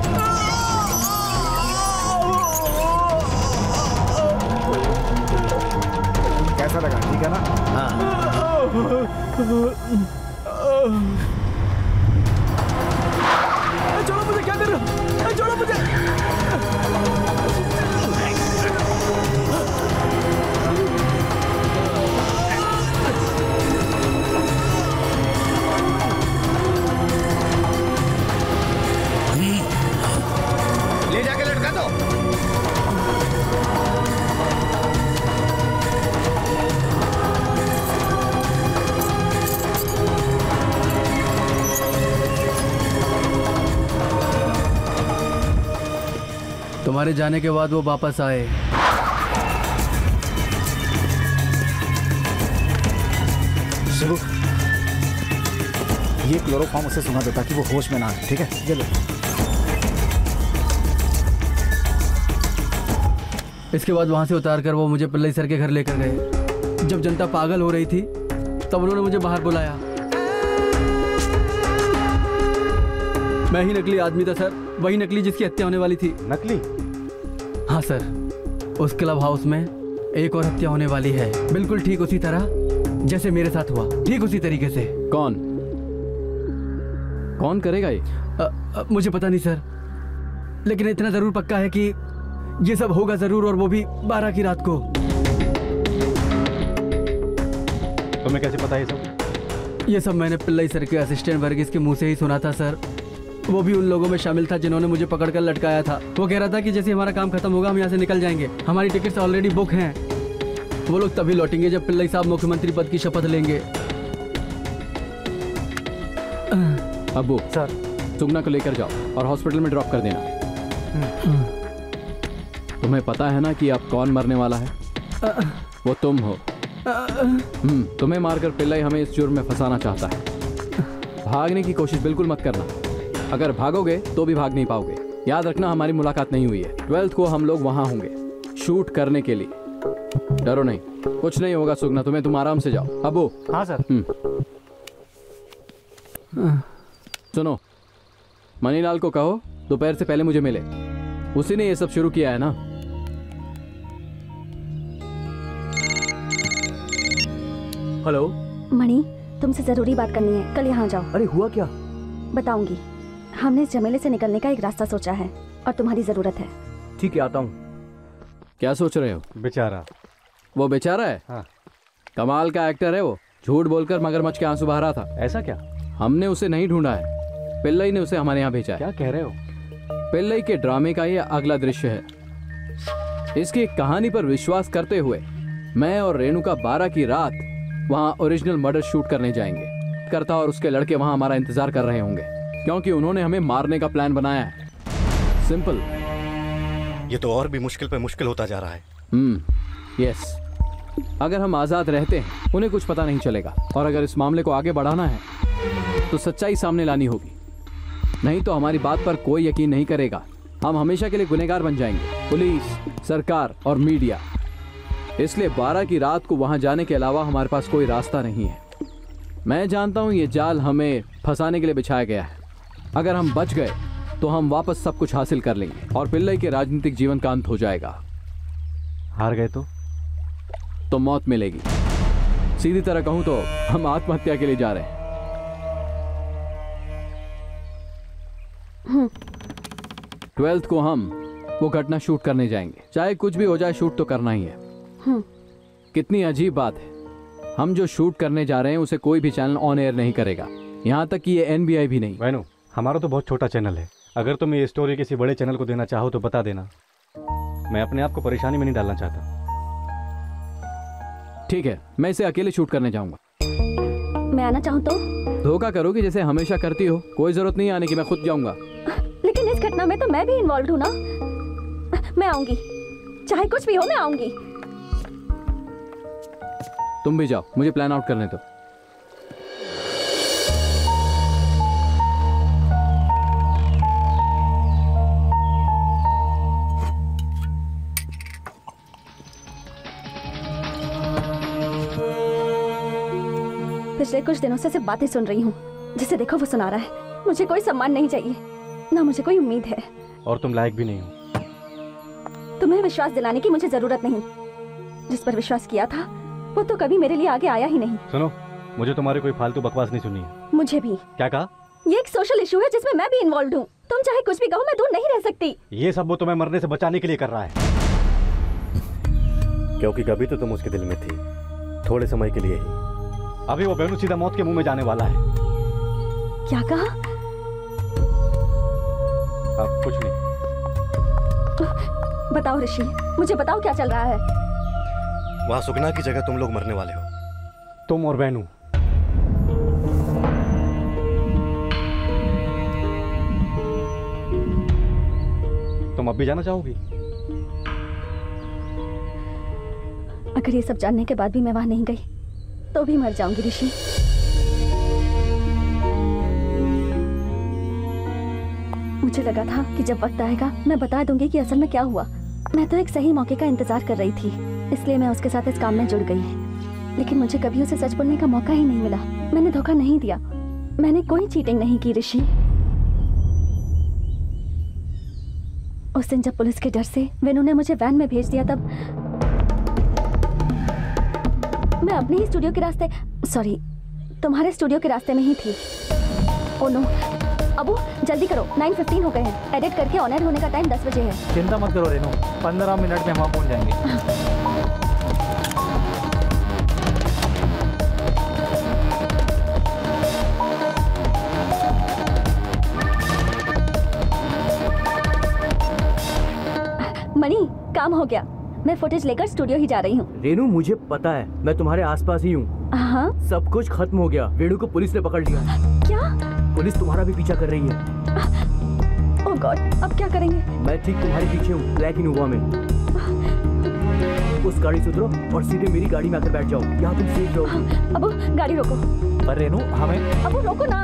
कैसा लगा? ठीक है ना? हाँ। छोड़ो मुझे। क्या कर रहे हो? छोड़ो मुझे। ले जाके लटका दो। तुम्हारे जाने के बाद वो वापस आए। शिवू, ये क्लोरोफॉर्म उसे सुना देता कि वो होश में ना आए। ठीक है, ये लो। इसके बाद वहां से उतार कर वो मुझे पिल्लई सर के घर लेकर गए। जब जनता पागल हो रही थी तब उन्होंने मुझे बाहर बुलाया। मैं ही नकली आदमी था सर, वही नकली जिसकी हत्या होने वाली थी। नकली? हाँ सर, उस क्लब हाउस में एक और हत्या होने वाली है, बिल्कुल ठीक उसी तरह जैसे मेरे साथ हुआ, ठीक उसी तरीके से। कौन करेगा ये? मुझे पता नहीं सर, लेकिन इतना जरूर पक्का है कि ये सब होगा जरूर, और वो भी 12 की रात को। तुम्हें कैसे पता ये सब? ये सब मैंने पिल्लई सर के असिस्टेंट वर्गीस के मुंह से ही सुना था सर। वो भी उन लोगों में शामिल था जिन्होंने मुझे पकड़कर लटकाया था। वो कह रहा था कि जैसे हमारा काम खत्म होगा हम यहाँ से निकल जाएंगे, हमारी टिकट्स ऑलरेडी बुक हैं। वो लोग तभी लौटेंगे जब पिल्लई साहब मुख्यमंत्री पद की शपथ लेंगे। अब्बू सर, सुगना को लेकर जाओ और हॉस्पिटल में ड्रॉप कर देना। तुम्हें पता है ना कि अब कौन मरने वाला है? वो तुम हो। तुम्हें मारकर पिल्लई हमें इस जुर्म में फंसाना चाहता है। भागने की कोशिश बिल्कुल मत करना। अगर भागोगे तो भी भाग नहीं पाओगे। याद रखना हमारी मुलाकात नहीं हुई है। 12th को हम लोग वहां होंगे शूट करने के लिए। डरो नहीं, कुछ नहीं होगा सुगना तुम्हें, तुम आराम से जाओ। अबू। हाँ सर। सुनो, मनीलाल को कहो दोपहर से पहले मुझे मिले। उसी ने ये सब शुरू किया है ना। हेलो मणि, तुमसे जरूरी बात करनी है, कल यहाँ जाओ। अरे हुआ क्या? बताऊंगी। हमने इस झमेले से निकलने का एक रास्ता सोचा है और तुम्हारी जरूरत है। ठीक है, आता हूँ। क्या सोच रहे हो? बेचारा। वो बेचारा है? हाँ। कमाल का एक्टर है वो। झूठ बोलकर मगरमच्छ के आंसू बहा रहा था। ऐसा क्या? हमने उसे नहीं ढूंढा है, पिल्लई ने उसे हमारे यहाँ भेजा है। क्या कह रहे हो? पिल्लई के ड्रामे का ये अगला दृश्य है। इसकी कहानी पर विश्वास करते हुए मैं और रेणुका 12 की रात वहाँ ओरिजिनल मर्डर शूट करने जाएंगे। करता और उसके लड़के वहाँ हमारा इंतजार कर रहे होंगे, क्योंकि उन्होंने हमें मारने का प्लान बनाया है। सिंपल। ये तो और भी मुश्किल पे मुश्किल होता जा रहा है। यस। अगर हम आजाद रहते हैं उन्हें कुछ पता नहीं चलेगा, और अगर इस मामले को आगे बढ़ाना है तो सच्चाई सामने लानी होगी, नहीं तो हमारी बात पर कोई यकीन नहीं करेगा। हम हमेशा के लिए गुनहगार बन जाएंगे, पुलिस, सरकार और मीडिया। इसलिए 12 की रात को वहां जाने के अलावा हमारे पास कोई रास्ता नहीं है। मैं जानता हूं ये जाल हमें फंसाने के लिए बिछाया गया है। अगर हम बच गए तो हम वापस सब कुछ हासिल कर लेंगे और पिल्लई के राजनीतिक जीवन का अंत हो जाएगा। हार गए तो मौत मिलेगी। सीधी तरह कहूं तो हम आत्महत्या के लिए जा रहे हैं। 12th को हम वो घटना शूट करने जाएंगे। चाहे कुछ भी हो जाए, शूट तो करना ही है। कितनी अजीब बात है, हम जो शूट करने जा रहे हैं उसे कोई भी चैनल ऑन एयर नहीं करेगा, यहाँ तक कि ये NBI भी नहीं। वैनु, हमारा तो बहुत छोटा चैनल है। अगर तुम ये स्टोरी किसी बड़े चैनल को देना चाहो तो बता देना। मैं अपने आप को परेशानी में नहीं डालना चाहता। ठीक है, मैं इसे अकेले शूट करने जाऊंगा। मैं आना चाहूँ तो? धोखा करोगी जैसे हमेशा करती हो। कोई जरूरत नहीं आने की, मैं खुद जाऊंगा। लेकिन इस घटना में तो मैं भी इन्वॉल्व हूँ ना। मैं आऊंगी, चाहे कुछ भी हो, मैं आऊंगी। तुम भी जाओ, मुझे प्लान आउट करने दो। पिछले कुछ दिनों से सिर्फ बातें सुन रही हूँ। जिसे देखो वो सुना रहा है। मुझे कोई सम्मान नहीं चाहिए, ना मुझे कोई उम्मीद है। और तुम लायक भी नहीं हो। तुम्हें विश्वास दिलाने की मुझे जरूरत नहीं। जिस पर विश्वास किया था वो तो कभी मेरे लिए आगे आया ही नहीं। सुनो, मुझे तुम्हारी कोई फालतू बकवास नहीं सुननी है। मुझे भी। क्या कहा? ये एक सोशल इशू है जिसमें मैं भी इन्वॉल्व हूँ। तुम चाहे कुछ भी कहो, मैं दूर नहीं रह सकती। ये सब वो तुम्हें मरने से बचाने के लिए कर रहा है। क्योंकि कभी तो तुम उसके दिल में थी, थोड़े समय के लिए ही। अभी वो बेनू सीधा मौत के मुंह में जाने वाला है। क्या कहा? अब कुछ नहीं। बताओ ऋषि, मुझे बताओ क्या चल रहा है। वहां सुगना की जगह तुम लोग मरने वाले हो। तुम और बेनू। तुम अब भी जाना चाहोगी? अगर ये सब जानने के बाद भी मैं वहां नहीं गई तो भी मर जाऊंगी ऋषि। मुझे लगा था कि जब वक्त आएगा मैं बता दूंगी कि असल में क्या हुआ। मैं तो एक सही मौके का इंतजार कर रही थी, इसलिए मैं उसके साथ इस काम में जुड़ गई। लेकिन मुझे कभी उसे सच बोलने का मौका ही नहीं मिला। मैंने धोखा नहीं दिया, मैंने कोई चीटिंग नहीं की ऋषि। उस दिन जब पुलिस के डर से वेनू ने मुझे वैन में भेज दिया, तब मैं अपने ही स्टूडियो के रास्ते, सॉरी तुम्हारे स्टूडियो के रास्ते में ही थी। ओह नो, अबू जल्दी करो, 9:15 हो गए हैं। एडिट करके ऑन एयर होने का टाइम 10 बजे है। चिंता मत करो रेनू, 15 मिनट में हम वहाँ पहुँच जाएंगे। मनी, काम हो गया। मैं फुटेज लेकर स्टूडियो ही जा रही हूँ। रेनू, मुझे पता है, मैं तुम्हारे आसपास ही हूँ। हाँ? सब कुछ खत्म हो गया। वेणु को पुलिस ने पकड़ लिया। क्या? पुलिस तुम्हारा भी पीछा कर रही है। ओह गॉड, अब क्या करेंगे? मैं ठीक तुम्हारे पीछे हूँ, ब्लैक इनोवा में। उस गाड़ी से उतरो और सीधे मेरी गाड़ी में आकर बैठ जाओ, यहाँ तुम सेफ रहोगे। अबू गाड़ी रोको। पर रेनू हमें, अबू रोको ना।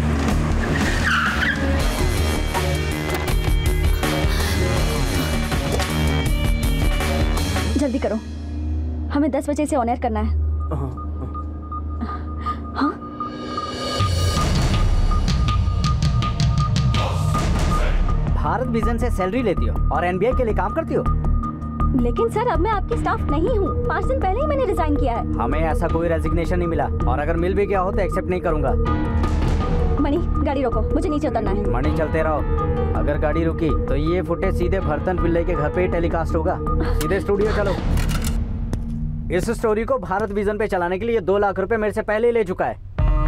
जल्दी करो, हमें 10 बजे से ऑन एयर करना है। हाँ? भारत विजन से सैलरी लेती हो और NBI के लिए काम करती हो। लेकिन सर, अब मैं आपकी स्टाफ नहीं हूँ। 5 दिन पहले ही मैंने रिजाइन किया है। हमें ऐसा कोई रेजिग्नेशन नहीं मिला, और अगर मिल भी गया हो तो एक्सेप्ट नहीं करूंगा। मणि, गाड़ी रोको, मुझे नीचे उतरना है। मणि, चलते रहो। अगर गाड़ी रुकी तो ये फुटेज सीधे भरतन पिल्ले के घर पे ही टेलीकास्ट होगा। सीधे स्टूडियो चलो। इस स्टोरी को भारत विजन पे चलाने के लिए 2 लाख रुपए मेरे से पहले ही ले चुका है।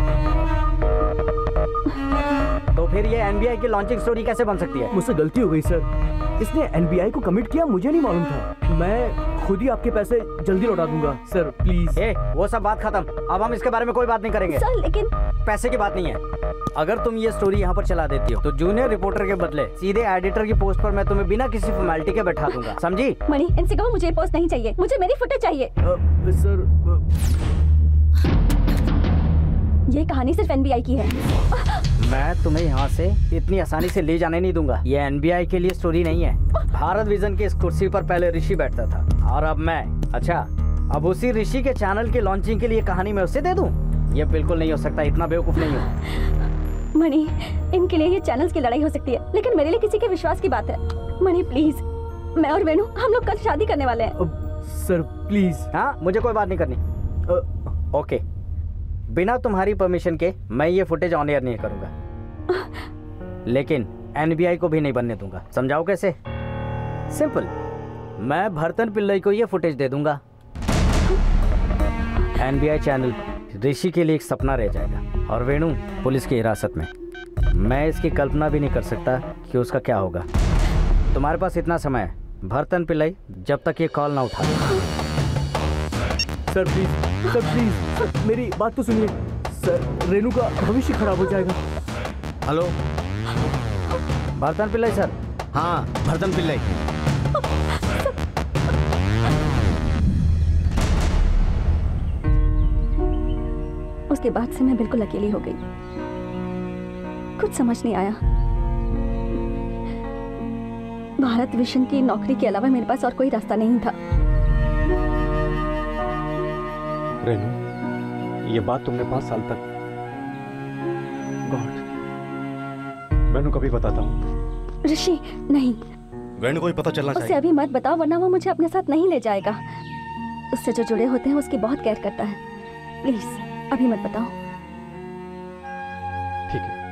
तो फिर ये NBI की लॉन्चिंग स्टोरी कैसे बन सकती है? मुझसे गलती हो गई सर, इसने NBI को कमिट किया, मुझे नहीं मालूम था। मैं खुद ही आपके पैसे जल्दी लौटा दूंगा सर, प्लीज। वो सब बात खत्म, अब हम इसके बारे में कोई बात नहीं करेंगे। सर लेकिन पैसे की बात नहीं है। अगर तुम ये स्टोरी यहाँ पर चला देती हो तो जूनियर रिपोर्टर के बदले सीधे एडिटर की पोस्ट पर मैं तुम्हें बिना किसी फॉर्मेलिटी के बैठा दूंगा, समझी? मणि, इनसे कहो मुझे पोस्ट नहीं चाहिए, मुझे मेरी फुटेज चाहिए। सर, ये कहानी सिर्फ NBI की है। मैं तुम्हें यहाँ से इतनी आसानी से ले जाने नहीं दूंगा। ये NBI के लिए स्टोरी नहीं है। भारत विजन की इस कुर्सी पर पहले ऋषि बैठता था और अब मैं। अच्छा, अब उसी ऋषि के चैनल की लॉन्चिंग के लिए कहानी मैं उससे दे दूं? ये बिल्कुल नहीं हो सकता, इतना बेवकूफ नहीं हूँ। मणि, इनके लिए ये चैनल्स की लड़ाई हो सकती है, लेकिन मेरे लिए किसी के विश्वास की बात है। मणि प्लीज, मैं और वेणु हम लोग कल शादी करने वाले हैं। Sir please. हाँ, मुझे कोई बात नहीं करनी। ओके, बिना तुम्हारी परमिशन के मैं ये फुटेज ऑन एयर नहीं करूंगा, लेकिन एनबीआई को भी नहीं बनने दूंगा। समझाओ कैसे? सिंपल, मैं भरतन पिल्लई को ये फुटेज दे दूंगा। एनबीआई चैनल ऋषि के लिए एक सपना रह जाएगा और वेणु पुलिस की हिरासत में। मैं इसकी कल्पना भी नहीं कर सकता कि उसका क्या होगा। तुम्हारे पास इतना समय है भरतन पिल्लई, जब तक ये कॉल ना उठा। सर प्लीज सर, मेरी बात तो सुनिए सर, रेनू का भविष्य खराब हो जाएगा। Hello Bharathan Pillai sir. हाँ भरतन पिल्लई। उसके बाद से मैं बिल्कुल अकेली हो गई, कुछ समझ नहीं आया। भारत विजन की नौकरी के अलावा मेरे पास और कोई रास्ता नहीं था। रेनू, ये बात तुमने 5 साल तक। गॉड, वेणु कभी बताता हूँ। ऋषि नहीं, वेणु को भी पता चलना उसे चाहिए। अभी मत बताओ वरना वो मुझे अपने साथ नहीं ले जाएगा। उससे जो जुड़े होते हैं उसकी बहुत केयर करता है। प्लीज अभी मत बताओ। ठीक है।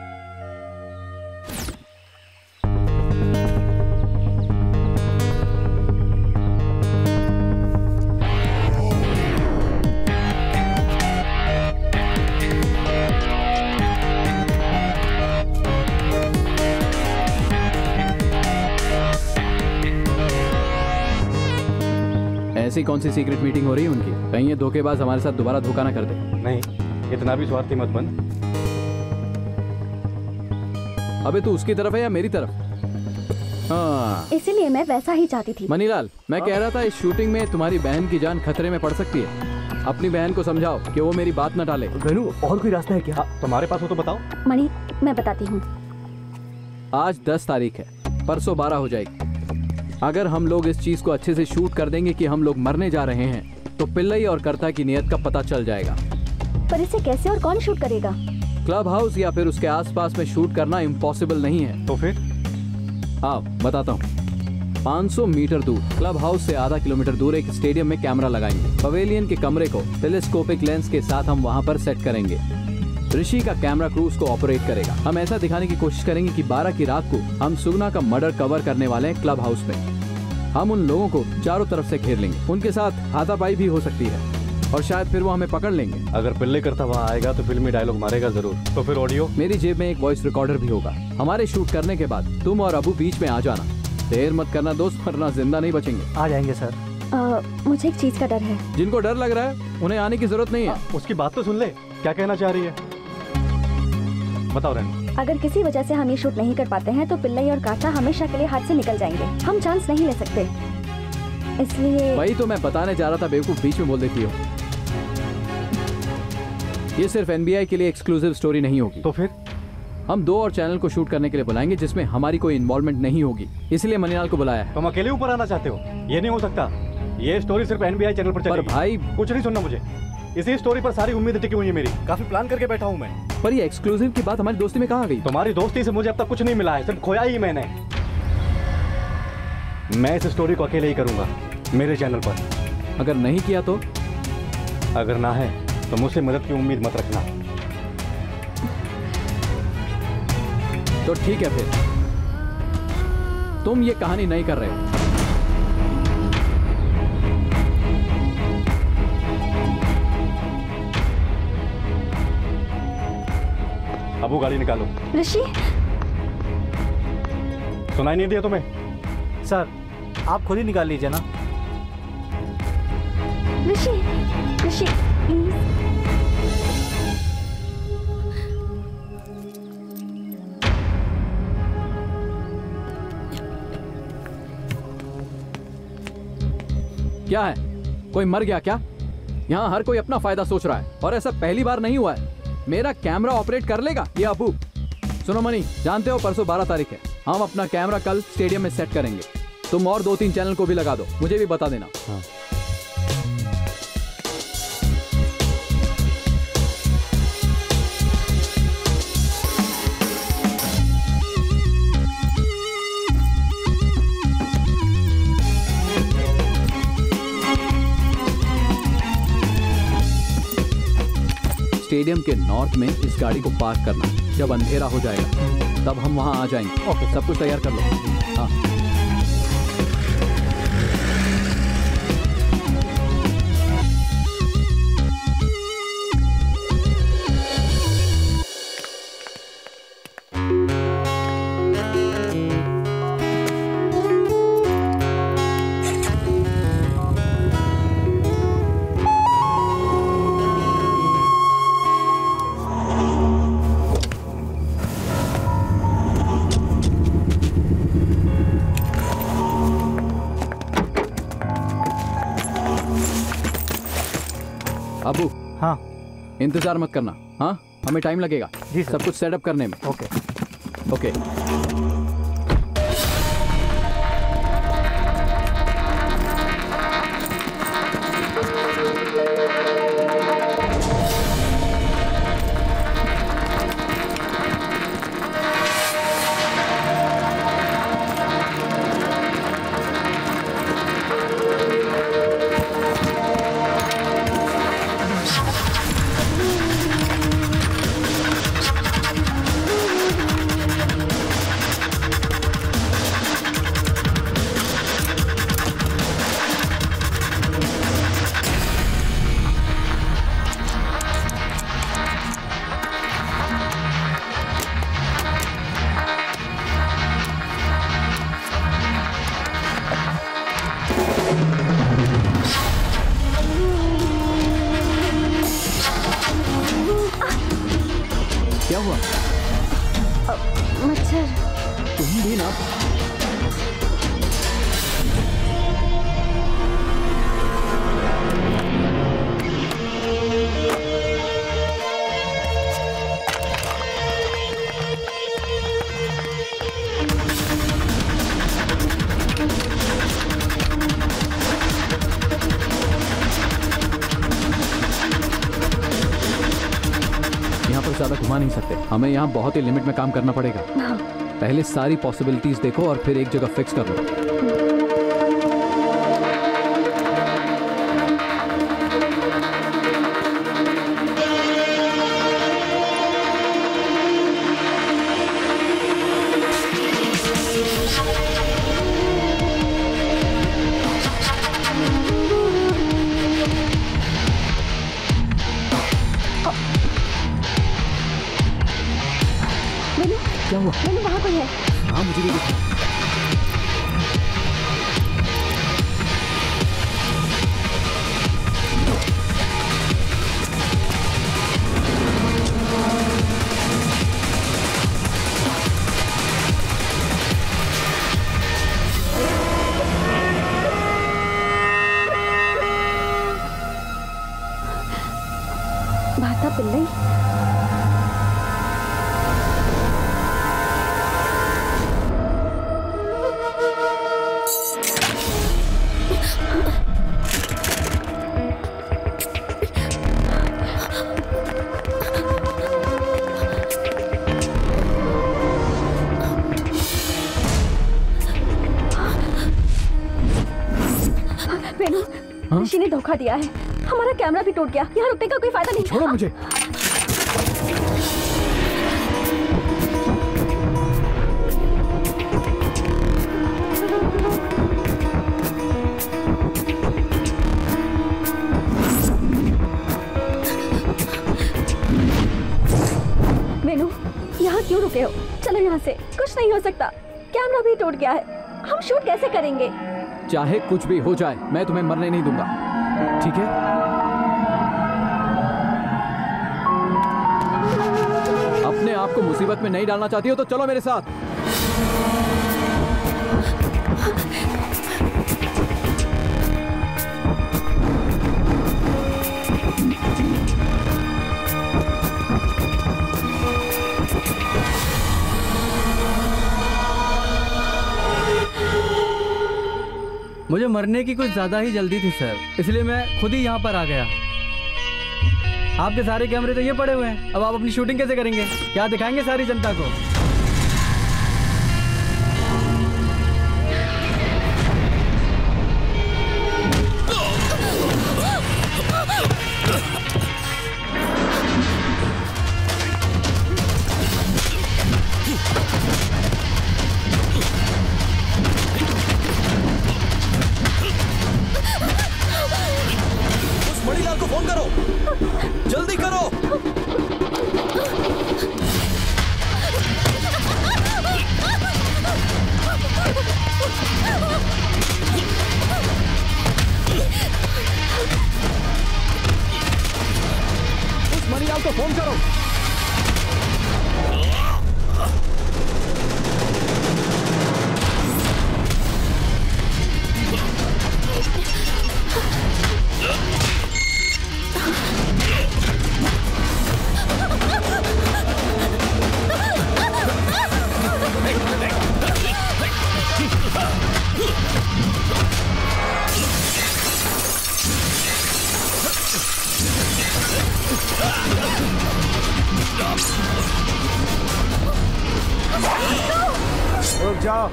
ऐसी कौन सी सीक्रेट मीटिंग हो रही है उनकी? कहीं ये धोखेबाज हमारे साथ दोबारा धोखा ना कर दे। नहीं, इतना भी स्वार्थी मत बन। अबे तू उसकी तरफ है या मेरी तरफ? हाँ, इसीलिए मैं वैसा ही चाहती थी। मनीलाल, मैं कह रहा था इस शूटिंग में तुम्हारी बहन की जान खतरे में पड़ सकती है। अपनी बहन को समझाओ कि वो मेरी बात न टाले। वेणु, और कोई रास्ता है क्या? तुम्हारे पास हो तो बताओ। मणि, मैं बताती हूँ। आज 10 तारीख है, परसों 12 हो जाएगी। अगर हम लोग इस चीज को अच्छे से शूट कर देंगे कि हम लोग मरने जा रहे हैं, तो पिल्लई और कर्ता की नियत का पता चल जाएगा। पर इसे कैसे और कौन शूट करेगा? क्लब हाउस या फिर उसके आसपास में शूट करना इम्पॉसिबल नहीं है। तो फिर? हाँ बताता हूँ। 500 मीटर दूर, क्लब हाउस से आधा किलोमीटर दूर एक स्टेडियम में कैमरा लगाएंगे। पवेलियन के कमरे को टेलीस्कोपिक लेंस के साथ हम वहाँ पर सेट करेंगे। ऋषि का कैमरा क्रू उसको ऑपरेट करेगा। हम ऐसा दिखाने की कोशिश करेंगे कि 12 की रात को हम सुगना का मर्डर कवर करने वाले हैं क्लब हाउस में। हम उन लोगों को चारों तरफ से घेर लेंगे। उनके साथ हाथापाई भी हो सकती है और शायद फिर वो हमें पकड़ लेंगे। अगर पिल्ले करता वहाँ आएगा तो फिल्मी डायलॉग मारेगा जरूर। तो फिर ऑडियो? मेरी जेब में एक वॉइस रिकॉर्डर भी होगा। हमारे शूट करने के बाद तुम और अबू बीच में आ जाना। देर मत करना दोस्त, वरना जिंदा नहीं बचेंगे। आ जाएंगे सर। मुझे एक चीज का डर है। जिनको डर लग रहा है उन्हें आने की जरूरत नहीं है। उसकी बात तो सुन ले, क्या कहना चाह रही है? बताओ रेनू। अगर किसी वजह से हम ये शूट नहीं कर पाते हैं तो पिल्लई और काटा हमेशा के लिए हाथ से निकल जाएंगे। हम चांस नहीं ले सकते, इसलिए। वही तो मैं बताने जा रहा था, बेवकूफ बीच में बोल देती हो। ये सिर्फ एनबीआई के लिए एक्सक्लूसिव स्टोरी नहीं होगी। तो फिर? हम 2 और चैनल को शूट करने के लिए बुलाएंगे जिसमें हमारी कोई इन्वॉल्वमेंट नहीं होगी, इसलिए मनीलाल को बुलाया है। तुम अकेले ऊपर आना चाहते हो? ये नहीं हो सकता। ये स्टोरी सिर्फ एनबीआई चैनल पर चलेगी। पर भाई, कुछ नहीं सुनना मुझे। इसी स्टोरी पर सारी उम्मीद टिकी हुई है मेरी। काफी प्लान करके बैठा हूँ मैं। पर ये एक्सक्लूसिव की बात हमारी दोस्ती में कहाँ गई? तुम्हारी दोस्ती से मुझे अब तक कुछ नहीं मिला है, सिर्फ खोया ही मैंने। मैं इस स्टोरी को अकेले ही करूंगा मेरे चैनल पर। अगर नहीं किया तो? अगर ना है तो मुझसे मदद की उम्मीद मत रखना। तो ठीक है, फिर तुम ये कहानी नहीं कर रहे हो। अबू गाड़ी निकालो। ऋषि, सुनाई नहीं दिया तुम्हें? सर आप खुद ही निकाल लीजिए ना। ऋषि, ऋषि प्लीज। क्या है, कोई मर गया क्या? यहाँ हर कोई अपना फायदा सोच रहा है और ऐसा पहली बार नहीं हुआ है। मेरा कैमरा ऑपरेट कर लेगा ये अबू? सुनो मनी, जानते हो परसों 12 तारीख है। हम अपना कैमरा कल स्टेडियम में सेट करेंगे। तुम और 2-3 चैनल को भी लगा दो, मुझे भी बता देना। हाँ। स्टेडियम के नॉर्थ में इस गाड़ी को पार्क करना। जब अंधेरा हो जाएगा तब हम वहाँ आ जाएंगे। ओके, सब कुछ तैयार कर लो। हाँ। अबू, हाँ, इंतजार मत करना। हाँ, हमें टाइम लगेगा जी, सब कुछ सेटअप करने में। Okay okay. क्या हुआ? मच्छर। तुम भी ना। ज्यादा घुमा नहीं सकते, हमें यहाँ बहुत ही लिमिट में काम करना पड़ेगा। हाँ। पहले सारी पॉसिबिलिटीज देखो और फिर एक जगह फिक्स कर लो। क्या हुआ? मैंने वहाँ कोई है। हाँ, मुझे भी दिखा। भाता पिल्लई। ऋषि ने धोखा दिया है, हमारा कैमरा भी टूट गया, यहाँ रुकने का कोई फायदा नहीं। छोड़ो मुझे। वेनु, यहाँ क्यों रुके हो? चलो यहाँ से, कुछ नहीं हो सकता, कैमरा भी टूट गया है, हम शूट कैसे करेंगे? चाहे कुछ भी हो जाए, मैं तुम्हें मरने नहीं दूंगा, ठीक है? अपने आप को मुसीबत में नहीं डालना चाहती हो तो चलो मेरे साथ। मुझे मरने की कुछ ज़्यादा ही जल्दी थी सर, इसलिए मैं खुद ही यहाँ पर आ गया। आपके सारे कैमरे तो ये पड़े हुए हैं, अब आप अपनी शूटिंग कैसे करेंगे? क्या दिखाएंगे सारी जनता को? निकाल तो फोन करो। रुक जाओ,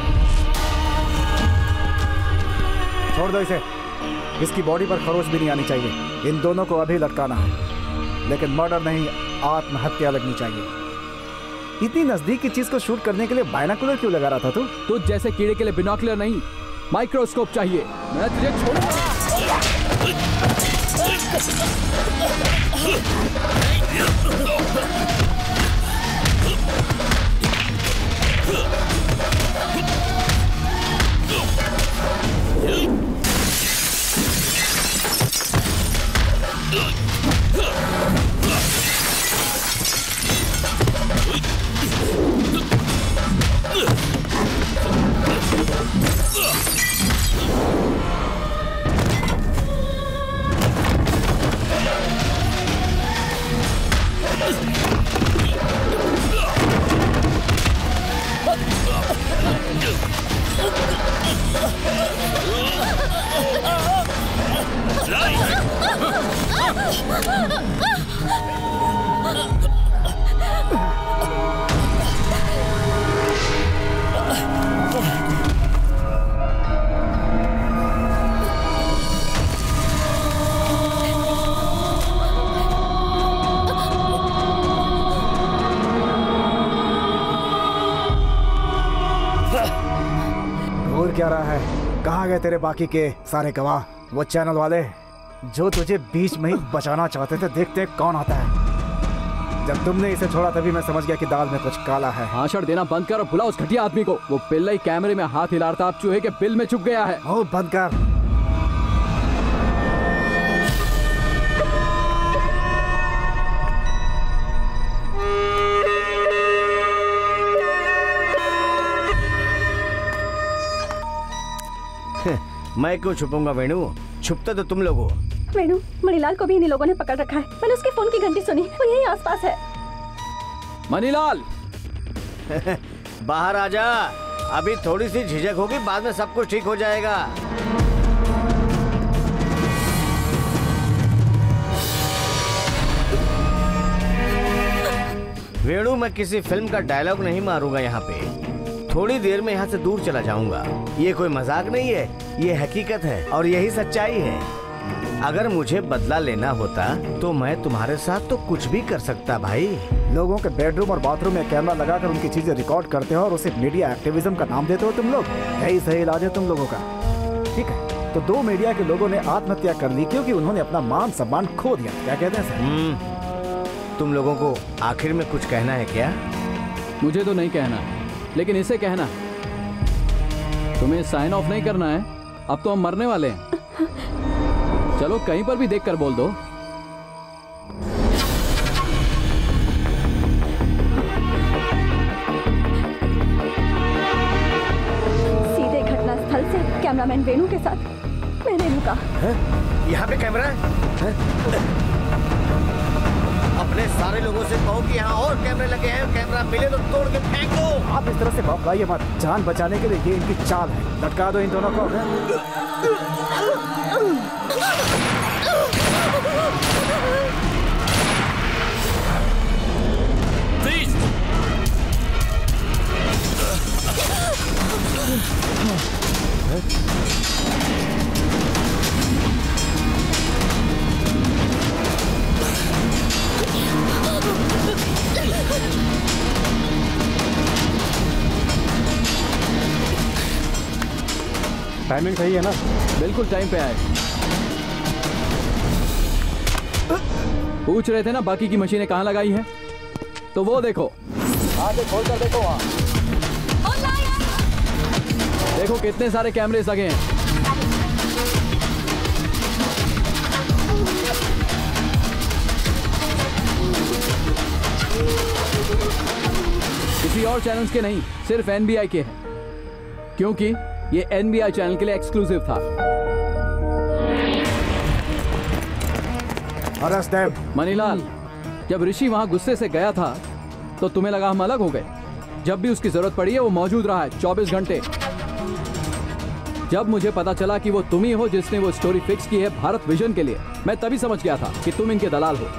छोड़ दो इसे। इसकी बॉडी पर खरोच भी नहीं आनी चाहिए। इन दोनों को अभी लटकाना है, लेकिन मर्डर नहीं, आत्महत्या लगनी चाहिए। इतनी नजदीक की चीज को शूट करने के लिए बायनाकुलर क्यों लगा रहा था तू? तो जैसे कीड़े के लिए बिनोकुलर नहीं, माइक्रोस्कोप चाहिए। मैं तुझे छोड़ूंगा। क्या रहा है? कहाँ गए तेरे बाकी के सारे गवाह? वो चैनल वाले जो तुझे बीच में ही बचाना चाहते थे। देखते कौन आता है। जब तुमने इसे छोड़ा तभी मैं समझ गया कि दाल में कुछ काला है। भाषण देना बंद कर और बुला उस घटिया आदमी को। वो पिल्लई कैमरे में हाथ हिला रहा था, अब चूहे के बिल में चुप गया है। ओ बंद कर। मैं क्यों छुपूंगा वेणु? छुपते तो तुम लोग हो। वेणु, मणिलाल को भी इन्हीं लोगों ने पकड़ रखा है। मैंने उसके फोन की घंटी सुनी, वो यहीं आसपास है। मणिलाल बाहर आ जा। अभी थोड़ी सी झिझक होगी, बाद में सब कुछ ठीक हो जाएगा। वेणु, मैं किसी फिल्म का डायलॉग नहीं मारूंगा यहाँ पे। थोड़ी देर में यहाँ से दूर चला जाऊंगा। ये कोई मजाक नहीं है, ये हकीकत है और यही सच्चाई है। अगर मुझे बदला लेना होता तो मैं तुम्हारे साथ तो कुछ भी कर सकता भाई। लोगों के बेडरूम और बाथरूम में कैमरा लगाकर उनकी चीजें रिकॉर्ड करते हो और उसे मीडिया एक्टिविज्म का नाम देते हो तुम लोग। यही सही इलाज है तुम लोगों का। ठीक है, तो 2 मीडिया के लोगों ने आत्महत्या कर ली क्योंकि उन्होंने अपना मान सम्मान खो दिया। क्या कहते हैं सर? तुम लोगों को आखिर में कुछ कहना है क्या? मुझे तो नहीं कहना, लेकिन इसे कहना है। तुम्हें साइन ऑफ नहीं करना है, अब तो हम मरने वाले हैं। चलो कहीं पर भी देखकर बोल दो। सीधे घटनास्थल से कैमरामैन वेणु के साथ मैंने रुका। यहाँ पे कैमरा है? अपने सारे लोगों से कहो कि यहाँ और कैमरे लगे हैं, कैमरा मिले तो तोड़ के फेंक दो। आप इस तरह से बौखलाइए मत। जान बचाने के लिए ये इनकी चाल है। लटका दो इन दोनों को। टाइमिंग सही है ना? बिल्कुल टाइम पे आए। पूछ रहे थे ना बाकी की मशीनें कहाँ लगाई हैं? तो वो देखो, आगे खोल कर देखो। वहाँ देखो कितने सारे कैमरेस लगे हैं। और चैनल्स के नहीं, सिर्फ एनबीआई के हैं, क्योंकि ये एनबीआई चैनल के लिए एक्सक्लूसिव था। मनीलाल, जब ऋषि वहां गुस्से से गया था तो तुम्हें लगा हम अलग हो गए। जब भी उसकी जरूरत पड़ी है वो मौजूद रहा है 24 घंटे। जब मुझे पता चला कि वो तुम ही हो जिसने वो स्टोरी फिक्स की है भारत विजन के लिए, मैं तभी समझ गया था कि तुम इनके दलाल हो।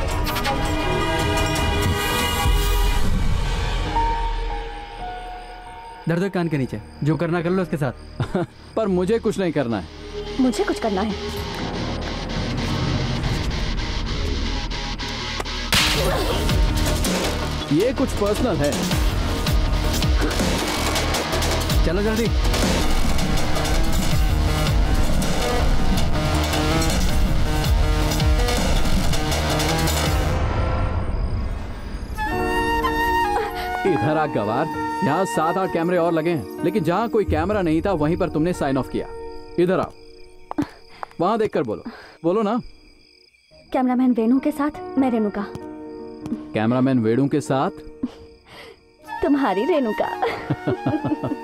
दर्द कान के नीचे, जो करना कर लो उसके साथ। पर मुझे कुछ नहीं करना है। मुझे कुछ करना है। ये कुछ पर्सनल है। चलो जल्दी। इधर आ गवार, यहाँ 7-8 कैमरे और लगे हैं, लेकिन जहाँ कोई कैमरा नहीं था वहीं पर तुमने साइन ऑफ किया। इधर आओ, वहां देखकर बोलो। बोलो ना। कैमरामैन वेणु के साथ मैं रेणुका। कैमरामैन वेणु के साथ तुम्हारी रेणुका।